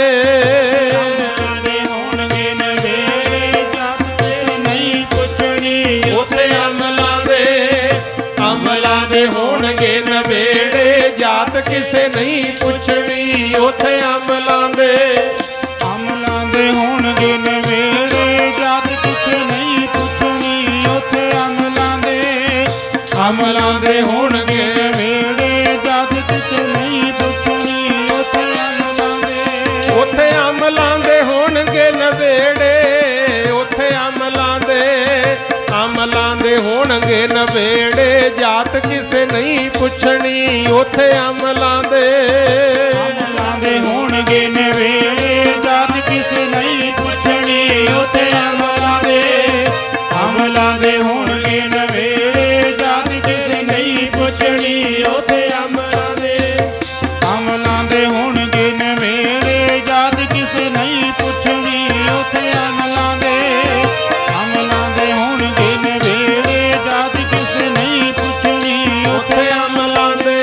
ਹੋਣਗੇ ਨਵੇੜੇ, ਜਾਤ ਕਿਸੇ ਨਹੀਂ ਪੁੱਛਣੀ। ਉਥੇ ਅਮਲਾਂ ਦੇ ਅਮਲਾਂ ਦੇ ਹੋਣਗੇ ਨਵੇੜੇ, ਜਾਤ ਕਿਸੇ ਨਹੀਂ ਪੁੱਛਣੀ। ਉਥੇ ਅਮਲਾਂ ਦੇ ਅਮਲਾਂ ਦੇ ਹੋਣਗੇ ਨਵੇੜੇ, ਜਾਤ ਕਿਸੇ ਨਹੀਂ ਪੁੱਛਣੀ। ਉਥੇ ਅਮਲਾਂ ਦੇ ਅਮਲਾਂ ਦੇ ਹੋਣਗੇ ਨਵੇੜੇ, ਜਾਤ ਕਿਸੇ ਨਹੀਂ ਪੁੱਛਣੀ। ਉਥੇ ਅਮਲਾਂ ਦੇ ਉਥੇ ਅਮਲਾਂ ਦੇ ਹੋਣਗੇ ਨਵੇੜੇ, ਉਥੇ ਅਮਲਾਂ ਦੇ ਅਮਲਾਂ ਦੇ ਹੋਣਗੇ ਨਵੇੜੇ, ਜਾਤ ਕਿਸੇ ਨਹੀਂ ਪੁੱਛਣੀ। ਉਥੇ ਅਮਲਾਂ ਦੇ ਅਮਲਾਂ ਦੇ ਹੋਣਗੇ ਨਵੇੜੇ, ਜਾਤ ਕਿਸੇ ਨਹੀਂ ਪੁੱਛਣੀ। ਉਥੇ ਅਮਲਾਂ ਦੇ ਅਮਲਾਂ ਦੇ ਹੋਣਗੇ ਨਵੇੜੇ, ਜਾਤ ਕਿਸੇ ਨਹੀਂ ਪੁੱਛਣੀ। ਉਥੇ ਅਮਲਾਂ ਦੇ ਅਮਲਾਂ ਦੇ ਹੋਣਗੇ ਨਵੇੜੇ, ਜਾਤ ਕਿਸੇ ਨਹੀਂ ਪੁੱਛਣੀ। ਉਥੇ ਅਮਲਾਂ ਦੇ ਅਮਲਾਂ ਦੇ ਹੋਣਗੇ ਨਵੇੜੇ, ਜਾਤ ਕਿਸੇ ਨਹੀਂ ਪੁੱਛਣੀ। ਉਥੇ ਅਮਲਾਂ ਦੇ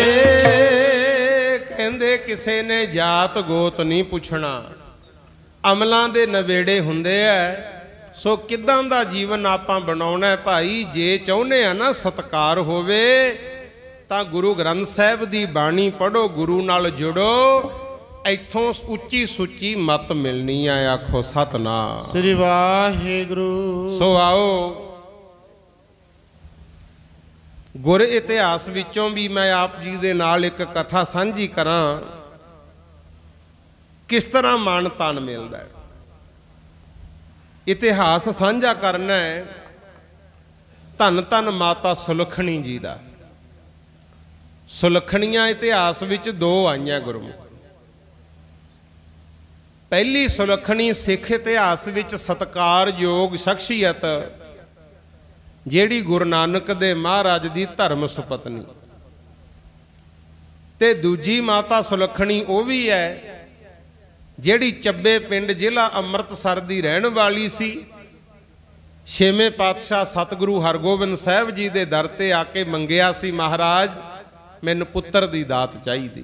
ਕਹਿੰਦੇ ਕਿਸੇ ਨੇ ਜਾਤ ਗੋਤ ਨਹੀਂ ਪੁੱਛਣਾ, ਅਮਲਾਂ ਦੇ ਨਵੇੜੇ ਹੁੰਦੇ ਐ। ਸੋ ਕਿੱਦਾਂ ਦਾ ਜੀਵਨ ਆਪਾਂ ਬਣਾਉਣਾ ਭਾਈ? ਜੇ ਚਾਹੁੰਦੇ ਆ ਨਾ ਸਤਿਕਾਰ ਹੋਵੇ ਤਾਂ ਗੁਰੂ ਗ੍ਰੰਥ ਸਾਹਿਬ ਦੀ ਬਾਣੀ ਪੜ੍ਹੋ, ਗੁਰੂ ਨਾਲ ਜੁੜੋ, ਇੱਥੋਂ ਉੱਚੀ ਸੁੱਚੀ ਮੱਤ ਮਿਲਣੀ ਆ। ਆਖੋ ਸਤਨਾਮ ਸ੍ਰੀ ਵਾਹਿਗੁਰੂ। ਸੋ ਆਓ ਗੁਰ ਇਤਿਹਾਸ ਵਿੱਚੋਂ ਵੀ ਮੈਂ ਆਪ ਜੀ ਦੇ ਨਾਲ ਇੱਕ ਕਥਾ ਸਾਂਝੀ ਕਰਾਂ, ਕਿਸ ਤਰ੍ਹਾਂ ਮਾਣ ਤਾਣ ਮਿਲਦਾ ਹੈ। ਇਤਿਹਾਸ ਸਾਂਝਾ ਕਰਨਾ ਹੈ ਧੰਨ ਧੰਨ ਮਾਤਾ ਸੁਲੱਖਣੀ ਜੀ ਦਾ। ਸੁਲੱਖਣੀਆਂ ਇਤਿਹਾਸ ਵਿੱਚ ਦੋ ਆਈਆਂ ਗੁਰਮੁਖ। ਪਹਿਲੀ ਸੁਲੱਖਣੀ ਸਿੱਖ ਇਤਿਹਾਸ ਵਿੱਚ ਸਤਿਕਾਰਯੋਗ ਸ਼ਖਸੀਅਤ, ਜਿਹੜੀ ਗੁਰੂ ਨਾਨਕ ਦੇ ਮਹਾਰਾਜ ਦੀ ਧਰਮ ਸੁਪਤਨੀ। ਤੇ ਦੂਜੀ ਮਾਤਾ ਸੁਲੱਖਣੀ ਉਹ ਵੀ ਹੈ ਜਿਹੜੀ ਚੱਬੇ ਪਿੰਡ ਜ਼ਿਲ੍ਹਾ ਅੰਮ੍ਰਿਤਸਰ ਦੀ ਰਹਿਣ ਵਾਲੀ ਸੀ। ਛੇਵੇਂ ਪਾਤਸ਼ਾਹ ਸਤਿਗੁਰੂ ਹਰਗੋਬਿੰਦ ਸਾਹਿਬ ਜੀ ਦੇ ਦਰ ਤੇ ਆ ਕੇ ਮੰਗਿਆ ਸੀ, ਮਹਾਰਾਜ ਮੈਨੂੰ ਪੁੱਤਰ ਦੀ ਦਾਤ ਚਾਹੀਦੀ।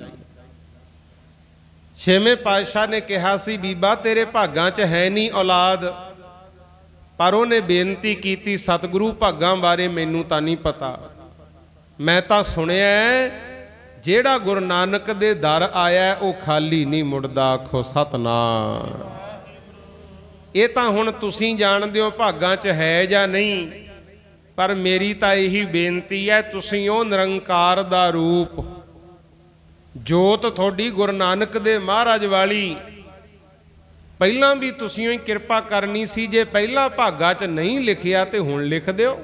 ਛੇਵੇਂ ਪਾਤਸ਼ਾਹ ਨੇ ਕਿਹਾ ਸੀ, ਬੀਬਾ ਤੇਰੇ ਭਾਗਾਂ 'ਚ ਹੈ ਨਹੀਂ ਔਲਾਦ। ਪਰ ਉਹਨੇ ਬੇਨਤੀ ਕੀਤੀ, ਸਤਿਗੁਰੂ ਭਾਗਾਂ ਬਾਰੇ ਮੈਨੂੰ ਤਾਂ ਨਹੀਂ ਪਤਾ, ਮੈਂ ਤਾਂ ਸੁਣਿਆ ਜਿਹੜਾ ਗੁਰੂ ਨਾਨਕ ਦੇ ਦਰ ਆਇਆ ਉਹ ਖਾਲੀ ਨਹੀਂ ਮੁੜਦਾ। ਆਖੋ ਸਤਨਾਮ। ਇਹ ਤਾਂ ਹੁਣ ਤੁਸੀਂ ਜਾਣਦੇ ਹੋ ਭਾਗਾਂ 'ਚ ਹੈ ਜਾਂ ਨਹੀਂ, ਪਰ ਮੇਰੀ ਤਾਂ ਇਹੀ ਬੇਨਤੀ ਹੈ, ਤੁਸੀਂ ਉਹ ਨਿਰੰਕਾਰ ਦਾ ਰੂਪ, ਜੋਤ ਤੁਹਾਡੀ ਗੁਰੂ ਨਾਨਕ ਦੇ ਮਹਾਰਾਜ ਵਾਲੀ, ਪਹਿਲਾਂ ਵੀ ਤੁਸੀਂ ਹੀ ਕਿਰਪਾ ਕਰਨੀ ਸੀ। ਜੇ ਪਹਿਲਾਂ ਭਾਗਾਂ 'ਚ ਨਹੀਂ ਲਿਖਿਆ ਤੇ ਹੁਣ ਲਿਖ ਦਿਓ।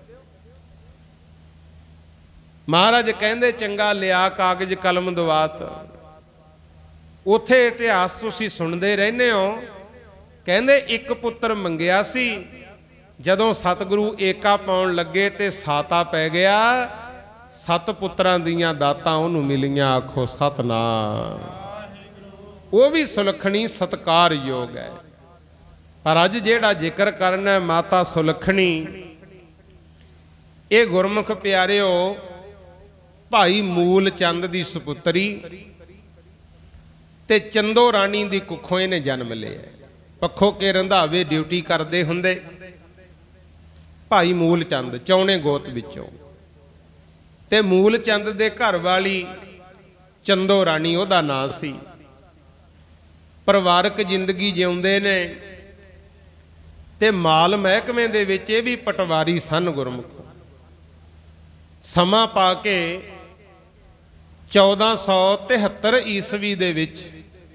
ਮਹਾਰਾਜ ਕਹਿੰਦੇ ਚੰਗਾ ਲਿਆ ਕਾਗਜ਼ ਕਲਮ ਦਵਾਤ। ਉੱਥੇ ਇਤਿਹਾਸ ਤੁਸੀਂ ਸੁਣਦੇ ਰਹਿੰਦੇ ਹੋ। ਕਹਿੰਦੇ ਇੱਕ ਪੁੱਤਰ ਮੰਗਿਆ ਸੀ, ਜਦੋਂ ਸਤਿਗੁਰੂ ਏਕਾ ਪਾਉਣ ਲੱਗੇ ਤੇ ਸਾਤਾ ਪੈ ਗਿਆ। ਸੱਤ ਪੁੱਤਰਾਂ ਦੀਆਂ ਦਾਤਾਂ ਉਹਨੂੰ ਮਿਲੀਆਂ। ਆਖੋ ਸਤਨਾਮ। ਉਹ ਵੀ ਸੁਲੱਖਣੀ ਸਤਿਕਾਰਯੋਗ ਹੈ। ਪਰ ਅੱਜ ਜਿਹੜਾ ਜ਼ਿਕਰ ਕਰਨਾ ਮਾਤਾ ਸੁਲੱਖਣੀ, ਇਹ ਗੁਰਮੁਖ ਪਿਆਰਿਓ ਭਾਈ ਮੂਲ ਚੰਦ ਦੀ ਸੁਪੁੱਤਰੀ ਤੇ ਚੰਦੋ ਰਾਣੀ ਦੀ ਕੁੱਖੋਂ ਇਹਨੇ ਜਨਮ ਲਿਆ। ਪੱਖੋ ਕੇ ਰੰਧਾਵੇ ਡਿਊਟੀ ਕਰਦੇ ਹੁੰਦੇ ਭਾਈ ਮੂਲ ਚੰਦ ਚੌਣੇ ਗੋਤ ਵਿੱਚੋਂ। ਤੇ ਮੂਲ ਚੰਦ ਦੇ ਘਰ ਵਾਲੀ ਚੰਦੋ ਰਾਣੀ ਉਹਦਾ ਨਾਂ ਸੀ। ਪਰਿਵਾਰਕ ਜ਼ਿੰਦਗੀ ਜਿਉਂਦੇ ਨੇ ਤੇ ਮਾਲ ਮਹਿਕਮੇ ਦੇ ਵਿੱਚ ਇਹ ਵੀ ਪਟਵਾਰੀ ਸਨ ਗੁਰਮੁਖ। ਸਮਾਂ ਪਾ ਕੇ ਚੌਦਾਂ ਸੌ ਤਿਹੱਤਰ ਈਸਵੀ ਦੇ ਵਿੱਚ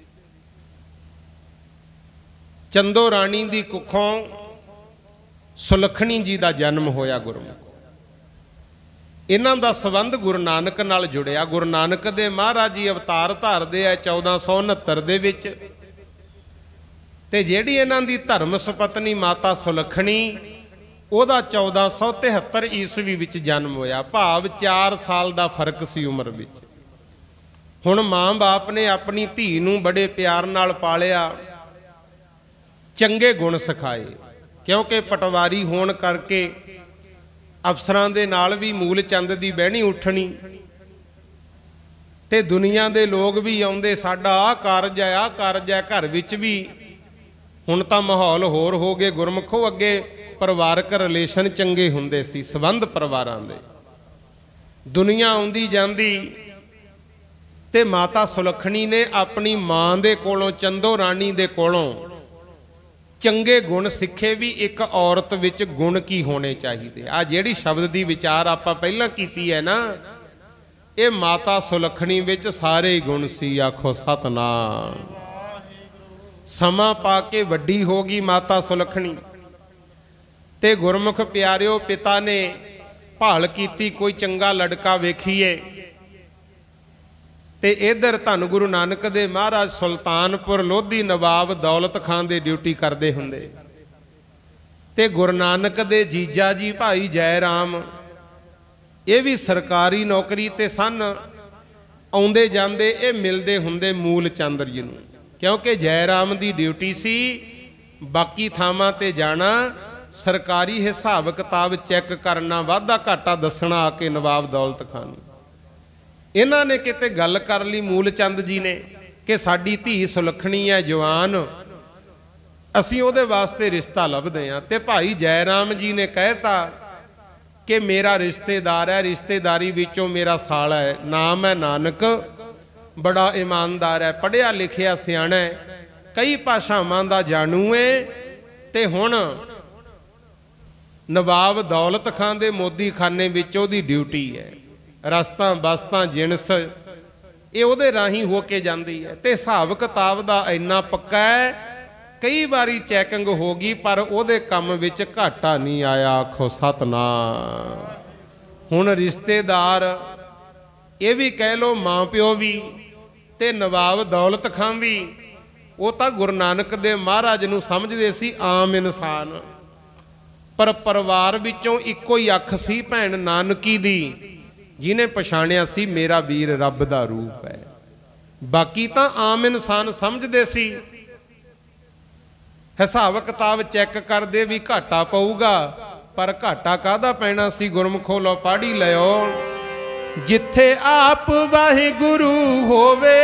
ਚੰਦੋ ਰਾਣੀ ਦੀ ਕੁੱਖੋਂ ਸੁਲੱਖਣੀ ਜੀ ਦਾ ਜਨਮ ਹੋਇਆ ਗੁਰਮੁਖ। ਇਹਨਾਂ ਦਾ ਸੰਬੰਧ ਗੁਰੂ ਨਾਨਕ ਨਾਲ ਜੁੜਿਆ। ਗੁਰੂ ਨਾਨਕ ਦੇ ਮਹਾਰਾਜ ਜੀ ਅਵਤਾਰ ਧਾਰਦੇ ਆ ਚੌਦਾਂ ਸੌ ਉਨੱਤਰ ਦੇ ਵਿੱਚ, ਤੇ ਜਿਹੜੀ ਇਹਨਾਂ ਦੀ ਧਰਮ ਸੁਪਤਨੀ ਮਾਤਾ ਸੁਲੱਖਣੀ, ਉਹਦਾ ਚੌਦਾਂ ਸੌ ਤਿਹੱਤਰ ਈਸਵੀ ਵਿੱਚ ਜਨਮ ਹੋਇਆ, ਭਾਵ ਚਾਰ ਸਾਲ ਦਾ ਫਰਕ ਸੀ ਉਮਰ ਵਿੱਚ। ਹੁਣ ਮਾਂ ਬਾਪ ਨੇ ਆਪਣੀ ਧੀ ਨੂੰ ਬੜੇ ਪਿਆਰ ਨਾਲ ਪਾਲਿਆ, ਚੰਗੇ ਗੁਣ ਸਿਖਾਏ, ਕਿਉਂਕਿ ਪਟਵਾਰੀ ਹੋਣ ਕਰਕੇ ਅਫਸਰਾਂ ਦੇ ਨਾਲ ਵੀ ਮੂਲ ਚੰਦ ਦੀ ਬਹਿਣੀ ਉੱਠਣੀ, ਤੇ ਦੁਨੀਆ ਦੇ ਲੋਕ ਵੀ ਆਉਂਦੇ, ਸਾਡਾ ਆਹ ਕਾਰਜ ਹੈ ਆਹ ਕਾਰਜ ਹੈ। ਘਰ ਵਿੱਚ ਵੀ ਹੁਣ ਤਾਂ ਮਾਹੌਲ ਹੋਰ ਹੋ ਗਏ ਗੁਰਮੁਖੋ, ਅੱਗੇ ਪਰਿਵਾਰਕ ਰਿਲੇਸ਼ਨ ਚੰਗੇ ਹੁੰਦੇ ਸੀ, ਸੰਬੰਧ ਪਰਿਵਾਰਾਂ ਦੇ। ਦੁਨੀਆ ਆਉਂਦੀ ਜਾਂਦੀ, ਤੇ ਮਾਤਾ ਸੁਲੱਖਣੀ ਨੇ ਆਪਣੀ ਮਾਂ ਦੇ ਕੋਲੋਂ, ਚੰਦੋ ਰਾਣੀ ਦੇ ਕੋਲੋਂ ਚੰਗੇ ਗੁਣ ਸਿੱਖੇ ਵੀ ਇੱਕ ਔਰਤ ਵਿੱਚ ਗੁਣ ਕੀ ਹੋਣੇ ਚਾਹੀਦੇ। ਆ ਜਿਹੜੀ ਸ਼ਬਦ ਦੀ ਵਿਚਾਰ ਆਪਾਂ ਪਹਿਲਾਂ ਕੀਤੀ ਹੈ ਨਾ, ਇਹ ਮਾਤਾ ਸੁਲੱਖਣੀ ਵਿੱਚ ਸਾਰੇ ਹੀ ਗੁਣ ਸੀ। ਆਖੋ ਸਤਨਾਮ। ਸਮਾਂ ਪਾ ਕੇ ਵੱਡੀ ਹੋ ਗਈ ਮਾਤਾ ਸੁਲੱਖਣੀ, ਤੇ ਗੁਰਮੁਖ ਪਿਆਰਿਓ ਪਿਤਾ ਨੇ ਭਾਲ ਕੀਤੀ ਕੋਈ ਚੰਗਾ ਲੜਕਾ ਵੇਖੀਏ, ਤੇ ਇਧਰ ਧੰਨ ਗੁਰੂ ਨਾਨਕ ਦੇ ਮਹਾਰਾਜ ਸੁਲਤਾਨਪੁਰ ਲੋਧੀ ਨਵਾਬ ਦੌਲਤ ਖਾਨ ਦੇ ਡਿਊਟੀ ਕਰਦੇ ਹੁੰਦੇ, ਤੇ ਗੁਰੂ ਨਾਨਕ ਦੇ ਜੀਜਾ ਜੀ ਭਾਈ ਜੈ ਰਾਮ, ਇਹ ਵੀ ਸਰਕਾਰੀ ਨੌਕਰੀ ਤੇ ਸਨ। ਆਉਂਦੇ ਜਾਂਦੇ ਇਹ ਮਿਲਦੇ ਹੁੰਦੇ ਮੂਲ ਚੰਦ ਜੀ ਨੂੰ, ਕਿਉਂਕਿ ਜੈ ਰਾਮ ਦੀ ਡਿਊਟੀ ਸੀ ਬਾਕੀ ਥਾਵਾਂ ਤੇ ਜਾਣਾ, ਸਰਕਾਰੀ ਹਿਸਾਬ ਕਿਤਾਬ ਚੈੱਕ ਕਰਨਾ, ਵਾਧਾ ਘਾਟਾ ਦੱਸਣਾ ਆ ਕੇ ਨਵਾਬ ਦੌਲਤ ਖਾਨ। ਇਹਨਾਂ ਨੇ ਕਿਤੇ ਗੱਲ ਕਰ ਲਈ ਮੂਲ ਚੰਦ ਜੀ ਨੇ ਕਿ ਸਾਡੀ ਧੀ ਸੁਲੱਖਣੀ ਹੈ ਜਵਾਨ, ਅਸੀਂ ਉਹਦੇ ਵਾਸਤੇ ਰਿਸ਼ਤਾ ਲੱਭਦੇ ਹਾਂ। ਤੇ ਭਾਈ ਜੈ ਰਾਮ ਜੀ ਨੇ ਕਹਿਤਾ ਕਿ ਮੇਰਾ ਰਿਸ਼ਤੇਦਾਰ ਹੈ, ਰਿਸ਼ਤੇਦਾਰੀ ਵਿੱਚੋਂ ਮੇਰਾ ਸਾਲਾ ਹੈ, ਨਾਮ ਹੈ ਨਾਨਕ, ਬੜਾ ਇਮਾਨਦਾਰ ਹੈ, ਪੜ੍ਹਿਆ ਲਿਖਿਆ ਸਿਆਣਾ ਹੈ, ਕਈ ਭਾਸ਼ਾਵਾਂ ਦਾ ਜਾਣੂ ਹੈ, ਤੇ ਹੁਣ ਨਵਾਬ ਦੌਲਤ ਖਾਨ ਦੇ ਮੋਦੀ ਖਾਨੇ ਵਿੱਚ ਉਹਦੀ ਡਿਊਟੀ ਹੈ। ਰਸਤਾਂ ਬਸਤਾਂ ਜਿਣਸ ਇਹ ਉਹਦੇ ਰਾਹੀਂ ਹੋ ਕੇ ਜਾਂਦੀ ਹੈ, ਤੇ ਹਿਸਾਬ ਕਿਤਾਬ ਦਾ ਇੰਨਾ ਪੱਕਾ ਹੈ, ਕਈ ਵਾਰੀ ਚੈਕਿੰਗ ਹੋ ਗਈ ਪਰ ਉਹਦੇ ਕੰਮ ਵਿੱਚ ਘਾਟਾ ਨਹੀਂ ਆਇਆ। ਆਖੋ ਸਤਨਾਮ। ਹੁਣ ਰਿਸ਼ਤੇਦਾਰ ਇਹ ਵੀ ਕਹਿ ਲੋ, ਮਾਂ ਪਿਓ ਵੀ, ਤੇ ਨਵਾਬ ਦੌਲਤ ਖਾਨ ਵੀ, ਉਹ ਤਾਂ ਗੁਰੂ ਨਾਨਕ ਦੇ ਮਹਾਰਾਜ ਨੂੰ ਸਮਝਦੇ ਸੀ ਆਮ ਇਨਸਾਨ, ਪਰ ਪਰਿਵਾਰ ਵਿੱਚੋਂ ਇੱਕੋ ਹੀ ਅੱਖ ਸੀ ਭੈਣ ਨਾਨਕੀ ਦੀ, ਜਿਹਨੇ ਪਛਾਣਿਆ ਸੀ ਮੇਰਾ ਵੀਰ ਰੱਬ ਦਾ ਰੂਪ ਹੈ। ਬਾਕੀ ਤਾਂ ਆਮ ਇਨਸਾਨ ਸਮਝਦੇ ਸੀ, ਹਿਸਾਬ ਕਿਤਾਬ ਚੈੱਕ ਕਰਦੇ ਵੀ ਘਾਟਾ ਪਊਗਾ, ਪਰ ਘਾਟਾ ਕਾਹਦਾ ਪੈਣਾ ਸੀ। ਗੁਰਮੁਖੋ ਲੋ ਪਾੜੀ ਲਿਓ, ਜਿੱਥੇ ਆਪ ਵਾਹਿਗੁਰੂ ਹੋਵੇ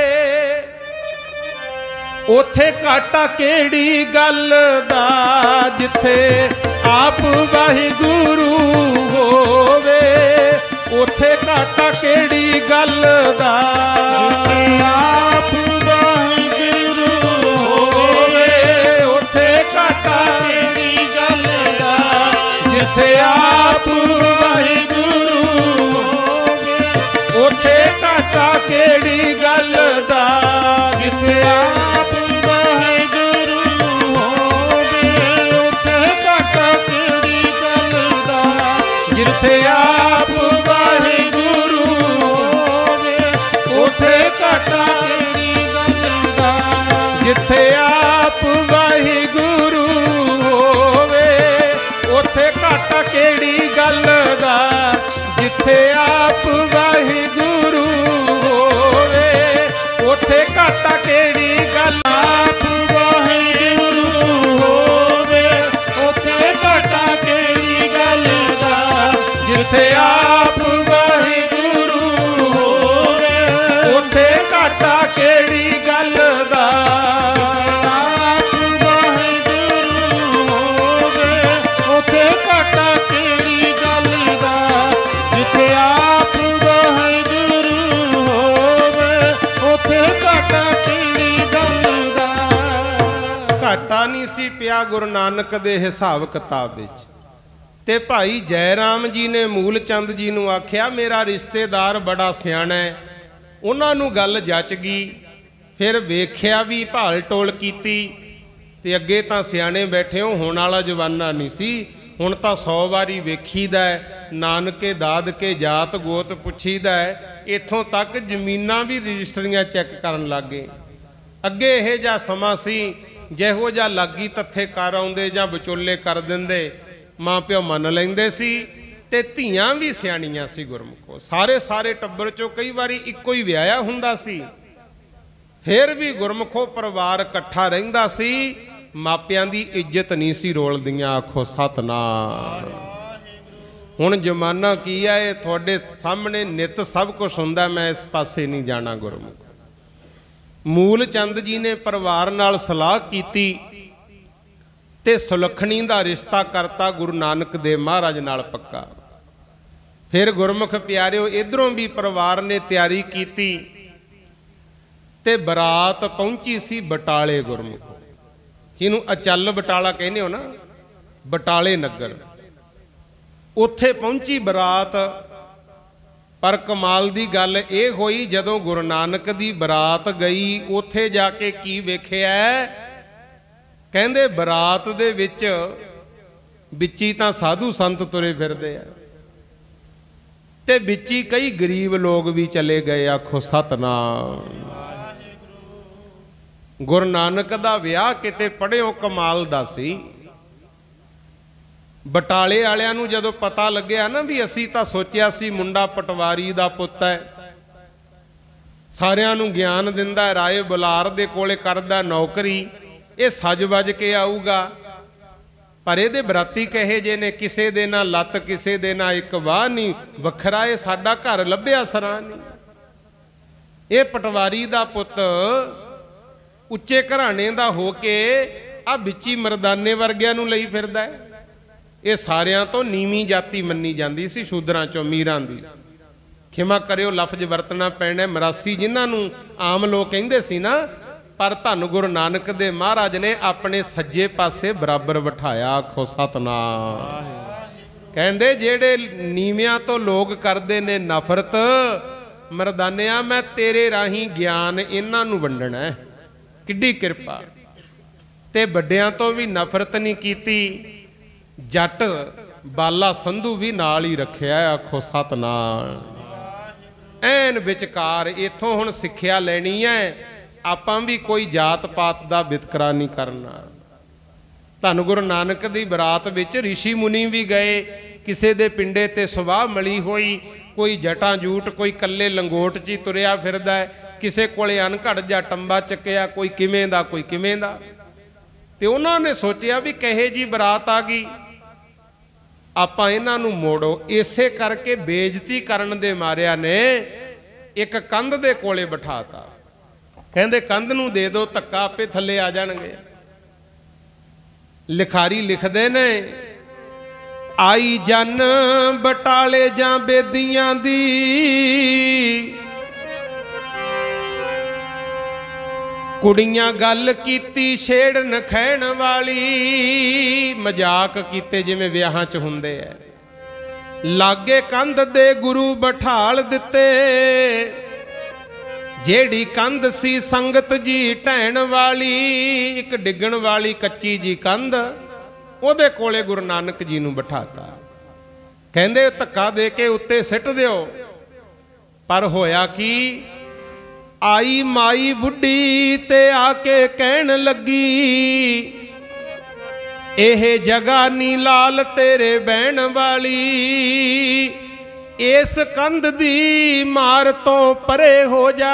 ਉਥੇ ਘਾਟਾ ਕਿਹੜੀ ਗੱਲ ਦਾ, ਜਿੱਥੇ ਆਪ ਵਾਹਿਗੁਰੂ ਹੋਵੇ ਉਥੇ ਘਾਟਾ ਕਿਹੜੀ ਗੱਲ ਦਾ, ਜਿੱਥੇ ਆਪ ਵਾਹਿਗੁਰੂ ਹੋਵੇ ਉਥੇ ਘਾਟਾ ਕਿਹੜੀ ਗੱਲ ਦਾ, ਜਿੱਥੇ ਆਪ ਵਾਹਿਗੁਰੂ ਹੋਵੇ ਉਥੇ ਘਾਟਾ ਕਿਹੜੀ ਗੱਲ ਦਾ, ਜਿੱਥੇ ਆਪ ਵਾਹਿਗੁਰੂ ਹੋਵੇ ਉਥੇ ਘਾਟਾ ਕਿਹੜੀ ਗੱਲ ਦਾ, ਜਿੱਥੇ ਆਪ ਵਾਹਿਗੁਰੂ ਹੋਵੇ ਉਥੇ ਘਾਟਾ ਕਿਹੜੀ ਗੱਲ ਦਾ, ਜਿੱਥੇ ਆਪ ਵਾਹਿਗੁਰੂ ਹੋਵੇ ਉਥੇ ਘਾਟਾ ਕਿਹੜੀ ਗੱਲ ਦਾ, ਜਿੱਥੇ ਆਪ ਵਾਹਿਗੁਰੂ ਹੋਵੇ ਉਥੇ ਘਾਟਾ ਕਿਹੜੀ ਗੱਲ, ਆਪ ਵਾਹਿਗੁਰੂ ਹੋਵੇ ਉਥੇ ਘਾਟਾ ਕਿਹੜੀ ਗੱਲ ਦਾ, ਜਿੱਥੇ ਆਪ ਵਾਹਿਗੁਰੂ ਹੋਵੇ ਉਥੇ ਘਾਟਾ ਕਿਹੜੀ ਗੱਲ ਦਾ, ਆਪ ਵਾਹਿਗੁਰੂ ਹੋਵੇ ਉਥੇ ਘਾਟਾ ਕਿਹੜੀ ਗੱਲ ਦਾ, ਜਿੱਥੇ ਆਪ ਵਾਹਿਗੁਰੂ ਹੋਵੇ ਉਥੇ ਘਾਟਾ ਕਿਹੜੀ ਗੱਲ ਦਾ। ਘਾਟਾ ਨਹੀਂ ਸੀ ਪਿਆ ਗੁਰੂ ਨਾਨਕ ਦੇ ਹਿਸਾਬ ਕਿਤਾਬ ਵਿੱਚ। ਤੇ ਭਾਈ ਜੈ ਰਾਮ ਜੀ ਨੇ ਮੂਲ ਚੰਦ ਜੀ ਨੂੰ ਆਖਿਆ ਮੇਰਾ ਰਿਸ਼ਤੇਦਾਰ ਬੜਾ ਸਿਆਣਾ ਹੈ। ਉਹਨਾਂ ਨੂੰ ਗੱਲ ਜੱਚ ਗਈ, ਫਿਰ ਵੇਖਿਆ ਵੀ, ਭਾਲ ਟੋਲ ਕੀਤੀ, ਤੇ ਅੱਗੇ ਤਾਂ ਸਿਆਣੇ ਬੈਠੇ ਹੋ, ਹੁਣ ਵਾਲਾ ਜਵਾਨਾ ਨਹੀਂ ਸੀ, ਹੁਣ ਤਾਂ ਸੌ ਵਾਰੀ ਵੇਖੀਦਾ, ਨਾਨਕੇ ਦਾਦਕੇ ਜਾਤ ਗੋਤ ਪੁੱਛੀਦਾ ਹੈ। ਇੱਥੋਂ ਤੱਕ ਜ਼ਮੀਨਾਂ ਵੀ ਰਜਿਸਟਰੀਆਂ ਚੈੱਕ ਕਰਨ ਲੱਗ ਗਏ। ਅੱਗੇ ਇਹ ਜਿਹਾ ਸਮਾਂ ਸੀ, ਜਿਹੋ ਜਿਹਾ ਲਾਗੀ ਤੱਥੇ ਕਰ ਆਉਂਦੇ ਜਾਂ ਵਿਚੋਲੇ ਕਰ ਦਿੰਦੇ, ਮਾਂ ਪਿਓ ਮੰਨ ਲੈਂਦੇ ਸੀ ਤੇ ਧੀਆਂ ਵੀ ਸਿਆਣੀਆਂ ਸੀ ਗੁਰਮੁਖੋ। ਸਾਰੇ ਸਾਰੇ ਟੱਬਰ ਚੋਂ ਕਈ ਵਾਰੀ ਇੱਕੋ ਹੀ ਵਿਆਹਿਆ ਹੁੰਦਾ ਸੀ, ਫਿਰ ਵੀ ਗੁਰਮੁਖੋ ਪਰਿਵਾਰ ਇਕੱਠਾ ਰਹਿੰਦਾ ਸੀ। ਮਾਪਿਆਂ ਦੀ ਇੱਜ਼ਤ ਨਹੀਂ ਸੀ ਰੋਲਦੀਆਂ। ਆਖੋ ਸਤਨਾਮ। ਹੁਣ ਜ਼ਮਾਨਾ ਕੀ ਹੈ, ਇਹ ਤੁਹਾਡੇ ਸਾਹਮਣੇ ਨਿਤ ਸਭ ਕੁਝ ਹੁੰਦਾ, ਮੈਂ ਇਸ ਪਾਸੇ ਨਹੀਂ ਜਾਣਾ। ਗੁਰਮੁਖ ਮੂਲ ਚੰਦ ਜੀ ਨੇ ਪਰਿਵਾਰ ਨਾਲ ਸਲਾਹ ਕੀਤੀ ਤੇ ਸੁਲੱਖਣੀ ਦਾ ਰਿਸ਼ਤਾ ਕਰਤਾ ਗੁਰੂ ਨਾਨਕ ਦੇਵ ਮਹਾਰਾਜ ਨਾਲ ਪੱਕਾ। ਫਿਰ ਗੁਰਮੁਖ ਪਿਆਰਿਓ ਇਧਰੋਂ ਵੀ ਪਰਿਵਾਰ ਨੇ ਤਿਆਰੀ ਕੀਤੀ ਤੇ ਬਰਾਤ ਪਹੁੰਚੀ ਸੀ ਬਟਾਲੇ। ਗੁਰਮੁਖ ਜਿਹਨੂੰ ਅਚਲ ਬਟਾਲਾ ਕਹਿੰਦੇ ਹੋ ਨਾ, ਬਟਾਲੇ ਨਗਰ, ਉੱਥੇ ਪਹੁੰਚੀ ਬਰਾਤ। ਪਰ ਕਮਾਲ ਦੀ ਗੱਲ ਇਹ ਹੋਈ, ਜਦੋਂ ਗੁਰੂ ਨਾਨਕ ਦੀ ਬਰਾਤ ਗਈ ਉੱਥੇ ਜਾ ਕੇ ਕੀ ਵੇਖਿਆ, ਕਹਿੰਦੇ ਬਰਾਤ ਦੇ ਵਿੱਚ ਵਿੱਚੀ ਤਾਂ ਸਾਧੂ ਸੰਤ ਤੁਰੇ ਫਿਰਦੇ ਆ ਤੇ ਵਿੱਚੀ ਕਈ ਗਰੀਬ ਲੋਕ ਵੀ ਚਲੇ ਗਏ। ਆਖੋ ਸਤਨਾਮ। ਗੁਰੂ ਨਾਨਕ ਦਾ ਵਿਆਹ ਕਿਤੇ ਪੜ੍ਹਿਓ ਕਮਾਲ ਦਾ ਸੀ। ਬਟਾਲੇ ਵਾਲਿਆਂ ਨੂੰ ਜਦੋਂ ਪਤਾ ਲੱਗਿਆ ਨਾ ਵੀ ਅਸੀਂ ਤਾਂ ਸੋਚਿਆ ਸੀ ਮੁੰਡਾ ਪਟਵਾਰੀ ਦਾ ਪੁੱਤ ਹੈ, ਸਾਰਿਆਂ ਨੂੰ ਗਿਆਨ ਦਿੰਦਾ, ਰਾਏ ਬੁਲਾਰ ਦੇ ਕੋਲੇ ਕਰਦਾ ਨੌਕਰੀ, ਇਹ ਸੱਜ ਵੱਜ ਕੇ ਆਊਗਾ, ਪਰ ਇਹਦੇ ਬਰਾਤੀ ਕਹੇ ਜੇ ਨੇ, ਕਿਸੇ ਦੇ ਨਾਲ ਲੱਤ, ਕਿਸੇ ਦੇ ਨਾਲ ਇੱਕ ਵਾਹ ਨਹੀਂ, ਵੱਖਰਾ ਇਹ ਸਾਡਾ ਘਰ ਲੱਭਿਆ ਸਰਾਂ ਨਹੀਂ। ਇਹ ਪਟਵਾਰੀ ਦਾ ਪੁੱਤ ਉੱਚੇ ਘਰਾਣੇ ਦਾ ਹੋ ਕੇ ਆ ਵਿੱਚੀ ਮਰਦਾਨੇ ਵਰਗਿਆਂ ਨੂੰ ਲਈ ਫਿਰਦਾ ਹੈ। ਇਹ ਸਾਰਿਆਂ ਤੋਂ ਨੀਵੀਂ ਜਾਤੀ ਮੰਨੀ ਜਾਂਦੀ ਸੀ, ਸ਼ੂਦਰਾਂ ਚੋਂ, ਮੀਰਾਂ ਦੀ। ਖਿਮਾ ਕਰਿਓ ਲਫ਼ਜ਼ ਵਰਤਣਾ ਪੈਣਾ, ਮਰਾਸੀ ਜਿਨ੍ਹਾਂ ਨੂੰ ਆਮ ਲੋਕ ਕਹਿੰਦੇ ਸੀ ਨਾ, ਪਰ ਧੰਨ ਗੁਰੂ ਨਾਨਕ ਦੇ ਮਹਾਰਾਜ ਨੇ ਆਪਣੇ ਸੱਜੇ ਪਾਸੇ ਬਰਾਬਰ ਬਿਠਾਇਆ। ਆਖੋ ਸਤਨਾਮ। ਕਹਿੰਦੇ ਜਿਹੜੇ ਨੀਵਿਆਂ ਤੋਂ ਲੋਕ ਕਰਦੇ ਨੇ ਨਫ਼ਰਤ, ਮਰਦਾਨਿਆਂ ਮੈਂ ਤੇਰੇ ਰਾਹੀਂ ਗਿਆਨ ਇਹਨਾਂ ਨੂੰ ਵੰਡਣਾ ਹੈ। ਕਿੱਡੀ ਕਿਰਪਾ। ਤੇ ਵੱਡਿਆਂ ਤੋਂ ਵੀ ਨਫ਼ਰਤ ਨਹੀਂ ਕੀਤੀ। ਜੱਟ ਬਾਲਾ ਸੰਧੂ ਵੀ ਨਾਲ ਹੀ ਰੱਖਿਆ। ਆਖੋ ਸਤਨਾਮ। ਐਨ ਵਿਚਕਾਰ ਇੱਥੋਂ ਹੁਣ ਸਿੱਖਿਆ ਲੈਣੀ ਹੈ। ਆਪਾਂ ਵੀ ਕੋਈ ਜਾਤ ਪਾਤ ਦਾ ਵਿਤਕਰਾ ਨਹੀਂ ਕਰਨਾ। ਧੰਨ ਗੁਰੂ ਨਾਨਕ ਦੀ ਬਰਾਤ ਵਿੱਚ ਰਿਸ਼ੀ ਮੁਨੀ ਵੀ ਗਏ। ਕਿਸੇ ਦੇ ਪਿੰਡੇ ਤੇ ਸੁਆਹ ਮਲੀ ਹੋਈ, ਕੋਈ ਜਟਾਂ ਜੂਟ, ਕੋਈ ਕੱਲੇ ਲੰਗੋਟ 'ਚ ਹੀ ਤੁਰਿਆ ਫਿਰਦਾ, ਕਿਸੇ ਕੋਲੇ ਅਨਘੜ ਜਾਂ ਟੰਬਾ ਚੱਕਿਆ, ਕੋਈ ਕਿਵੇਂ ਦਾ ਕੋਈ ਕਿਵੇਂ ਦਾ। ਤੇ ਉਹਨਾਂ ਨੇ ਸੋਚਿਆ ਵੀ ਕਹੇ ਜੀ ਬਰਾਤ ਆ ਗਈ, ਆਪਾਂ ਇਹਨਾਂ ਨੂੰ ਮੋੜੋ। ਇਸੇ ਕਰਕੇ ਬੇਇੱਜ਼ਤੀ ਕਰਨ ਦੇ ਮਾਰਿਆਂ ਨੇ ਇੱਕ ਕੰਧ ਦੇ ਕੋਲੇ ਬਿਠਾਤਾ। ਕਹਿੰਦੇ ਕੰਧ ਨੂੰ ਦੇ ਦਿਓ ਧੱਕਾ, ਆਪੇ ਥੱਲੇ ਆ ਜਾਣਗੇ। ਲਿਖਾਰੀ ਲਿਖਦੇ ਨੇ, ਆਈ ਜਨ ਬਟਾਲੇ ਜਾਂ ਬੇਦੀਆਂ ਦੀ, ਕੁੜੀਆਂ ਗੱਲ ਕੀਤੀ ਛੇੜਨ ਖੈਣ ਵਾਲੀ। ਮਜ਼ਾਕ ਕੀਤੇ ਜਿਵੇਂ ਵਿਆਹਾਂ 'ਚ ਹੁੰਦੇ ਐ। ਲਾਗੇ ਕੰਧ ਦੇ ਗੁਰੂ ਬਿਠਾਲ ਦਿੱਤੇ, ਜਿਹੜੀ ਕੰਧ ਸੀ ਸੰਗਤ ਜੀ ਢਹਿਣ ਵਾਲੀ। ਇੱਕ ਡਿੱਗਣ ਵਾਲੀ ਕੱਚੀ ਜੀ ਕੰਧ, ਉਹਦੇ ਕੋਲੇ ਗੁਰੂ ਨਾਨਕ ਜੀ ਨੂੰ ਬਿਠਾਤਾ। ਕਹਿੰਦੇ ਧੱਕਾ ਦੇ ਕੇ ਉੱਤੇ ਸਿੱਟ ਦਿਓ। ਪਰ ਹੋਇਆ ਕੀ, ਆਈ ਮਾਈ ਬੁੱਢੀ ਤੇ ਆ ਕੇ ਕਹਿਣ ਲੱਗੀ, ਇਹ ਜਗ੍ਹਾ ਨੀ ਲਾਲ ਤੇਰੇ ਬਹਿਣ ਵਾਲੀ। ਇਸ ਕੰਧ ਦੀ ਮਾਰ ਤੋਂ ਪਰੇ ਹੋ ਜਾ,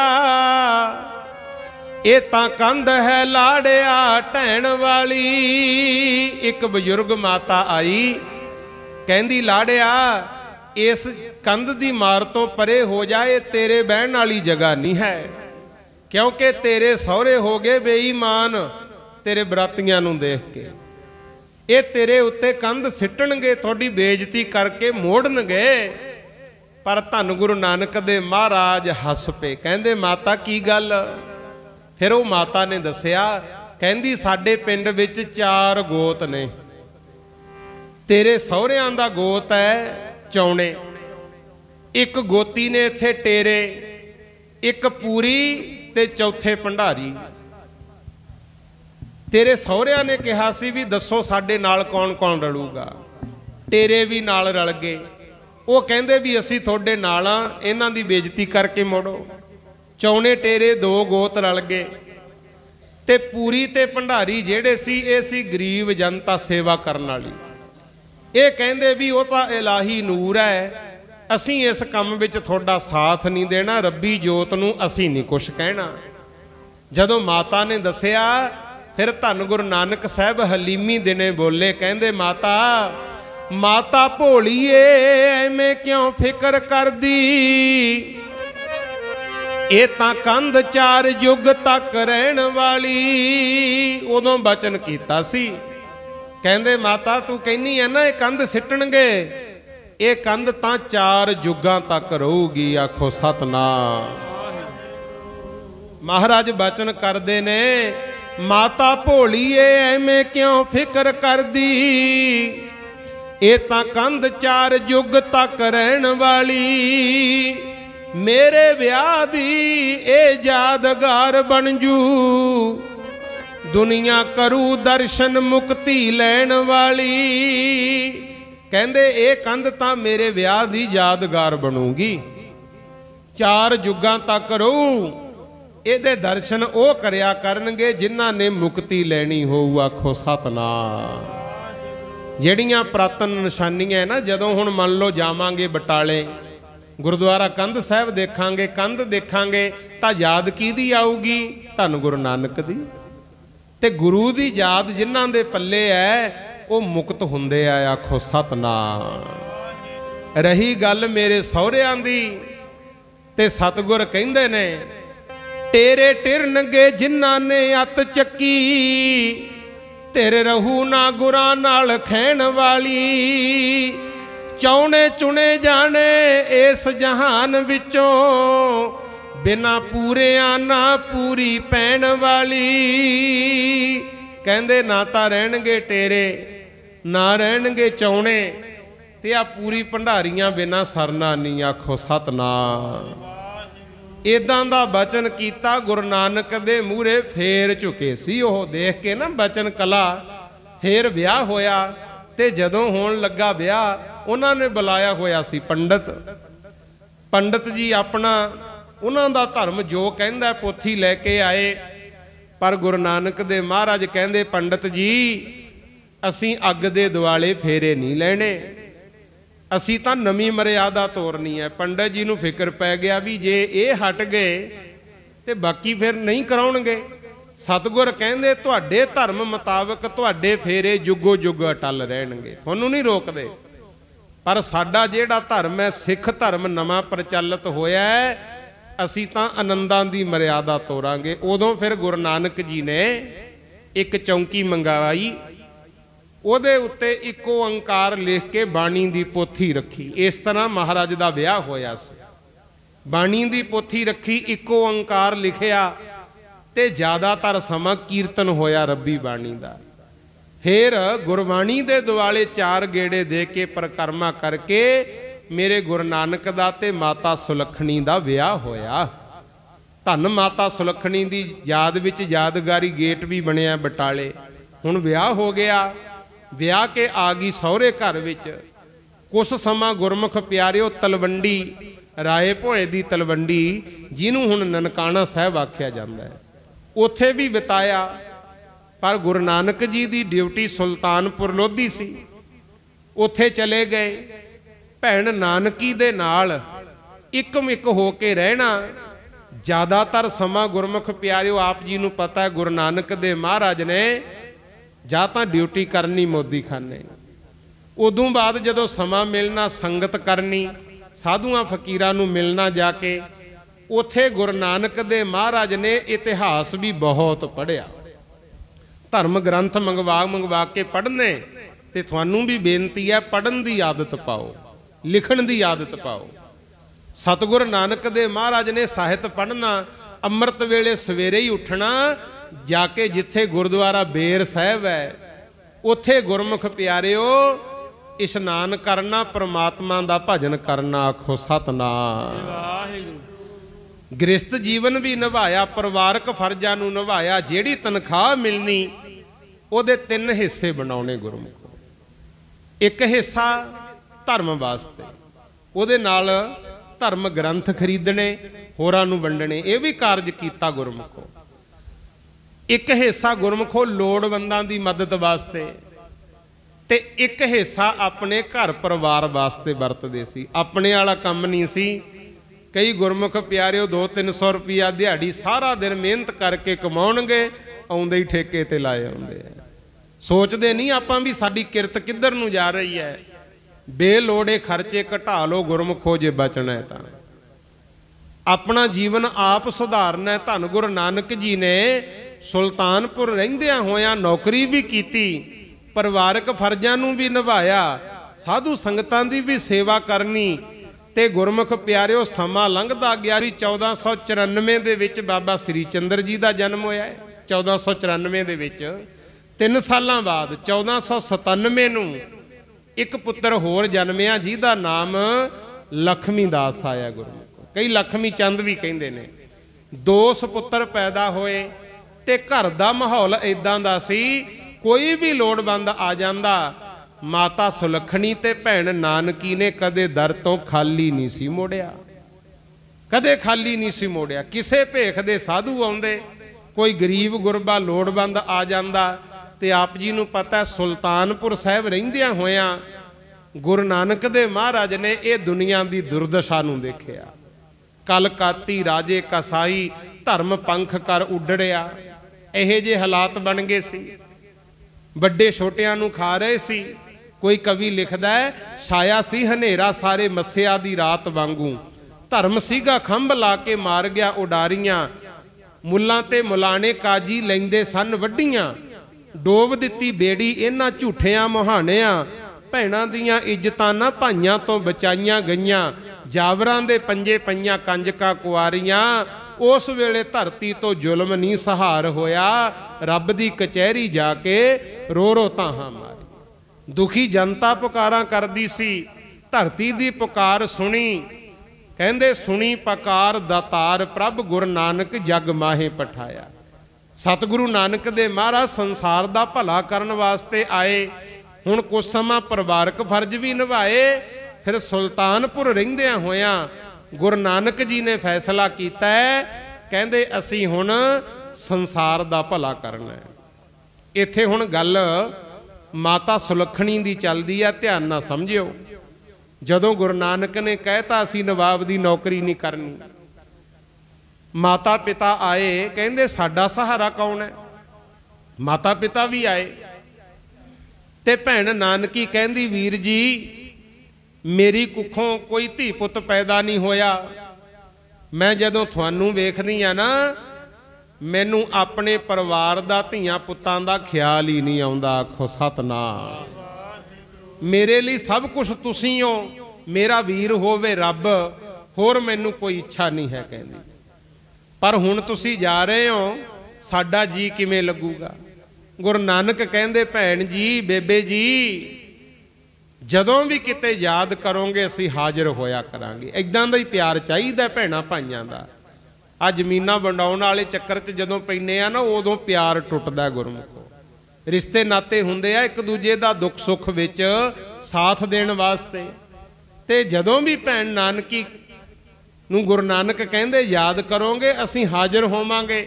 ਇਹ ਤਾਂ ਕੰਧ ਹੈ ਲਾੜਿਆ ਢਹਿਣ ਵਾਲੀ। ਇੱਕ ਬਜ਼ੁਰਗ ਮਾਤਾ ਆਈ, ਕਹਿੰਦੀ ਲਾੜਿਆ ਇਸ ਕੰਧ ਦੀ ਮਾਰ ਤੋਂ ਪਰੇ ਹੋ ਜਾਏ, ਤੇਰੇ ਬਹਿਣ ਵਾਲੀ ਜਗ੍ਹਾ ਨਹੀਂ ਹੈ, ਕਿਉਂਕਿ ਤੇਰੇ ਸਹੁਰੇ ਹੋ ਗਏ ਬੇਈਮਾਨ ਤੇਰੇ ਬਰਾਤੀਆਂ ਨੂੰ ਦੇਖ ਕੇ। ਇਹ ਤੇਰੇ ਉੱਤੇ ਕੰਧ ਸਿੱਟਣਗੇ, ਤੁਹਾਡੀ ਬੇਇੱਜ਼ਤੀ ਕਰਕੇ ਮੋੜਨਗੇ। ਪਰ ਧੰਨ ਗੁਰੂ ਨਾਨਕ ਦੇ ਮਹਾਰਾਜ ਹੱਸ ਪਏ। ਕਹਿੰਦੇ ਮਾਤਾ ਕੀ ਗੱਲ? ਫਿਰ ਉਹ ਮਾਤਾ ਨੇ ਦੱਸਿਆ, ਕਹਿੰਦੀ ਸਾਡੇ ਪਿੰਡ ਵਿੱਚ ਚਾਰ ਗੋਤ ਨੇ। ਤੇਰੇ ਸਹੁਰਿਆਂ ਦਾ ਗੋਤ ਹੈ ਚੌਣੇ, ਇੱਕ ਗੋਤੀ ਨੇ ਇੱਥੇ ਟੇਰੇ, ਇੱਕ ਪੂਰੀ ਤੇ ਚੌਥੇ ਭੰਡਾਰੀ। ਤੇਰੇ ਸਹੁਰਿਆਂ ਨੇ ਕਿਹਾ ਸੀ ਵੀ ਦੱਸੋ ਸਾਡੇ ਨਾਲ ਕੌਣ ਕੌਣ ਰਲੂਗਾ। ਟੇਰੇ ਵੀ ਨਾਲ ਰਲ ਗਏ, ਉਹ ਕਹਿੰਦੇ ਵੀ ਅਸੀਂ ਤੁਹਾਡੇ ਨਾਲ ਆ, ਇਹਨਾਂ ਦੀ ਬੇਇੱਜ਼ਤੀ ਕਰਕੇ ਮੋੜੋ। ਚੌਣੇ ਟੇਰੇ ਦੋ ਗੋਤ ਰਲ ਗਏ ਤੇ ਪੂਰੀ ਤੇ ਭੰਡਾਰੀ ਜਿਹੜੇ ਸੀ ਇਹ ਸੀ ਗਰੀਬ ਜਨਤਾ ਸੇਵਾ ਕਰਨ ਵਾਲੀ। ਇਹ ਕਹਿੰਦੇ ਵੀ ਉਹ ਤਾਂ ਇਲਾਹੀ ਨੂਰ ਹੈ, ਅਸੀਂ ਇਸ ਕੰਮ ਵਿੱਚ ਤੁਹਾਡਾ ਸਾਥ ਨਹੀਂ ਦੇਣਾ, ਰੱਬੀ ਜੋਤ ਨੂੰ ਅਸੀਂ ਨਹੀਂ ਕੁਛ ਕਹਿਣਾ। ਜਦੋਂ ਮਾਤਾ ਨੇ ਦੱਸਿਆ ਫਿਰ ਧੰਨ ਗੁਰੂ ਨਾਨਕ ਸਾਹਿਬ ਹਲੀਮੀ ਦਿਨੇ ਬੋਲੇ, ਕਹਿੰਦੇ ਮਾਤਾ ਮਾਤਾ ਭੋਲੀਏ ਐਵੇਂ ਕਿਉਂ ਫਿਕਰ ਕਰਦੀ, ਇਹ ਤਾਂ ਕੰਧ ਚਾਰ ਯੁੱਗ ਤੱਕ ਰਹਿਣ ਵਾਲੀ। ਉਦੋਂ ਬਚਨ ਕੀਤਾ ਸੀ, ਕਹਿੰਦੇ ਮਾਤਾ ਤੂੰ ਕਹਿੰਨੀ ਹੈ ਨਾ ਇਹ ਕੰਧ ਸਿੱਟਣਗੇ, ਇਹ ਕੰਧ ਤਾਂ ਚਾਰ ਯੁੱਗਾਂ ਤੱਕ ਰਹੂਗੀ। ਆਖੋ ਸਤਨਾਮ। ਮਹਾਰਾਜ ਬਚਨ ਕਰਦੇ ਨੇ, ਮਾਤਾ ਭੋਲੀਏ ਐਵੇਂ ਕਿਉਂ ਫਿਕਰ ਕਰਦੀ, ਇਹ ਤਾਂ ਕੰਧ ਚਾਰ ਯੁੱਗ ਤੱਕ ਰਹਿਣ ਵਾਲੀ। ਮੇਰੇ ਵਿਆਹ ਦੀ ਇਹ ਯਾਦਗਾਰ ਬਣ ਜੂ, ਦੁਨੀਆ ਕਰੂ ਦਰਸ਼ਨ ਮੁਕਤੀ ਲੈਣ ਵਾਲੀ। ਕਹਿੰਦੇ ਇਹ ਕੰਧ ਤਾਂ ਮੇਰੇ ਵਿਆਹ ਦੀ ਯਾਦਗਾਰ ਬਣੂਗੀ, ਚਾਰ ਯੁੱਗਾਂ ਤੱਕ ਰਹੂ। ਇਹਦੇ ਦਰਸ਼ਨ ਉਹ ਕਰਿਆ ਕਰਨਗੇ ਜਿਨ੍ਹਾਂ ਨੇ ਮੁਕਤੀ ਲੈਣੀ ਹੋਊ। ਆਖੋ ਸਤਨਾਮ। ਜਿਹੜੀਆਂ ਪ੍ਰਾਤਨ ਨਿਸ਼ਾਨੀਆਂ ਨਾ, ਜਦੋਂ ਹੁਣ ਮੰਨ ਲਓ ਜਾਵਾਂਗੇ ਬਟਾਲੇ ਗੁਰਦੁਆਰਾ ਕੰਧ ਸਾਹਿਬ ਦੇਖਾਂਗੇ, ਕੰਧ ਦੇਖਾਂਗੇ ਤਾਂ ਯਾਦ ਕਿਹਦੀ ਆਊਗੀ? ਧੰਨ ਗੁਰੂ ਨਾਨਕ ਦੀ। ਤੇ ਗੁਰੂ ਦੀ ਯਾਦ ਜਿਨ੍ਹਾਂ ਦੇ ਪੱਲੇ ਹੈ ਉਹ ਮੁਕਤ ਹੁੰਦੇ ਆ। ਆਖੋ ਸਤਨਾਮ। ਰਹੀ ਗੱਲ ਮੇਰੇ ਸਹੁਰਿਆਂ ਦੀ ਤੇ ਸਤਿਗੁਰ ਕਹਿੰਦੇ ਨੇ, ਤੇਰੇ ਟਿਰਨਗੇ ਜਿਨ੍ਹਾਂ ਨੇ ਅੱਤ ਚੱਕੀ, ਤੇਰੇ ਰਹੂ ਨਾ ਗੁਰਾਂ ਨਾਲ ਖੈਣ ਵਾਲੀ। ਚੌਣੇ ਚੁਣੇ ਜਾਣੇ ਇਸ ਜਹਾਨ ਵਿੱਚੋਂ, ਬਿਨਾ ਪੂਰਿਆਂ ਨਾ ਪੂਰੀ ਪੈਣ ਵਾਲੀ। ਕਹਿੰਦੇ ਨਾ ਤਾਂ ਰਹਿਣਗੇ ਟੇਰੇ, ਨਾ ਰਹਿਣਗੇ ਚੌਣੇ, ਤੇ ਆ ਪੂਰੀ ਭੰਡਾਰੀਆਂ ਬਿਨਾ ਸਰਨਾ ਨਹੀਂ। ਆਖੋ ਸਤਨਾਮ। ਇਦਾਂ ਦਾ ਬਚਨ ਕੀਤਾ ਗੁਰੂ ਨਾਨਕ ਦੇ ਮੂਹਰੇ ਫੇਰ ਝੁਕੇ ਸੀ ਉਹ। ਦੇਖ ਕੇ ਨਾ ਬਚਨ ਕਲਾ। ਫੇਰ ਵਿਆਹ ਹੋਇਆ ਤੇ ਜਦੋਂ ਹੋਣ ਲੱਗਾ ਵਿਆਹ, ਉਹਨਾਂ ਨੇ ਬੁਲਾਇਆ ਹੋਇਆ ਸੀ ਪੰਡਤ। ਪੰਡਤ ਜੀ ਆਪਣਾ ਉਹਨਾਂ ਦਾ ਧਰਮ ਜੋ ਕਹਿੰਦਾ ਪੋਥੀ ਲੈ ਕੇ ਆਏ। ਪਰ ਗੁਰੂ ਨਾਨਕ ਦੇ ਮਹਾਰਾਜ ਕਹਿੰਦੇ, ਪੰਡਤ ਜੀ ਅਸੀਂ ਅੱਗ ਦੇ ਦੁਆਲੇ ਫੇਰੇ ਨਹੀਂ ਲੈਣੇ, ਅਸੀਂ ਤਾਂ ਨਵੀਂ ਮਰਿਆਦਾ ਤੋਰਨੀ ਹੈ। ਪੰਡਤ ਜੀ ਨੂੰ ਫਿਕਰ ਪੈ ਗਿਆ ਵੀ ਜੇ ਇਹ ਹਟ ਗਏ ਤੇ ਬਾਕੀ ਫਿਰ ਨਹੀਂ ਕਰਾਉਣਗੇ। ਸਤਿਗੁਰ ਕਹਿੰਦੇ ਤੁਹਾਡੇ ਧਰਮ ਮੁਤਾਬਕ ਤੁਹਾਡੇ ਫੇਰੇ ਜੁਗੋ ਜੁਗ ਅਟਲ ਰਹਿਣਗੇ, ਤੁਹਾਨੂੰ ਨਹੀਂ ਰੋਕਦੇ। ਪਰ ਸਾਡਾ ਜਿਹੜਾ ਧਰਮ ਹੈ ਸਿੱਖ ਧਰਮ ਨਵਾਂ ਪ੍ਰਚਲਿਤ ਹੋਇਆ ਹੈ, ਅਸੀਂ ਤਾਂ ਆਨੰਦਾਂ ਦੀ ਮਰਿਆਦਾ ਤੋਰਾਂਗੇ। ਉਦੋਂ ਫਿਰ ਗੁਰੂ ਨਾਨਕ ਜੀ ਨੇ ਇੱਕ ਚੌਂਕੀ ਮੰਗਵਾਈ, ਉਹਦੇ ਉੱਤੇ ਇੱਕੋ ਓੰਕਾਰ ਲਿਖ ਕੇ ਬਾਣੀ ਦੀ ਪੋਥੀ ਰੱਖੀ। ਇਸ ਤਰ੍ਹਾਂ ਮਹਾਰਾਜ ਦਾ ਵਿਆਹ ਹੋਇਆ ਸੀ। ਬਾਣੀ ਦੀ ਪੋਥੀ ਰੱਖੀ, ਇੱਕੋ ਓੰਕਾਰ ਲਿਖਿਆ ਤੇ ਜ਼ਿਆਦਾਤਰ ਸਮਾਂ ਕੀਰਤਨ ਹੋਇਆ ਰੱਬੀ ਬਾਣੀ ਦਾ। ਫਿਰ ਗੁਰਬਾਣੀ ਦੇ ਦੁਆਲੇ ਚਾਰ ਗੇੜੇ ਦੇ ਕੇ ਪਰਿਕਰਮਾ ਕਰਕੇ ਮੇਰੇ ਗੁਰੂ ਨਾਨਕ ਦਾ ਤੇ ਮਾਤਾ ਸੁਲੱਖਣੀ ਦਾ ਵਿਆਹ ਹੋਇਆ। ਧੰਨ ਮਾਤਾ ਸੁਲੱਖਣੀ ਦੀ ਯਾਦ ਵਿੱਚ ਯਾਦਗਾਰੀ ਗੇਟ ਵੀ ਬਣਿਆ ਬਟਾਲੇ। ਹੁਣ ਵਿਆਹ ਹੋ ਗਿਆ, ਵਿਆਹ ਕੇ ਆ ਗਈ ਸਹੁਰੇ ਘਰ ਵਿੱਚ। ਕੁਛ ਸਮਾਂ ਗੁਰਮੁਖ ਪਿਆਰਿਓ ਤਲਵੰਡੀ, ਰਾਏ ਭੋਏ ਦੀ ਤਲਵੰਡੀ, ਜਿਹਨੂੰ ਹੁਣ ਨਨਕਾਣਾ ਸਾਹਿਬ ਆਖਿਆ ਜਾਂਦਾ ਹੈ, ਉੱਥੇ ਵੀ ਬਿਤਾਇਆ। ਪਰ ਗੁਰੂ ਨਾਨਕ ਜੀ ਦੀ ਡਿਊਟੀ ਸੁਲਤਾਨਪੁਰ ਲੋਧੀ ਸੀ, ਉੱਥੇ ਚਲੇ ਗਏ। ਭੈਣ ਨਾਨਕੀ ਦੇ ਨਾਲ ਇੱਕਮ-ਇੱਕ ਹੋ ਕੇ ਰਹਿਣਾ। ਜ਼ਿਆਦਾਤਰ ਸਮਾਂ ਗੁਰਮੁਖ ਪਿਆਰਿਓ ਆਪ ਜੀ ਨੂੰ ਪਤਾ ਹੈ ਗੁਰੂ ਨਾਨਕ ਦੇ ਮਹਾਰਾਜ ਨੇ ਜਾਂ ਤਾਂ ਡਿਊਟੀ ਕਰਨੀ ਮੋਦੀ ਖਾਨੇ, ਉਦੋਂ ਬਾਅਦ ਜਦੋਂ ਸਮਾਂ ਮਿਲਣਾ ਸੰਗਤ ਕਰਨੀ, ਸਾਧੂਆਂ ਫਕੀਰਾਂ ਨੂੰ ਮਿਲਣਾ ਜਾ ਕੇ। ਉੱਥੇ ਗੁਰੂ ਨਾਨਕ ਦੇ ਮਹਾਰਾਜ ਨੇ ਇਤਿਹਾਸ ਵੀ ਬਹੁਤ ਪੜ੍ਹਿਆ। ਧਰਮ ਗ੍ਰੰਥ ਮੰਗਵਾ ਮੰਗਵਾ ਕੇ ਪੜ੍ਹਨੇ, ਤੇ ਤੁਹਾਨੂੰ ਵੀ ਬੇਨਤੀ ਹੈ ਪੜ੍ਹਨ ਦੀ ਆਦਤ ਪਾਓ, ਲਿਖਣ ਦੀ ਆਦਤ ਪਾਓ। ਸਤਿਗੁਰੂ ਨਾਨਕ ਦੇ ਮਹਾਰਾਜ ਨੇ ਸਾਹਿਤ ਪੜ੍ਹਨਾ, ਅੰਮ੍ਰਿਤ ਵੇਲੇ ਸਵੇਰੇ ਹੀ ਉੱਠਣਾ, ਜਾ ਕੇ ਜਿੱਥੇ ਗੁਰਦੁਆਰਾ ਬੇਰ ਸਾਹਿਬ ਹੈ ਉੱਥੇ ਗੁਰਮੁਖ ਪਿਆਰਿਓ ਇਸ਼ਨਾਨ ਕਰਨਾ, ਪ੍ਰਮਾਤਮਾ ਦਾ ਭਜਨ ਕਰਨਾ। ਆਖੋ ਸਤਨਾਮ। ਗ੍ਰਸਥ ਜੀਵਨ ਵੀ ਨਿਭਾਇਆ, ਪਰਿਵਾਰਕ ਫਰਜ਼ਾਂ ਨੂੰ ਨਿਭਾਇਆ। ਜਿਹੜੀ ਤਨਖਾਹ ਮਿਲਣੀ ਉਹਦੇ ਤਿੰਨ ਹਿੱਸੇ ਬਣਾਉਣੇ ਗੁਰਮੁਖ। ਇੱਕ ਹਿੱਸਾ ਧਰਮ ਵਾਸਤੇ, ਉਹਦੇ ਨਾਲ ਧਰਮ ਗ੍ਰੰਥ ਖਰੀਦਣੇ, ਹੋਰਾਂ ਨੂੰ ਵੰਡਣੇ, ਇਹ ਵੀ ਕਾਰਜ ਕੀਤਾ ਗੁਰਮੁਖੋ। ਇੱਕ ਹਿੱਸਾ ਗੁਰਮੁਖੋ ਲੋੜਵੰਦਾਂ ਦੀ ਮਦਦ ਵਾਸਤੇ ਤੇ ਇੱਕ ਹਿੱਸਾ ਆਪਣੇ ਘਰ ਪਰਿਵਾਰ ਵਾਸਤੇ ਵਰਤਦੇ ਸੀ। ਆਪਣੇ ਵਾਲਾ ਕੰਮ ਨਹੀਂ ਸੀ। ਕਈ ਗੁਰਮੁਖ ਪਿਆਰਿਓ ਦੋ ਤਿੰਨ ਸੌ ਰੁਪਇਆ ਦਿਹਾੜੀ ਸਾਰਾ ਦਿਨ ਮਿਹਨਤ ਕਰਕੇ ਕਮਾਉਣਗੇ, ਆਉਂਦੇ ਹੀ ਠੇਕੇ ਤੇ ਲਾਏ ਆਉਂਦੇ ਆ। ਸੋਚਦੇ ਨਹੀਂ ਆਪਾਂ ਵੀ ਸਾਡੀ ਕਿਰਤ ਕਿੱਧਰ ਨੂੰ ਜਾ ਰਹੀ ਹੈ। ਬੇਲੋੜੇ ਖਰਚੇ ਘਟਾ ਲਓ ਗੁਰਮੁਖੋ ਜੇ ਬਚਣਾ ਹੈ ਤਾਂ। ਆਪਣਾ ਜੀਵਨ ਆਪ ਸੁਧਾਰਨਾ। ਧੰਨ ਗੁਰੂ ਨਾਨਕ ਜੀ ਨੇ ਸੁਲਤਾਨਪੁਰ ਰਹਿੰਦਿਆਂ ਹੋਇਆਂ ਨੌਕਰੀ ਵੀ ਕੀਤੀ, ਪਰਿਵਾਰਕ ਫਰਜ਼ਾਂ ਨੂੰ ਵੀ ਨਿਭਾਇਆ, ਸਾਧੂ ਸੰਗਤਾਂ ਦੀ ਵੀ ਸੇਵਾ ਕਰਨੀ। ਤੇ ਗੁਰਮੁਖ ਪਿਆਰਿਓ ਸਮਾਂ ਲੰਘਦਾ ਗਿਆ। ਚੌਦਾਂ ਸੌ ਚੁਰਾਨਵੇਂ ਦੇ ਵਿੱਚ ਬਾਬਾ ਸ੍ਰੀ ਚੰਦਰ ਜੀ ਦਾ ਜਨਮ ਹੋਇਆ ਹੈ। ਚੌਦਾਂ ਸੌ ਚੁਰਾਨਵੇਂ ਦੇ ਵਿੱਚ ਤਿੰਨ ਸਾਲਾਂ ਬਾਅਦ ਚੌਦਾਂ ਸੌ ਸਤਾਨਵੇਂ ਨੂੰ ਇੱਕ ਪੁੱਤਰ ਹੋਰ ਜਨਮਿਆ, ਜਿਹਦਾ ਨਾਮ ਲਖਮੀ ਦਾਸ ਆਇਆ ਗੁਰਮੁਖ। ਕਈ ਲਖਮੀ ਚੰਦ ਵੀ ਕਹਿੰਦੇ ਨੇ। ਦੋ ਸੁਪੁੱਤਰ ਪੈਦਾ ਹੋਏ ਤੇ ਘਰ ਦਾ ਮਾਹੌਲ ਇਦਾਂ ਦਾ ਸੀ, ਕੋਈ ਵੀ ਲੋੜਵੰਦ ਆ ਜਾਂਦਾ, ਮਾਤਾ ਸੁਲੱਖਣੀ ਤੇ ਭੈਣ ਨਾਨਕੀ ਨੇ ਕਦੇ ਦਰ ਤੋਂ ਖਾਲੀ ਨਹੀਂ ਸੀ ਮੋੜਿਆ, ਕਦੇ ਖਾਲੀ ਨਹੀਂ ਸੀ ਮੋੜਿਆ। ਕਿਸੇ ਭੇਖ ਦੇ ਸਾਧੂ ਆਉਂਦੇ, ਕੋਈ ਗਰੀਬ ਗੁਰਬਾ ਲੋੜਵੰਦ ਆ ਜਾਂਦਾ। ਤੇ ਆਪ ਜੀ ਨੂੰ ਪਤਾ ਸੁਲਤਾਨਪੁਰ ਸਾਹਿਬ ਰਹਿੰਦਿਆਂ ਹੋਇਆਂ ਗੁਰੂ ਨਾਨਕ ਦੇ ਮਹਾਰਾਜ ਨੇ ਇਹ ਦੁਨੀਆ ਦੀ ਦੁਰਦਸ਼ਾ ਨੂੰ ਦੇਖਿਆ। ਕਲਕਾਤੀ ਰਾਜੇ ਕਸਾਈ ਧਰਮ ਪੰਖ ਕਰ ਉੱਡੜਿਆ, ਇਹੋ ਜਿਹੇ ਹਾਲਾਤ ਬਣ ਗਏ ਸੀ। ਵੱਡੇ ਛੋਟਿਆਂ ਨੂੰ ਖਾ ਰਹੇ ਸੀ। ਕੋਈ ਕਵੀ ਲਿਖਦਾ ਹੈ, ਛਾਇਆ ਸੀ ਹਨੇਰਾ ਸਾਰੇ ਮੱਸਿਆ ਦੀ ਰਾਤ ਵਾਂਗੂ, ਧਰਮ ਸੀਗਾ ਖੰਭ ਲਾ ਕੇ ਮਾਰ ਗਿਆ ਉਡਾਰੀਆਂ, ਮੁੱਲਾਂ ਤੇ ਮੁਲਾਣੇ ਕਾਜੀ ਲੈਂਦੇ ਸਨ ਵੱਡੀਆਂ, ਡੋਬ ਦਿੱਤੀ ਬੇੜੀ ਇਹਨਾਂ ਝੂਠਿਆਂ ਮੁਹਾਣਿਆਂ, ਭੈਣਾਂ ਦੀਆਂ ਇੱਜ਼ਤਾਂ ਨਾ ਭਾਈਆਂ ਤੋਂ ਬਚਾਈਆਂ ਗਈਆਂ, ਜਾਵਰਾਂ ਦੇ ਪੰਜੇ ਪਈਆਂ ਕੰਜਕਾਂ ਕੁਆਰੀਆਂ, ਉਸ ਵੇਲੇ ਧਰਤੀ ਤੋਂ ਜ਼ੁਲਮ ਨਹੀਂ ਸਹਾਰ ਹੋਇਆ, ਰੱਬ ਦੀ ਕਚਹਿਰੀ ਜਾ ਕੇ ਰੋ ਰੋ ਤਾਹਾਂ ਮਾਰੀ। ਦੁਖੀ ਜਨਤਾ ਪੁਕਾਰਾਂ ਕਰਦੀ ਸੀ, ਧਰਤੀ ਦੀ ਪੁਕਾਰ ਸੁਣੀ, ਕਹਿੰਦੇ ਸੁਣੀ ਪੁਕਾਰ ਦਾਤਾਰ ਪ੍ਰਭ ਗੁਰੂ ਨਾਨਕ ਜਗ ਮਾਹੇ ਪਠਾਇਆ। ਸਤਿਗੁਰੂ ਨਾਨਕ ਦੇ ਮਹਾਰਾਜ ਸੰਸਾਰ ਦਾ ਭਲਾ ਕਰਨ ਵਾਸਤੇ ਆਏ। ਹੁਣ ਕੁਝ ਸਮਾਂ ਪਰਿਵਾਰਕ ਫਰਜ਼ ਵੀ ਨਿਭਾਏ। ਫਿਰ ਸੁਲਤਾਨਪੁਰ ਰਹਿੰਦਿਆਂ ਹੋਇਆਂ ਗੁਰੂ ਨਾਨਕ ਜੀ ਨੇ ਫੈਸਲਾ ਕੀਤਾ ਹੈ, ਕਹਿੰਦੇ ਅਸੀਂ ਹੁਣ ਸੰਸਾਰ ਦਾ ਭਲਾ ਕਰਨਾ ਹੈ। ਇੱਥੇ ਹੁਣ ਗੱਲ ਮਾਤਾ ਸੁਲੱਖਣੀ ਦੀ ਚੱਲਦੀ ਆ, ਧਿਆਨ ਨਾਲ ਸਮਝਿਓ। ਜਦੋਂ ਗੁਰੂ ਨਾਨਕ ਨੇ ਕਹਿਤਾ ਅਸੀਂ ਨਵਾਬ ਦੀ ਨੌਕਰੀ ਨਹੀਂ ਕਰਨੀ, ਮਾਤਾ ਪਿਤਾ ਆਏ, ਕਹਿੰਦੇ ਸਾਡਾ ਸਹਾਰਾ ਕੌਣ ਹੈ? ਮਾਤਾ ਪਿਤਾ ਵੀ ਆਏ ਤੇ ਭੈਣ ਨਾਨਕੀ ਕਹਿੰਦੀ ਵੀਰ ਜੀ ਮੇਰੀ ਕੁੱਖੋਂ ਕੋਈ ਧੀ ਪੁੱਤ ਪੈਦਾ ਨਹੀਂ ਹੋਇਆ। ਮੈਂ ਜਦੋਂ ਤੁਹਾਨੂੰ ਵੇਖਦੀ ਆ ਨਾ, ਮੈਨੂੰ ਆਪਣੇ ਪਰਿਵਾਰ ਦਾ ਧੀਆਂ ਪੁੱਤਾਂ ਦਾ ਖਿਆਲ ਹੀ ਨਹੀਂ ਆਉਂਦਾ। ਆਖੋ ਸਤਨਾਮ। ਮੇਰੇ ਲਈ ਸਭ ਕੁਝ ਤੁਸੀਂ ਹੋ, ਮੇਰਾ ਵੀਰ ਹੋਵੇ ਰੱਬ, ਹੋਰ ਮੈਨੂੰ ਕੋਈ ਇੱਛਾ ਨਹੀਂ ਹੈ ਕਹਿੰਦੀ। ਪਰ ਹੁਣ ਤੁਸੀਂ ਜਾ ਰਹੇ ਹੋ, ਸਾਡਾ ਜੀ ਕਿਵੇਂ ਲੱਗੂਗਾ? ਗੁਰੂ ਨਾਨਕ ਕਹਿੰਦੇ ਭੈਣ ਜੀ ਬੇਬੇ ਜੀ ਜਦੋਂ ਵੀ ਕਿਤੇ ਯਾਦ ਕਰੋਗੇ ਅਸੀਂ ਹਾਜ਼ਰ ਹੋਇਆ ਕਰਾਂਗੇ। ਇਦਾਂ ਦਾ ਹੀ ਪਿਆਰ ਚਾਹੀਦਾ ਭੈਣਾਂ ਭਾਈਆਂ ਦਾ। ਆ ਜ਼ਮੀਨਾਂ ਵੰਡਾਉਣ ਵਾਲੇ ਚੱਕਰ 'ਚ ਜਦੋਂ ਪੈਂਦੇ ਆ ਨਾ, ਉਦੋਂ ਪਿਆਰ ਟੁੱਟਦਾ ਗੁਰਮੁਖੋ। ਰਿਸ਼ਤੇ ਨਾਤੇ ਹੁੰਦੇ ਆ ਇੱਕ ਦੂਜੇ ਦਾ ਦੁੱਖ ਸੁੱਖ ਵਿੱਚ ਸਾਥ ਦੇਣ ਵਾਸਤੇ। ਤੇ ਜਦੋਂ ਵੀ ਭੈਣ ਨਾਨਕੀ ਨੂੰ ਗੁਰੂ ਨਾਨਕ ਕਹਿੰਦੇ ਯਾਦ ਕਰੋਗੇ ਅਸੀਂ ਹਾਜ਼ਰ ਹੋਵਾਂਗੇ।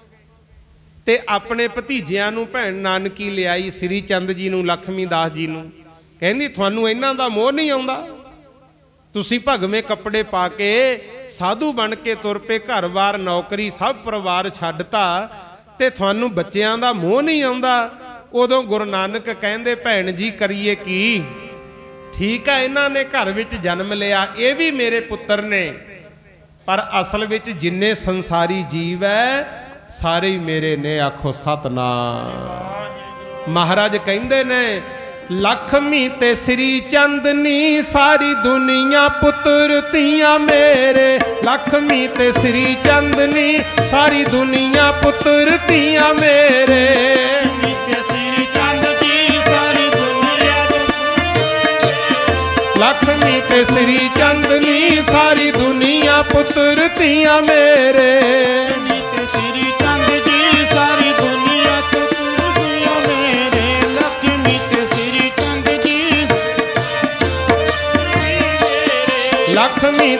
ਤੇ ਆਪਣੇ ਭਤੀਜਿਆਂ ਨੂੰ ਭੈਣ ਨਾਨਕੀ ਲਿਆਈ, ਸ੍ਰੀ ਚੰਦ ਜੀ ਨੂੰ, ਲਖਮੀ ਦਾਸ ਜੀ ਨੂੰ, ਕਹਿੰਦੀ ਤੁਹਾਨੂੰ ਇਹਨਾਂ ਦਾ ਮੋਹ ਨਹੀਂ ਆਉਂਦਾ? ਤੁਸੀਂ ਭਗਵੇਂ ਕੱਪੜੇ ਪਾ ਕੇ ਸਾਧੂ ਬਣ ਕੇ ਤੁਰ ਪਏ, ਘਰ-ਬਾਰ ਨੌਕਰੀ ਸਭ ਪਰਿਵਾਰ ਛੱਡਤਾ, ਤੇ ਤੁਹਾਨੂੰ ਬੱਚਿਆਂ ਦਾ ਮੋਹ ਨਹੀਂ ਆਉਂਦਾ? ਉਦੋਂ ਗੁਰੂ ਨਾਨਕ ਕਹਿੰਦੇ ਭੈਣ ਜੀ ਕਰੀਏ ਕੀ? ਠੀਕ ਆ ਇਹਨਾਂ ਨੇ ਘਰ ਵਿੱਚ ਜਨਮ ਲਿਆ, ਇਹ ਵੀ ਮੇਰੇ ਪੁੱਤਰ ਨੇ, ਪਰ ਅਸਲ ਵਿੱਚ ਜਿੰਨੇ ਸੰਸਾਰੀ ਜੀਵ ਹੈ ਸਾਰੇ ਹੀ ਮੇਰੇ ਨੇ। ਆਖੋ ਸਤਨਾਮ। ਮਹਾਰਾਜ ਕਹਿੰਦੇ ਨੇ ਲਖਮੀ ਤੇ ਸ੍ਰੀ ਚੰਦਨੀ ਸਾਰੀ ਦੁਨੀਆ ਪੁੱਤਰ ਧੀਆਂ ਮੇਰੇ, ਲਖਮੀ ਤੇ ਸ੍ਰੀ ਚੰਦਨੀ ਸਾਰੀ ਦੁਨੀਆ ਪੁੱਤਰ ਧੀਆਂ ਮੇਰੇ, ਲਖਮੀ ਤੇ ਸ੍ਰੀ ਚੰਦਨੀ ਸਾਰੀ ਦੁਨੀਆ ਪੁੱਤਰ ਧੀਆਂ ਮੇਰੇ, ਸ੍ਰੀ ਚੰਦ ਜੀ ਸਾਰੀ ਦੁਨੀਆ ਪੁੱਤਰ ਧੀਆਂ ਮੇਰੇ, ਲਖਮੀ ਤੇ ਸ੍ਰੀ ਚੰਦ ਜੀ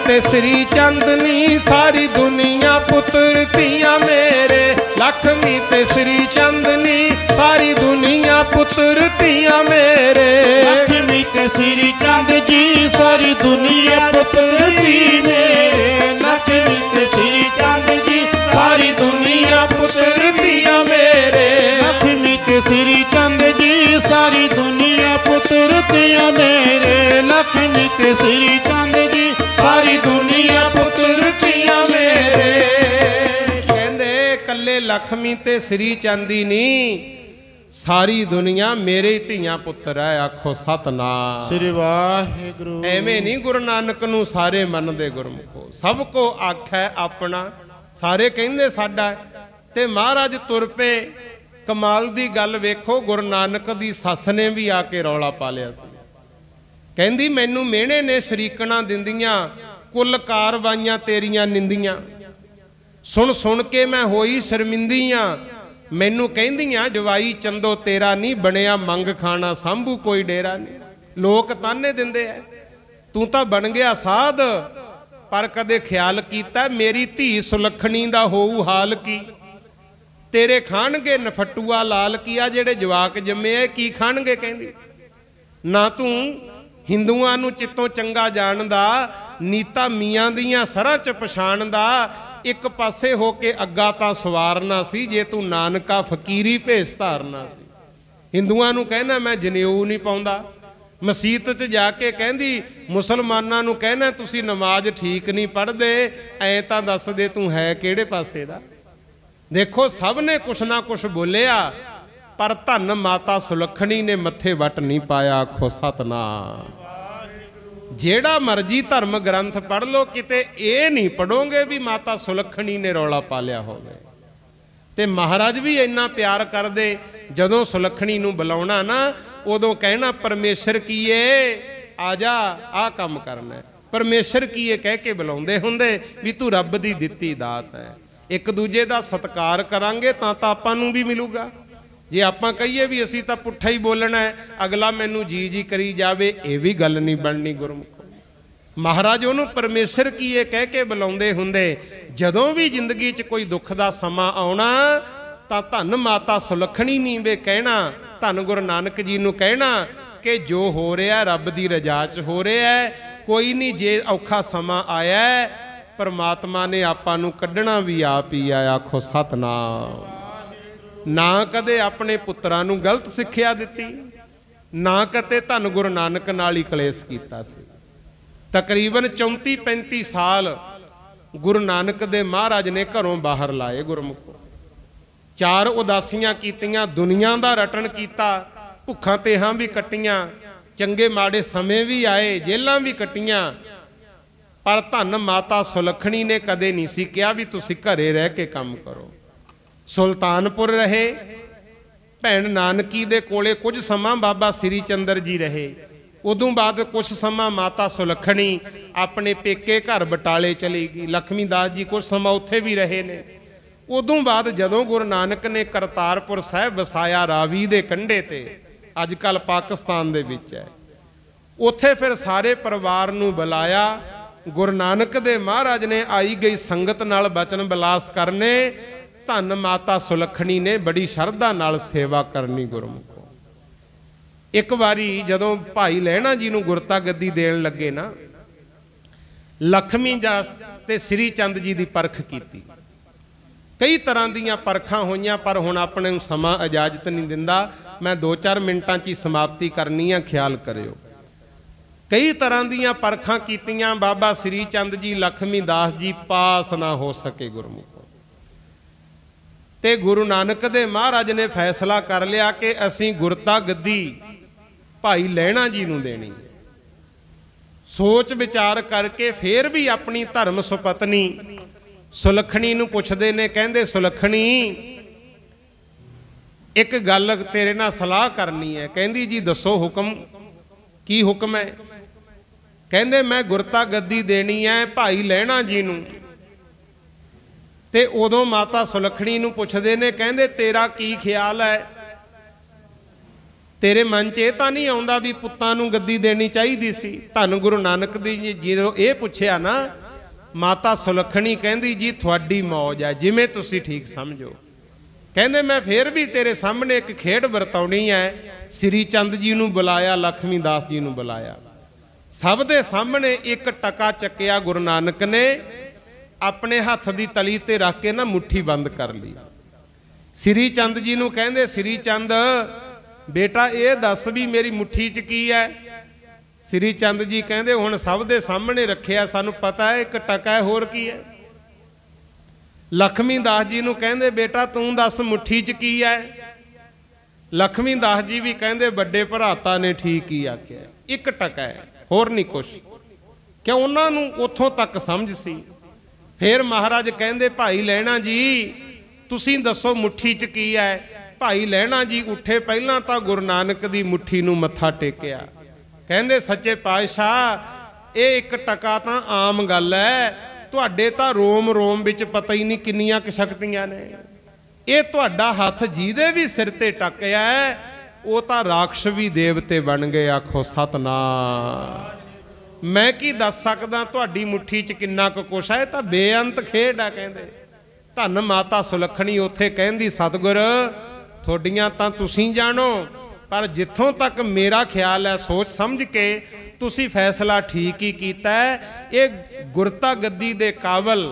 ਤੇ ਸ੍ਰੀ ਚੰਦਨੀ ਸਾਰੀ ਦੁਨੀਆ ਪੁੱਤਰ ਧੀਆਂ ਮੇਰੇ। ਲਖਮੀ ਤੇ ਸ੍ਰੀ ਚੰਦਨੀ ਸਾਰੀ ਦੁਨੀਆ ਪੁੱਤਰ ਧੀਆਂ ਮੇਰੇ। ਲਖਮੀ ਤੇ ਸ੍ਰੀ ਚੰਦ ਜੀ ਸਾਰੀ ਦੁਨੀਆ ਪੁੱਤਰ ਧੀ ਮੇਰੇ। ਲਖਮੀ ਤੇ ਸ੍ਰੀ ਚੰਦ ਜੀ ਸਾਰੀ ਦੁਨੀਆ ਪੁੱਤਰ ਧੀਆਂ ਮੇਰੇ। ਲਖਮੀ ਤੇ ਸ੍ਰੀ ਚੰਦ ਜੀ ਸਾਰੀ ਦੁਨੀਆ ਪੁੱਤਰ ਧੀਆਂ ਮੇਰੇ। ਲਖਮੀ ਤੇ ਸ੍ਰੀ ਚੰਦ ਜੀ ਸਾਰੀ ਦੁਨੀਆ ਪੁੱਤਰ ਧੀਆਂ ਮੇਰੇ। ਕਹਿੰਦੇ ਕੱਲੇ ਲਖਮੀ ਤੇ ਸ੍ਰੀ ਚੰਦੀ ਨਹੀਂ, ਸਾਰੀ ਦੁਨੀਆ ਮੇਰੇ ਹੀ ਧੀਆਂ ਪੁੱਤਰ ਹੈ। ਆਖੋ ਸਤਨਾਮ ਸ੍ਰੀ ਵਾਹਿਗੁਰੂ। ਐਵੇਂ ਨਹੀਂ ਗੁਰੂ ਨਾਨਕ ਨੂੰ ਸਾਰੇ ਮੰਨਦੇ ਗੁਰਮੁਖੋ। ਸਭ ਕੋ ਆਖੈ ਆਪਣਾ, ਸਾਰੇ ਕਹਿੰਦੇ ਸਾਡਾ। ਤੇ ਮਹਾਰਾਜ ਤੁਰ ਪਏ। ਕਮਾਲ ਦੀ ਗੱਲ ਵੇਖੋ, ਗੁਰੂ ਨਾਨਕ ਦੀ ਸੱਸ ਨੇ ਵੀ ਆ ਕੇ ਰੌਲਾ ਪਾ ਲਿਆ ਸੀ। ਕਹਿੰਦੀ ਮੈਨੂੰ ਮਿਹਣੇ ਨੇ ਸ਼ਰੀਕਣਾ ਦਿੰਦੀਆਂ, ਕੁੱਲ ਕਾਰਵਾਈਆਂ ਤੇਰੀਆਂ ਨਿੰਦੀਆਂ। ਸੁਣ ਸੁਣ ਕੇ ਮੈਂ ਹੋਈ ਸ਼ਰਮਿੰਦੀਆਂ। ਮੈਨੂੰ ਕਹਿੰਦੀਆਂ ਜਵਾਈ ਚੰਦੋ ਤੇਰਾ ਨਹੀਂ ਬਣਿਆ, ਮੰਗ ਖਾਣਾ ਸਾਂਭੂ ਕੋਈ ਡੇਰਾ ਨਹੀਂ। ਲੋਕ ਤਾਨੇ ਦਿੰਦੇ ਐ, ਤੂੰ ਤਾਂ ਬਣ ਗਿਆ ਸਾਧ, ਪਰ ਕਦੇ ਖਿਆਲ ਕੀਤਾ ਮੇਰੀ ਧੀ ਸੁਲੱਖਣੀ ਦਾ ਹੋਊ ਹਾਲ ਕੀ। ਤੇਰੇ ਖਾਣਗੇ ਨਫਟੂਆ ਲਾਲ ਕੀ। ਆ ਜਿਹੜੇ ਜਵਾਕ ਜੰਮੇ ਐ ਕੀ ਖਾਣਗੇ। ਕਹਿੰਦੀ ਨਾ ਤੂੰ ਹਿੰਦੂਆਂ ਨੂੰ ਚਿੱਤੋਂ ਚੰਗਾ ਜਾਣਦਾ, ਨੀਤਾ ਮੀਆਂ ਦੀਆਂ ਸਰਾਂ ਚ ਪਛਾਣਦਾ। ਇੱਕ ਪਾਸੇ ਹੋ ਕੇ ਅੱਗਾ ਤਾਂ ਸਵਾਰਨਾ ਸੀ, ਜੇ ਤੂੰ ਨਾਨਕਾ ਫਕੀਰੀ ਭੇਸ ਧਾਰਨਾ ਸੀ। ਹਿੰਦੂਆਂ ਨੂੰ ਕਹਿਣਾ ਮੈਂ ਜਨੇਊ ਨਹੀਂ ਪਾਉਂਦਾ, ਮਸੀਤ 'ਚ ਜਾ ਕੇ ਕਹਿੰਦੀ ਮੁਸਲਮਾਨਾਂ ਨੂੰ ਕਹਿਣਾ ਤੁਸੀਂ ਨਮਾਜ਼ ਠੀਕ ਨਹੀਂ ਪੜ੍ਹਦੇ, ਐ ਤਾਂ ਦੱਸ ਦੇ ਤੂੰ ਹੈ ਕਿਹੜੇ ਪਾਸੇ ਦਾ। ਦੇਖੋ ਸਭ ਨੇ ਕੁਛ ਨਾ ਕੁਛ ਬੋਲਿਆ, ਪਰ ਧੰਨ ਮਾਤਾ ਸੁਲੱਖਣੀ ਨੇ ਮੱਥੇ ਵੱਟ ਨਹੀਂ ਪਾਇਆ। ਆਖੋ ਸਤਨਾਮ। ਜਿਹੜਾ ਮਰਜੀ ਧਰਮ ਗ੍ਰੰਥ ਪੜ੍ਹ ਲਓ, ਕਿਤੇ ਇਹ ਨਹੀਂ ਪੜੋਗੇ ਵੀ ਮਾਤਾ ਸੁਲੱਖਣੀ ਨੇ ਰੌਲਾ ਪਾ ਲਿਆ ਹੋਵੇ। ਤੇ ਮਹਾਰਾਜ ਵੀ ਇੰਨਾ ਪਿਆਰ ਕਰਦੇ, ਜਦੋਂ ਸੁਲੱਖਣੀ ਨੂੰ ਬੁਲਾਉਣਾ ਨਾ ਉਦੋਂ ਕਹਿਣਾ ਪਰਮੇਸ਼ਰ ਕੀਏ ਆ ਜਾ, ਆਹ ਕੰਮ ਕਰਨਾ। ਪਰਮੇਸ਼ਰ ਕੀਏ ਕਹਿ ਕੇ ਬੁਲਾਉਂਦੇ ਹੁੰਦੇ ਵੀ ਤੂੰ ਰੱਬ ਦੀ ਦਿੱਤੀ ਦਾਤ ਹੈ। ਇੱਕ ਦੂਜੇ ਦਾ ਸਤਿਕਾਰ ਕਰਾਂਗੇ ਤਾਂ ਤਾਂ ਆਪਾਂ ਨੂੰ ਵੀ ਮਿਲੂਗਾ। ਜੇ ਆਪਾਂ ਕਹੀਏ ਵੀ ਅਸੀਂ ਤਾਂ ਪੁੱਠਾ ਹੀ ਬੋਲਣਾ ਹੈ, ਅਗਲਾ ਮੈਨੂੰ ਜੀ ਜੀ ਕਰੀ ਜਾਵੇ, ਇਹ ਵੀ ਗੱਲ ਨਹੀਂ ਬਣਨੀ ਗੁਰਮੁਖੋ। ਮਹਾਰਾਜ ਉਹਨੂੰ ਪਰਮੇਸ਼ਰ ਕੀਏ ਕਹਿ ਕੇ ਬੁਲਾਉਂਦੇ ਹੁੰਦੇ। ਜਦੋਂ ਵੀ ਜ਼ਿੰਦਗੀ 'ਚ ਕੋਈ ਦੁੱਖ ਦਾ ਸਮਾਂ ਆਉਣਾ ਤਾਂ ਧੰਨ ਮਾਤਾ ਸੁਲੱਖਣੀ ਨਹੀਂ ਵੇ ਕਹਿਣਾ, ਧੰਨ ਗੁਰੂ ਨਾਨਕ ਜੀ ਨੂੰ ਕਹਿਣਾ ਕਿ ਜੋ ਹੋ ਰਿਹਾ ਰੱਬ ਦੀ ਰਜ਼ਾ 'ਚ ਹੋ ਰਿਹਾ। ਕੋਈ ਨਹੀਂ, ਜੇ ਔਖਾ ਸਮਾਂ ਆਇਆ ਪਰਮਾਤਮਾ ਨੇ ਆਪਾਂ ਨੂੰ ਕੱਢਣਾ ਵੀ ਆਪ ਹੀ ਆ। ਆਖੋ ਸਤਨਾਮ। ਨਾ ਕਦੇ ਆਪਣੇ ਪੁੱਤਰਾਂ ਨੂੰ ਗਲਤ ਸਿੱਖਿਆ ਦਿੱਤੀ, ਨਾ ਕਦੇ ਧੰਨ ਗੁਰੂ ਨਾਨਕ ਨਾਲ ਹੀ ਕਲੇਸ਼ ਕੀਤਾ ਸੀ। ਤਕਰੀਬਨ ਚੌਂਤੀ ਪੈਂਤੀ ਸਾਲ ਗੁਰੂ ਨਾਨਕ ਦੇ ਮਹਾਰਾਜ ਨੇ ਘਰੋਂ ਬਾਹਰ ਲਾਏ ਗੁਰਮੁਖੋ। ਚਾਰ ਉਦਾਸੀਆਂ ਕੀਤੀਆਂ, ਦੁਨੀਆ ਦਾ ਰਟਣ ਕੀਤਾ, ਭੁੱਖਾਂ ਤੇਹਾਂ ਵੀ ਕੱਟੀਆਂ, ਚੰਗੇ ਮਾੜੇ ਸਮੇਂ ਵੀ ਆਏ, ਜੇਲਾਂ ਵੀ ਕੱਟੀਆਂ। ਪਰ ਧੰਨ ਮਾਤਾ ਸੁਲੱਖਣੀ ਨੇ ਕਦੇ ਨਹੀਂ ਸੀ ਕਿਹਾ ਵੀ ਤੁਸੀਂ ਘਰੇ ਰਹਿ ਕੇ ਕੰਮ ਕਰੋ। ਸੁਲਤਾਨਪੁਰ ਰਹੇ, ਭੈਣ ਨਾਨਕੀ ਦੇ ਕੋਲੇ ਕੁਝ ਸਮਾਂ ਬਾਬਾ ਸ੍ਰੀ ਚੰਦਰ ਜੀ ਰਹੇ। ਉਦੋਂ ਬਾਅਦ ਕੁਝ ਸਮਾਂ ਮਾਤਾ ਸੁਲੱਖਣੀ ਆਪਣੇ ਪੇਕੇ ਘਰ ਬਟਾਲੇ ਚਲੀ ਗਈ। ਲਖਮੀ ਦਾਸ ਜੀ ਕੁਝ ਸਮਾਂ ਉੱਥੇ ਵੀ ਰਹੇ ਨੇ। ਉਦੋਂ ਬਾਅਦ ਜਦੋਂ ਗੁਰੂ ਨਾਨਕ ਨੇ ਕਰਤਾਰਪੁਰ ਸਾਹਿਬ ਵਸਾਇਆ ਰਾਵੀ ਦੇ ਕੰਢੇ ਤੇ, ਅੱਜ ਕੱਲ੍ਹ ਪਾਕਿਸਤਾਨ ਦੇ ਵਿੱਚ ਹੈ, ਉੱਥੇ ਫਿਰ ਸਾਰੇ ਪਰਿਵਾਰ ਨੂੰ ਬੁਲਾਇਆ। ਗੁਰੂ ਨਾਨਕ ਦੇ ਮਹਾਰਾਜ ਨੇ ਆਈ ਗਈ ਸੰਗਤ ਨਾਲ ਬਚਨ ਬਿਲਾਸ ਕਰਨੇ। ਧੰਨ ਮਾਤਾ ਸੁਲੱਖਣੀ ਨੇ ਬੜੀ ਸ਼ਰਧਾ ਨਾਲ ਸੇਵਾ ਕਰਨੀ ਗੁਰਮੁਖੋ। ਇੱਕ ਵਾਰੀ ਜਦੋਂ ਭਾਈ ਲਹਿਣਾ ਜੀ ਨੂੰ ਗੁਰਤਾ ਗੱਦੀ ਦੇਣ ਲੱਗੇ ਨਾ, ਲਖਮੀ ਦਾਸ ਤੇ ਸ੍ਰੀ ਚੰਦ ਜੀ ਦੀ ਪਰਖ ਕੀਤੀ। ਕਈ ਤਰ੍ਹਾਂ ਦੀਆਂ ਪਰਖਾਂ ਹੋਈਆਂ, ਪਰ ਹੁਣ ਆਪਣੇ ਨੂੰ ਸਮਾਂ ਇਜਾਜ਼ਤ ਨਹੀਂ ਦਿੰਦਾ। ਮੈਂ ਦੋ ਚਾਰ ਮਿੰਟਾਂ 'ਚ ਹੀ ਸਮਾਪਤੀ ਕਰਨੀ ਆ, ਖਿਆਲ ਕਰਿਓ। ਕਈ ਤਰ੍ਹਾਂ ਦੀਆਂ ਪਰਖਾਂ ਕੀਤੀਆਂ। ਬਾਬਾ ਸ੍ਰੀ ਚੰਦ ਜੀ ਲਖਮੀ ਦਾਸ ਜੀ ਪਾਸ ਨਾ ਹੋ ਸਕੇ ਗੁਰਮੁਖੋ। ਤੇ ਗੁਰੂ ਨਾਨਕ ਦੇ ਮਹਾਰਾਜ ਨੇ ਫੈਸਲਾ ਕਰ ਲਿਆ ਕਿ ਅਸੀਂ ਗੁਰਤਾ ਗੱਦੀ ਭਾਈ ਲਹਿਣਾ ਜੀ ਨੂੰ ਦੇਣੀ। ਸੋਚ ਵਿਚਾਰ ਕਰਕੇ ਫੇਰ ਵੀ ਆਪਣੀ ਧਰਮ ਸੁਪਤਨੀ ਸੁਲੱਖਣੀ ਨੂੰ ਪੁੱਛਦੇ ਨੇ, ਕਹਿੰਦੇ ਸੁਲੱਖਣੀ ਇੱਕ ਗੱਲ ਤੇਰੇ ਨਾਲ ਸਲਾਹ ਕਰਨੀ ਹੈ। ਕਹਿੰਦੀ ਜੀ ਦੱਸੋ ਹੁਕਮ, ਕੀ ਹੁਕਮ ਹੈ? ਕਹਿੰਦੇ ਮੈਂ ਗੁਰਤਾ ਗੱਦੀ ਦੇਣੀ ਹੈ ਭਾਈ ਲਹਿਣਾ ਜੀ ਨੂੰ। ਤੇ ਉਦੋਂ ਮਾਤਾ ਸੁਲੱਖਣੀ ਨੂੰ ਪੁੱਛਦੇ ਨੇ, ਕਹਿੰਦੇ ਤੇਰਾ ਕੀ ਖਿਆਲ ਹੈ? ਕਹਿੰਦੀ ਜੀ ਦੱਸੋ ਹੁਕਮ, ਕੀ ਹੁਕਮ ਹੈ? ਕਹਿੰਦੇ ਮੈਂ ਗੁਰਤਾ ਗੱਦੀ ਦੇਣੀ ਹੈ ਭਾਈ ਲਹਿਣਾ ਜੀ ਨੂੰ। ਤੇ ਉਦੋਂ ਮਾਤਾ ਸੁਲੱਖਣੀ ਨੂੰ ਪੁੱਛਦੇ ਨੇ, ਕਹਿੰਦੇ ਤੇਰਾ ਕੀ ਖਿਆਲ ਹੈ? ਕਹਿੰਦੀ ਜੀ ਦੱਸੋ ਹੁਕਮ, ਕੀ ਹੁਕਮ ਹੈ? ਕਹਿੰਦੇ ਮੈਂ ਗੁਰਤਾ ਗੱਦੀ ਦੇਣੀ ਹੈ ਭਾਈ ਲਹਿਣਾ ਜੀ ਨੂੰ। ਤੇ ਉਦੋਂ ਮਾਤਾ ਸੁਲੱਖਣੀ ਨੂੰ ਪੁੱਛਦੇ ਨੇ, ਕਹਿੰਦੇ ਤੇਰਾ ਕੀ ਖਿਆਲ ਹੈ? तेरे मन च ਇਹ ਤਾਂ नहीं ਆਉਂਦਾ भी ਪੁੱਤਾਂ ਨੂੰ ਗੱਦੀ ਦੇਣੀ ਚਾਹੀਦੀ ਸੀ। ਧੰਨ ਗੁਰੂ ਨਾਨਕ ਦੀ ਜੀ ਜਦੋਂ ਇਹ ਪੁੱਛਿਆ ਨਾ, ਮਾਤਾ ਸੁਲੱਖਣੀ ਕਹਿੰਦੀ ਜੀ ਤੁਹਾਡੀ ਮੌਜ ਹੈ, ਜਿਵੇਂ ਤੁਸੀਂ ਠੀਕ ਸਮਝੋ। ਕਹਿੰਦੇ ਮੈਂ ਫੇਰ ਵੀ ਤੇਰੇ ਸਾਹਮਣੇ ਇੱਕ ਖੇਡ ਵਰਤਾਉਣੀ ਹੈ। ਸ੍ਰੀ ਚੰਦ ਜੀ ਨੂੰ ਬੁਲਾਇਆ, ਲਖਮੀ ਦਾਸ ਜੀ ਨੂੰ ਬੁਲਾਇਆ, ਸਭ ਦੇ ਸਾਹਮਣੇ ਇੱਕ ਟਕਾ ਚੱਕਿਆ ਗੁਰੂ ਨਾਨਕ ਨੇ, ਆਪਣੇ ਹੱਥ ਦੀ ਤਲੀ ਤੇ ਰੱਖ ਕੇ ਨਾ ਮੁੱਠੀ ਬੰਦ ਕਰ ਲਈ। ਸ੍ਰੀ ਚੰਦ ਜੀ ਨੂੰ ਕਹਿੰਦੇ ਸ੍ਰੀ ਚੰਦ बेटा ये दस भी मेरी मुट्ठी च की है। श्री चंद जी कहते हुण सब दे सामने रखिया, सानू पता है एक टका है, होर की है। लखमी दास जी नू कहते बेटा तू दस मुट्ठी च की है। लखमी दास जी भी कहते बड़े भराता ने ठीक ही आख्या, एक टका है, होर नहीं कुछ, क्यों उन्होंने उथों तक समझ सी। फिर महाराज कहते भाई लैणा जी तुसीं दसो मुट्ठी च की है। भाई लैणा जी उठे, पहला तो गुरु नानक की मुट्ठी नूं मत्था टेकिया, कहंदे सच्चे पातशाह ये एक टका तो आम गल है, तुहाडे तां रोम रोम विच पता ही नहीं किन्नियां क शक्तियां ने। ये तुहाडा हथ जिहदे भी सिर ते टकिया है वो तां राक्षस भी देवते बन गए। आखो सतनाम। मैं की दस सकदा तुहाडी मुट्ठी च किन्ना क कुछ है, तां बेअंत खेड आ। कहंदे धन माता सुलखणी उत्थे कहंदी सतगुर थोड़ियां तां तुसीं जानो, पर जिथों तक मेरा ख्याल है सोच समझ के तुसी फैसला ठीक ही कीता है। ये गुरता गद्दी दे काबल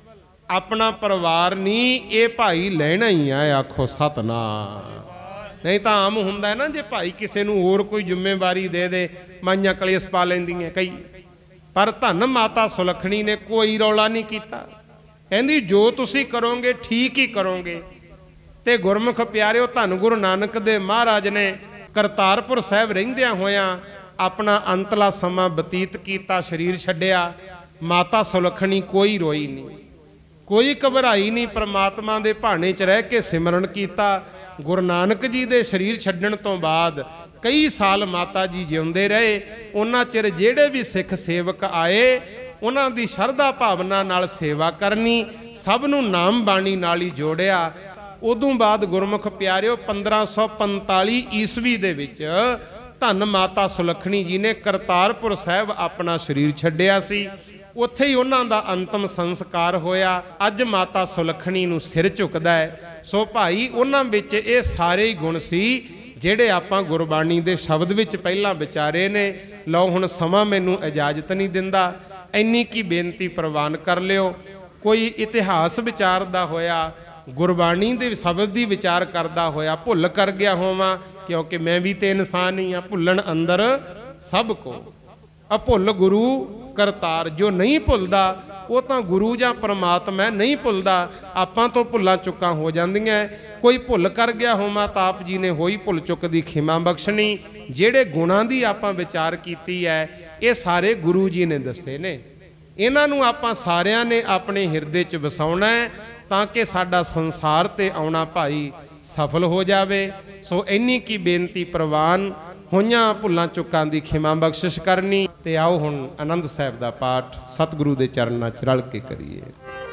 अपना परिवार नहीं, ये भाई लैना ही है। आखो सतनाम। नहीं तो आम हुंदा है ना, जे भाई किसी नूं होर कोई जिम्मेवारी दे दे, माइयां कलेस पा लैंदियां कई, पर धन माता सुलखणी ने कोई रौला नहीं कीता। कहंदी जो तुसी करोगे ठीक ही करोगे। ते गुरमुख प्यारिओ धन गुरु नानक दे महाराज ने करतारपुर साहिब रहिंदियां होयां अपना अंतला समा बतीत कीता, शरीर छड्डिया। माता सुलखणी कोई रोई नहीं, कोई घबराई नहीं, परमात्मा दे भाने च रह के सिमरन कीता। गुरु नानक जी दे शरीर छड्डण तो बाद कई साल माता जी जिउंदे रहे। उन्हां चिर जिहड़े भी सिख सेवक आए उन्हां दी शरधा भावना नाल सेवा करनी, सब नूं नाम बाणी नाल ही जोड़िया। उदों बाद गुरमुख प्यारिओ पंद्रह सौ पंताली ईस्वी दे विच धन माता सुलखणी जी ने करतारपुर साहिब अपना शरीर छड्डिया सी। उत्थे ही उन्हां दा अंतिम संस्कार होया। अज माता सुलखणी नूं सिर झुकदा है। सो भाई उन्हां विच ये सारे ही गुण सी जिहड़े आपां गुरबाणी दे शब्द विच पहलां विचारे ने। लो हुण समां मैनूं इजाजत नहीं दिंदा, इन्नी की बेनती प्रवान कर लिओ। कोई इतिहास विचारदा होया, गुरबाणी दे शब्द दी विचार करदा होया भुल कर गया होवां, क्योंकि मैं भी तो इंसान ही हाँ, भुलन अंदर सब को। अभुल गुरु करतार, जो नहीं भुलदा वो तो गुरु जां परमात्मा नहीं भुलदा। आपां तो भुलां चुकां हो जांदियां। कोई भुल कर गया होवां तां आप जी ने होई भुल चुक दी खिमा बख्शनी। जिहड़े गुणां दी आपां विचार कीती है ये सारे गुरु जी ने दस्से ने। इन्हां नूं आपां सारियां ने अपने हिरदे च वसाउणा है ताकि साडा संसार ते आउणा भाई सफल हो जावे। सो इन्नी की बेनती प्रवान होइयां भुलां चुकां दी खिमा बख्शिश करनी। ते आओ हुण आनंद साहिब दा पाठ सतगुरु दे चरनां च रल के करिए।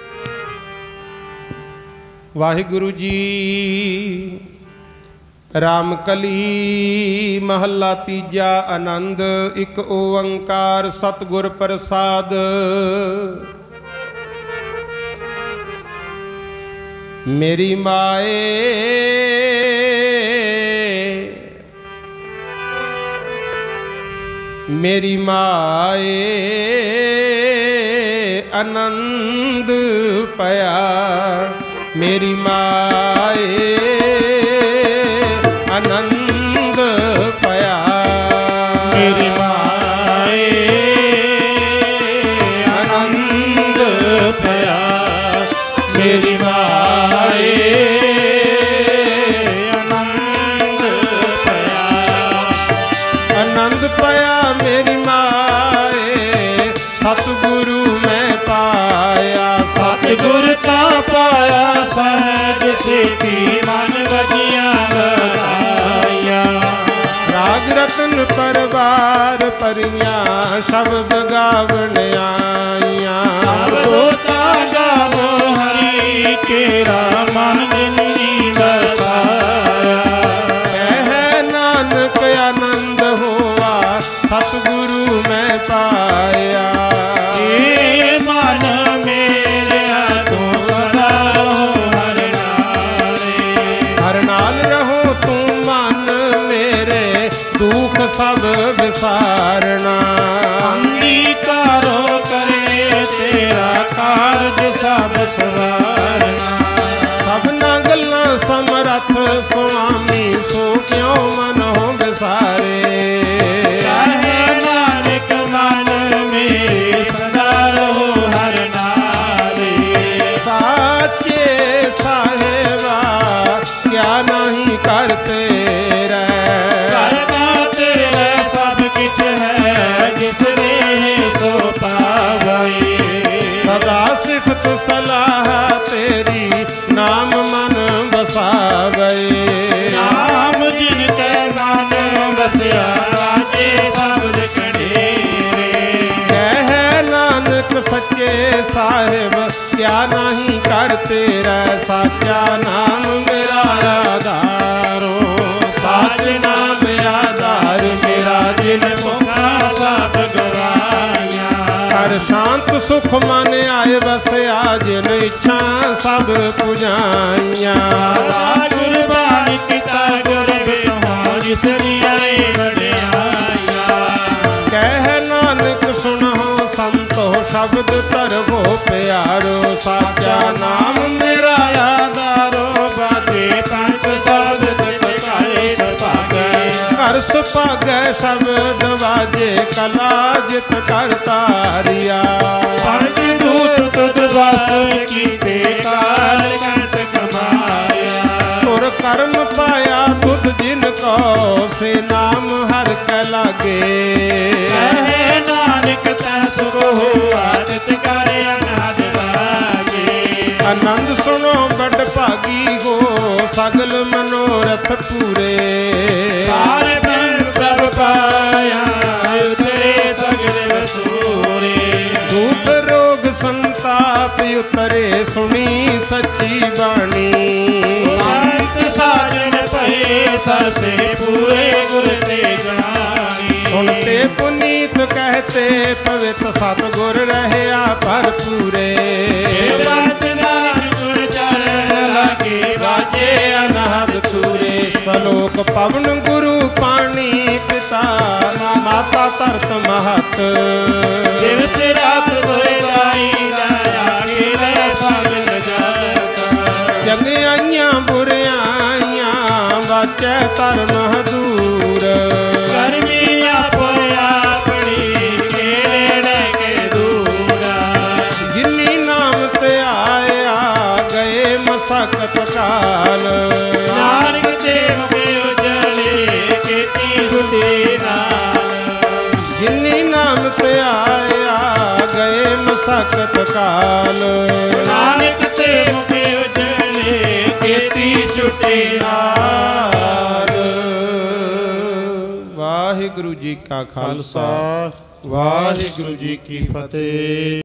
वाहिगुरु जी रामकली महला तीजा आनंद। एक ओंकार सतगुर प्रसाद। मेरी माए मेरी माए आनंद पया। मेरी माए आनंद पया। मेरी माए आनंद पया। मेरी माए आनंद पया। आनंद पया मेरी माए सतगुरु मैं पाया। सतगुर का पाया सहज सिद्धि मन वजिया बधाइया। राग रतन परवार परियां शब्द गावण आइयां। होता गावो हरि केरा मन जिंदगी बसाया। कह नानक ਪਾਇਆ। ਏ ਮਨ ਮੇਰਿਆ ਤੂੰ ਸਦਾ ਰਹੋ ਹਰ ਨਾਲੇ। ਹਰ ਨਾਲ ਰਹੋ ਤੂੰ ਮਨ ਮੇਰੇ, ਦੁੱਖ ਸਭ ਵਿਸਾਰਨਾ। ਅੰਗੀਕਾਰੋ ਕਰੇ ਤੇਰਾ ਕਾਰਜ ਸਭ ਸਵਾਰਨਾ। ਸਭਨਾ ਗੱਲਾਂ ਸਮਰੱਥ ਸੁਆਮੀ, ਸੋ ਕਿਉ ਮਨ ਹੋ ਵਿਸਾਰੇ। ਕਹੇ ਨਾਨਕ ਮਨ ਮੇਰੇ ਸਦਾ ਰਹੋ ਹਰ ਨਾਲੇ। ਸਾਚੇ ਸਾਹਿਬਾ ਕਿਆ ਨਹੀਂ ਕਰ ਤੇਰਾ। ਕਰਤਾ ਤੇਰਾ ਸਭ ਕਿਛ ਹੈ, ਜਿਸ ਨੇ ਸੋ ਪਾਵਈ। ਸਦਾ ਸਿਫਤ ਸਲਾਹ ਤੇਰੀ, ਨਾਮ ਮਨ ਵਸਾਵੈ। ਨਾਮ ਜਿਨ ਕੈ ਮਨ ਵਸਿਆ, ਰਾਜੇ ਸਭ ਕੜੇਰੇ। ਕਹਿ ਨਾਨਕ ਸੱਚੇ ਸਾਹਿਬ ਕਿਆ ਨਹੀਂ ਕਰ ਤੇਰਾ। ਸਾਚਾ ਨਾਮ ਮੇਰਾ ਆਧਾਰੋ, ਸਾਚ ਨਾਮ ਆਧਾਰ ਮੇਰਾ, ਜਿਨ ਮੁਖਾ ਸਭ ਗਵਾਈਆਂ। ਹਰ ਸ਼ਾਂਤ ਸੁਖ ਮਨ ਆਏ ਵਸਿਆ, ਜਿਨ ਇੱਛਾ ਸਭ ਪੁਜਾਈਆਂ। ਗੁਰਬਾਣੀ ਕੀਤਾ ਗੁਰ ਬਿਨੋ, ਜਿਸ ਦੀਆਂ ਵਡਿਆਈਆਂ। ਕਹਿ ਨਾਨਕ ਸੁਣੋ ਸੰਤੋ, ਸ਼ਬਦ ਧਰਵੋ ਪਿਆਰੋ। ਸਾਚਾ ਨਾਮ ਮੇਰਾ ਆਧਾਰੋ, ਬਾਜੇ ਪੰਜ ਸ਼ਬਦ ਕਰੇ ਭਾਗੈ। ਘਰ ਸੁਭਾਗੈ ਸ਼ਬਦ ਵਾਜੇ, ਕਲਾ ਜਿਤ ਕਰ ਤਾਰਿਆ। ਪੰਜ ਦੂਤ ਤੁਧ ਵਸ ਕੀਤੇ, ਕਾਲ ਕੰਟ ਕਮਾਇਆ। ਤੁਰ ਕਰਮ ਪਾਇਆ ਤੁਧ ਜਿਨ ਕੋ, ਸੇ ਨਾਮ ਹਰ ਕੈ ਲਾਗੇ। ਕਹੇ ਨਾਨਕ ਤੈ ਸੁਖ ਹੋਆ, ਤਿਤ ਕਰ ਅਨਾਦ ਲਾਗੇ। ਆਨੰਦ ਸੁਣੋ ਬੜ ਭਾਗੀ ਹੋ, ਸਗਲ ਮਨੋਰਥ ਪੂਰੇ। ਸਾਰੇ ਬ੍ਰਹਮ ਪ੍ਰਭ ਪਾਇਆ, ਉਤਰੇ ਸਗਲ ਵਸੂਰੇ। ਦੁਖ ਰੋਗ ਸੰਤਾਪ ਉਤਰੇ, ਸੁਣੀ ਸੱਚੀ ਬਾਣੀ। ਅੰਤ ਸਾਜਣ ਭਏ, ਸਰਸੇ ਪੂਰੇ ਗੁਰ ਤੇ ਜਾਣੀ। ਸੁਣਤੇ ਪੁਨੀਤ ਕਹਤੇ, ਪਵਿੱਤ ਸਤਿਗੁਰ ਰਹਿਆ ਭਰਪੂਰੇ। ਗੁਰ ਚਰਨ ਲਾਗੇ, ਬਾਜੇ ਅਨਹਦ ਸੂਰੇ। ਸਲੋਕ ਪਵਨ ਗੁਰੂ ਪਾਣੀ ਪਿਤਾ, ਮਾਤਾ ਧਰਤ ਮਹਤ। ਦਿਵਸ ਰਾਤ ਦੋਇ ਦਾਈ, ਲਾਗੇ ਲੈ ਸਾਗਰ ਜਗਤ। ਜਗ ਆਈਆਂ ਬੁਰਿਆਈਆਂ, ਵਾਚੈ ਧਰਮ ਦੂਰ। ਕਰਮੀ ਆਪੋ ਆਪਣੀ, ਖੇੜੇ ਕੇ ਦੂਰਾ। ਜਿਨੀ ਨਾਮ ਤੇ ਆਇਆ, ਗਏ ਮਸਕਤ ਕਾਲ। ਨਾਨਕ ਦੇਵ ਕੇ ਉਜਲੇ, ਕੀਤੀ ਸੁਧੀ ਨਾਲ। ਜਿਨੀ ਨਾਮ ਤੇ ਆਇਆ, ਗਏ ਮਸਕਤ ਕਾਲ। ਨਾਨਕ ਦੇਵ ਕੇ ਉਜਲੇ, ਕੀਤੀ ਛੁਟੀ ਨਾਲ। ਵਾਹਿਗੁਰੂ ਜੀ ਕਾ ਖਾਲਸਾ, ਖਾਲਸਾ ਵਾਹਿਗੁਰੂ ਜੀ ਕੀ ਫਤਿਹ।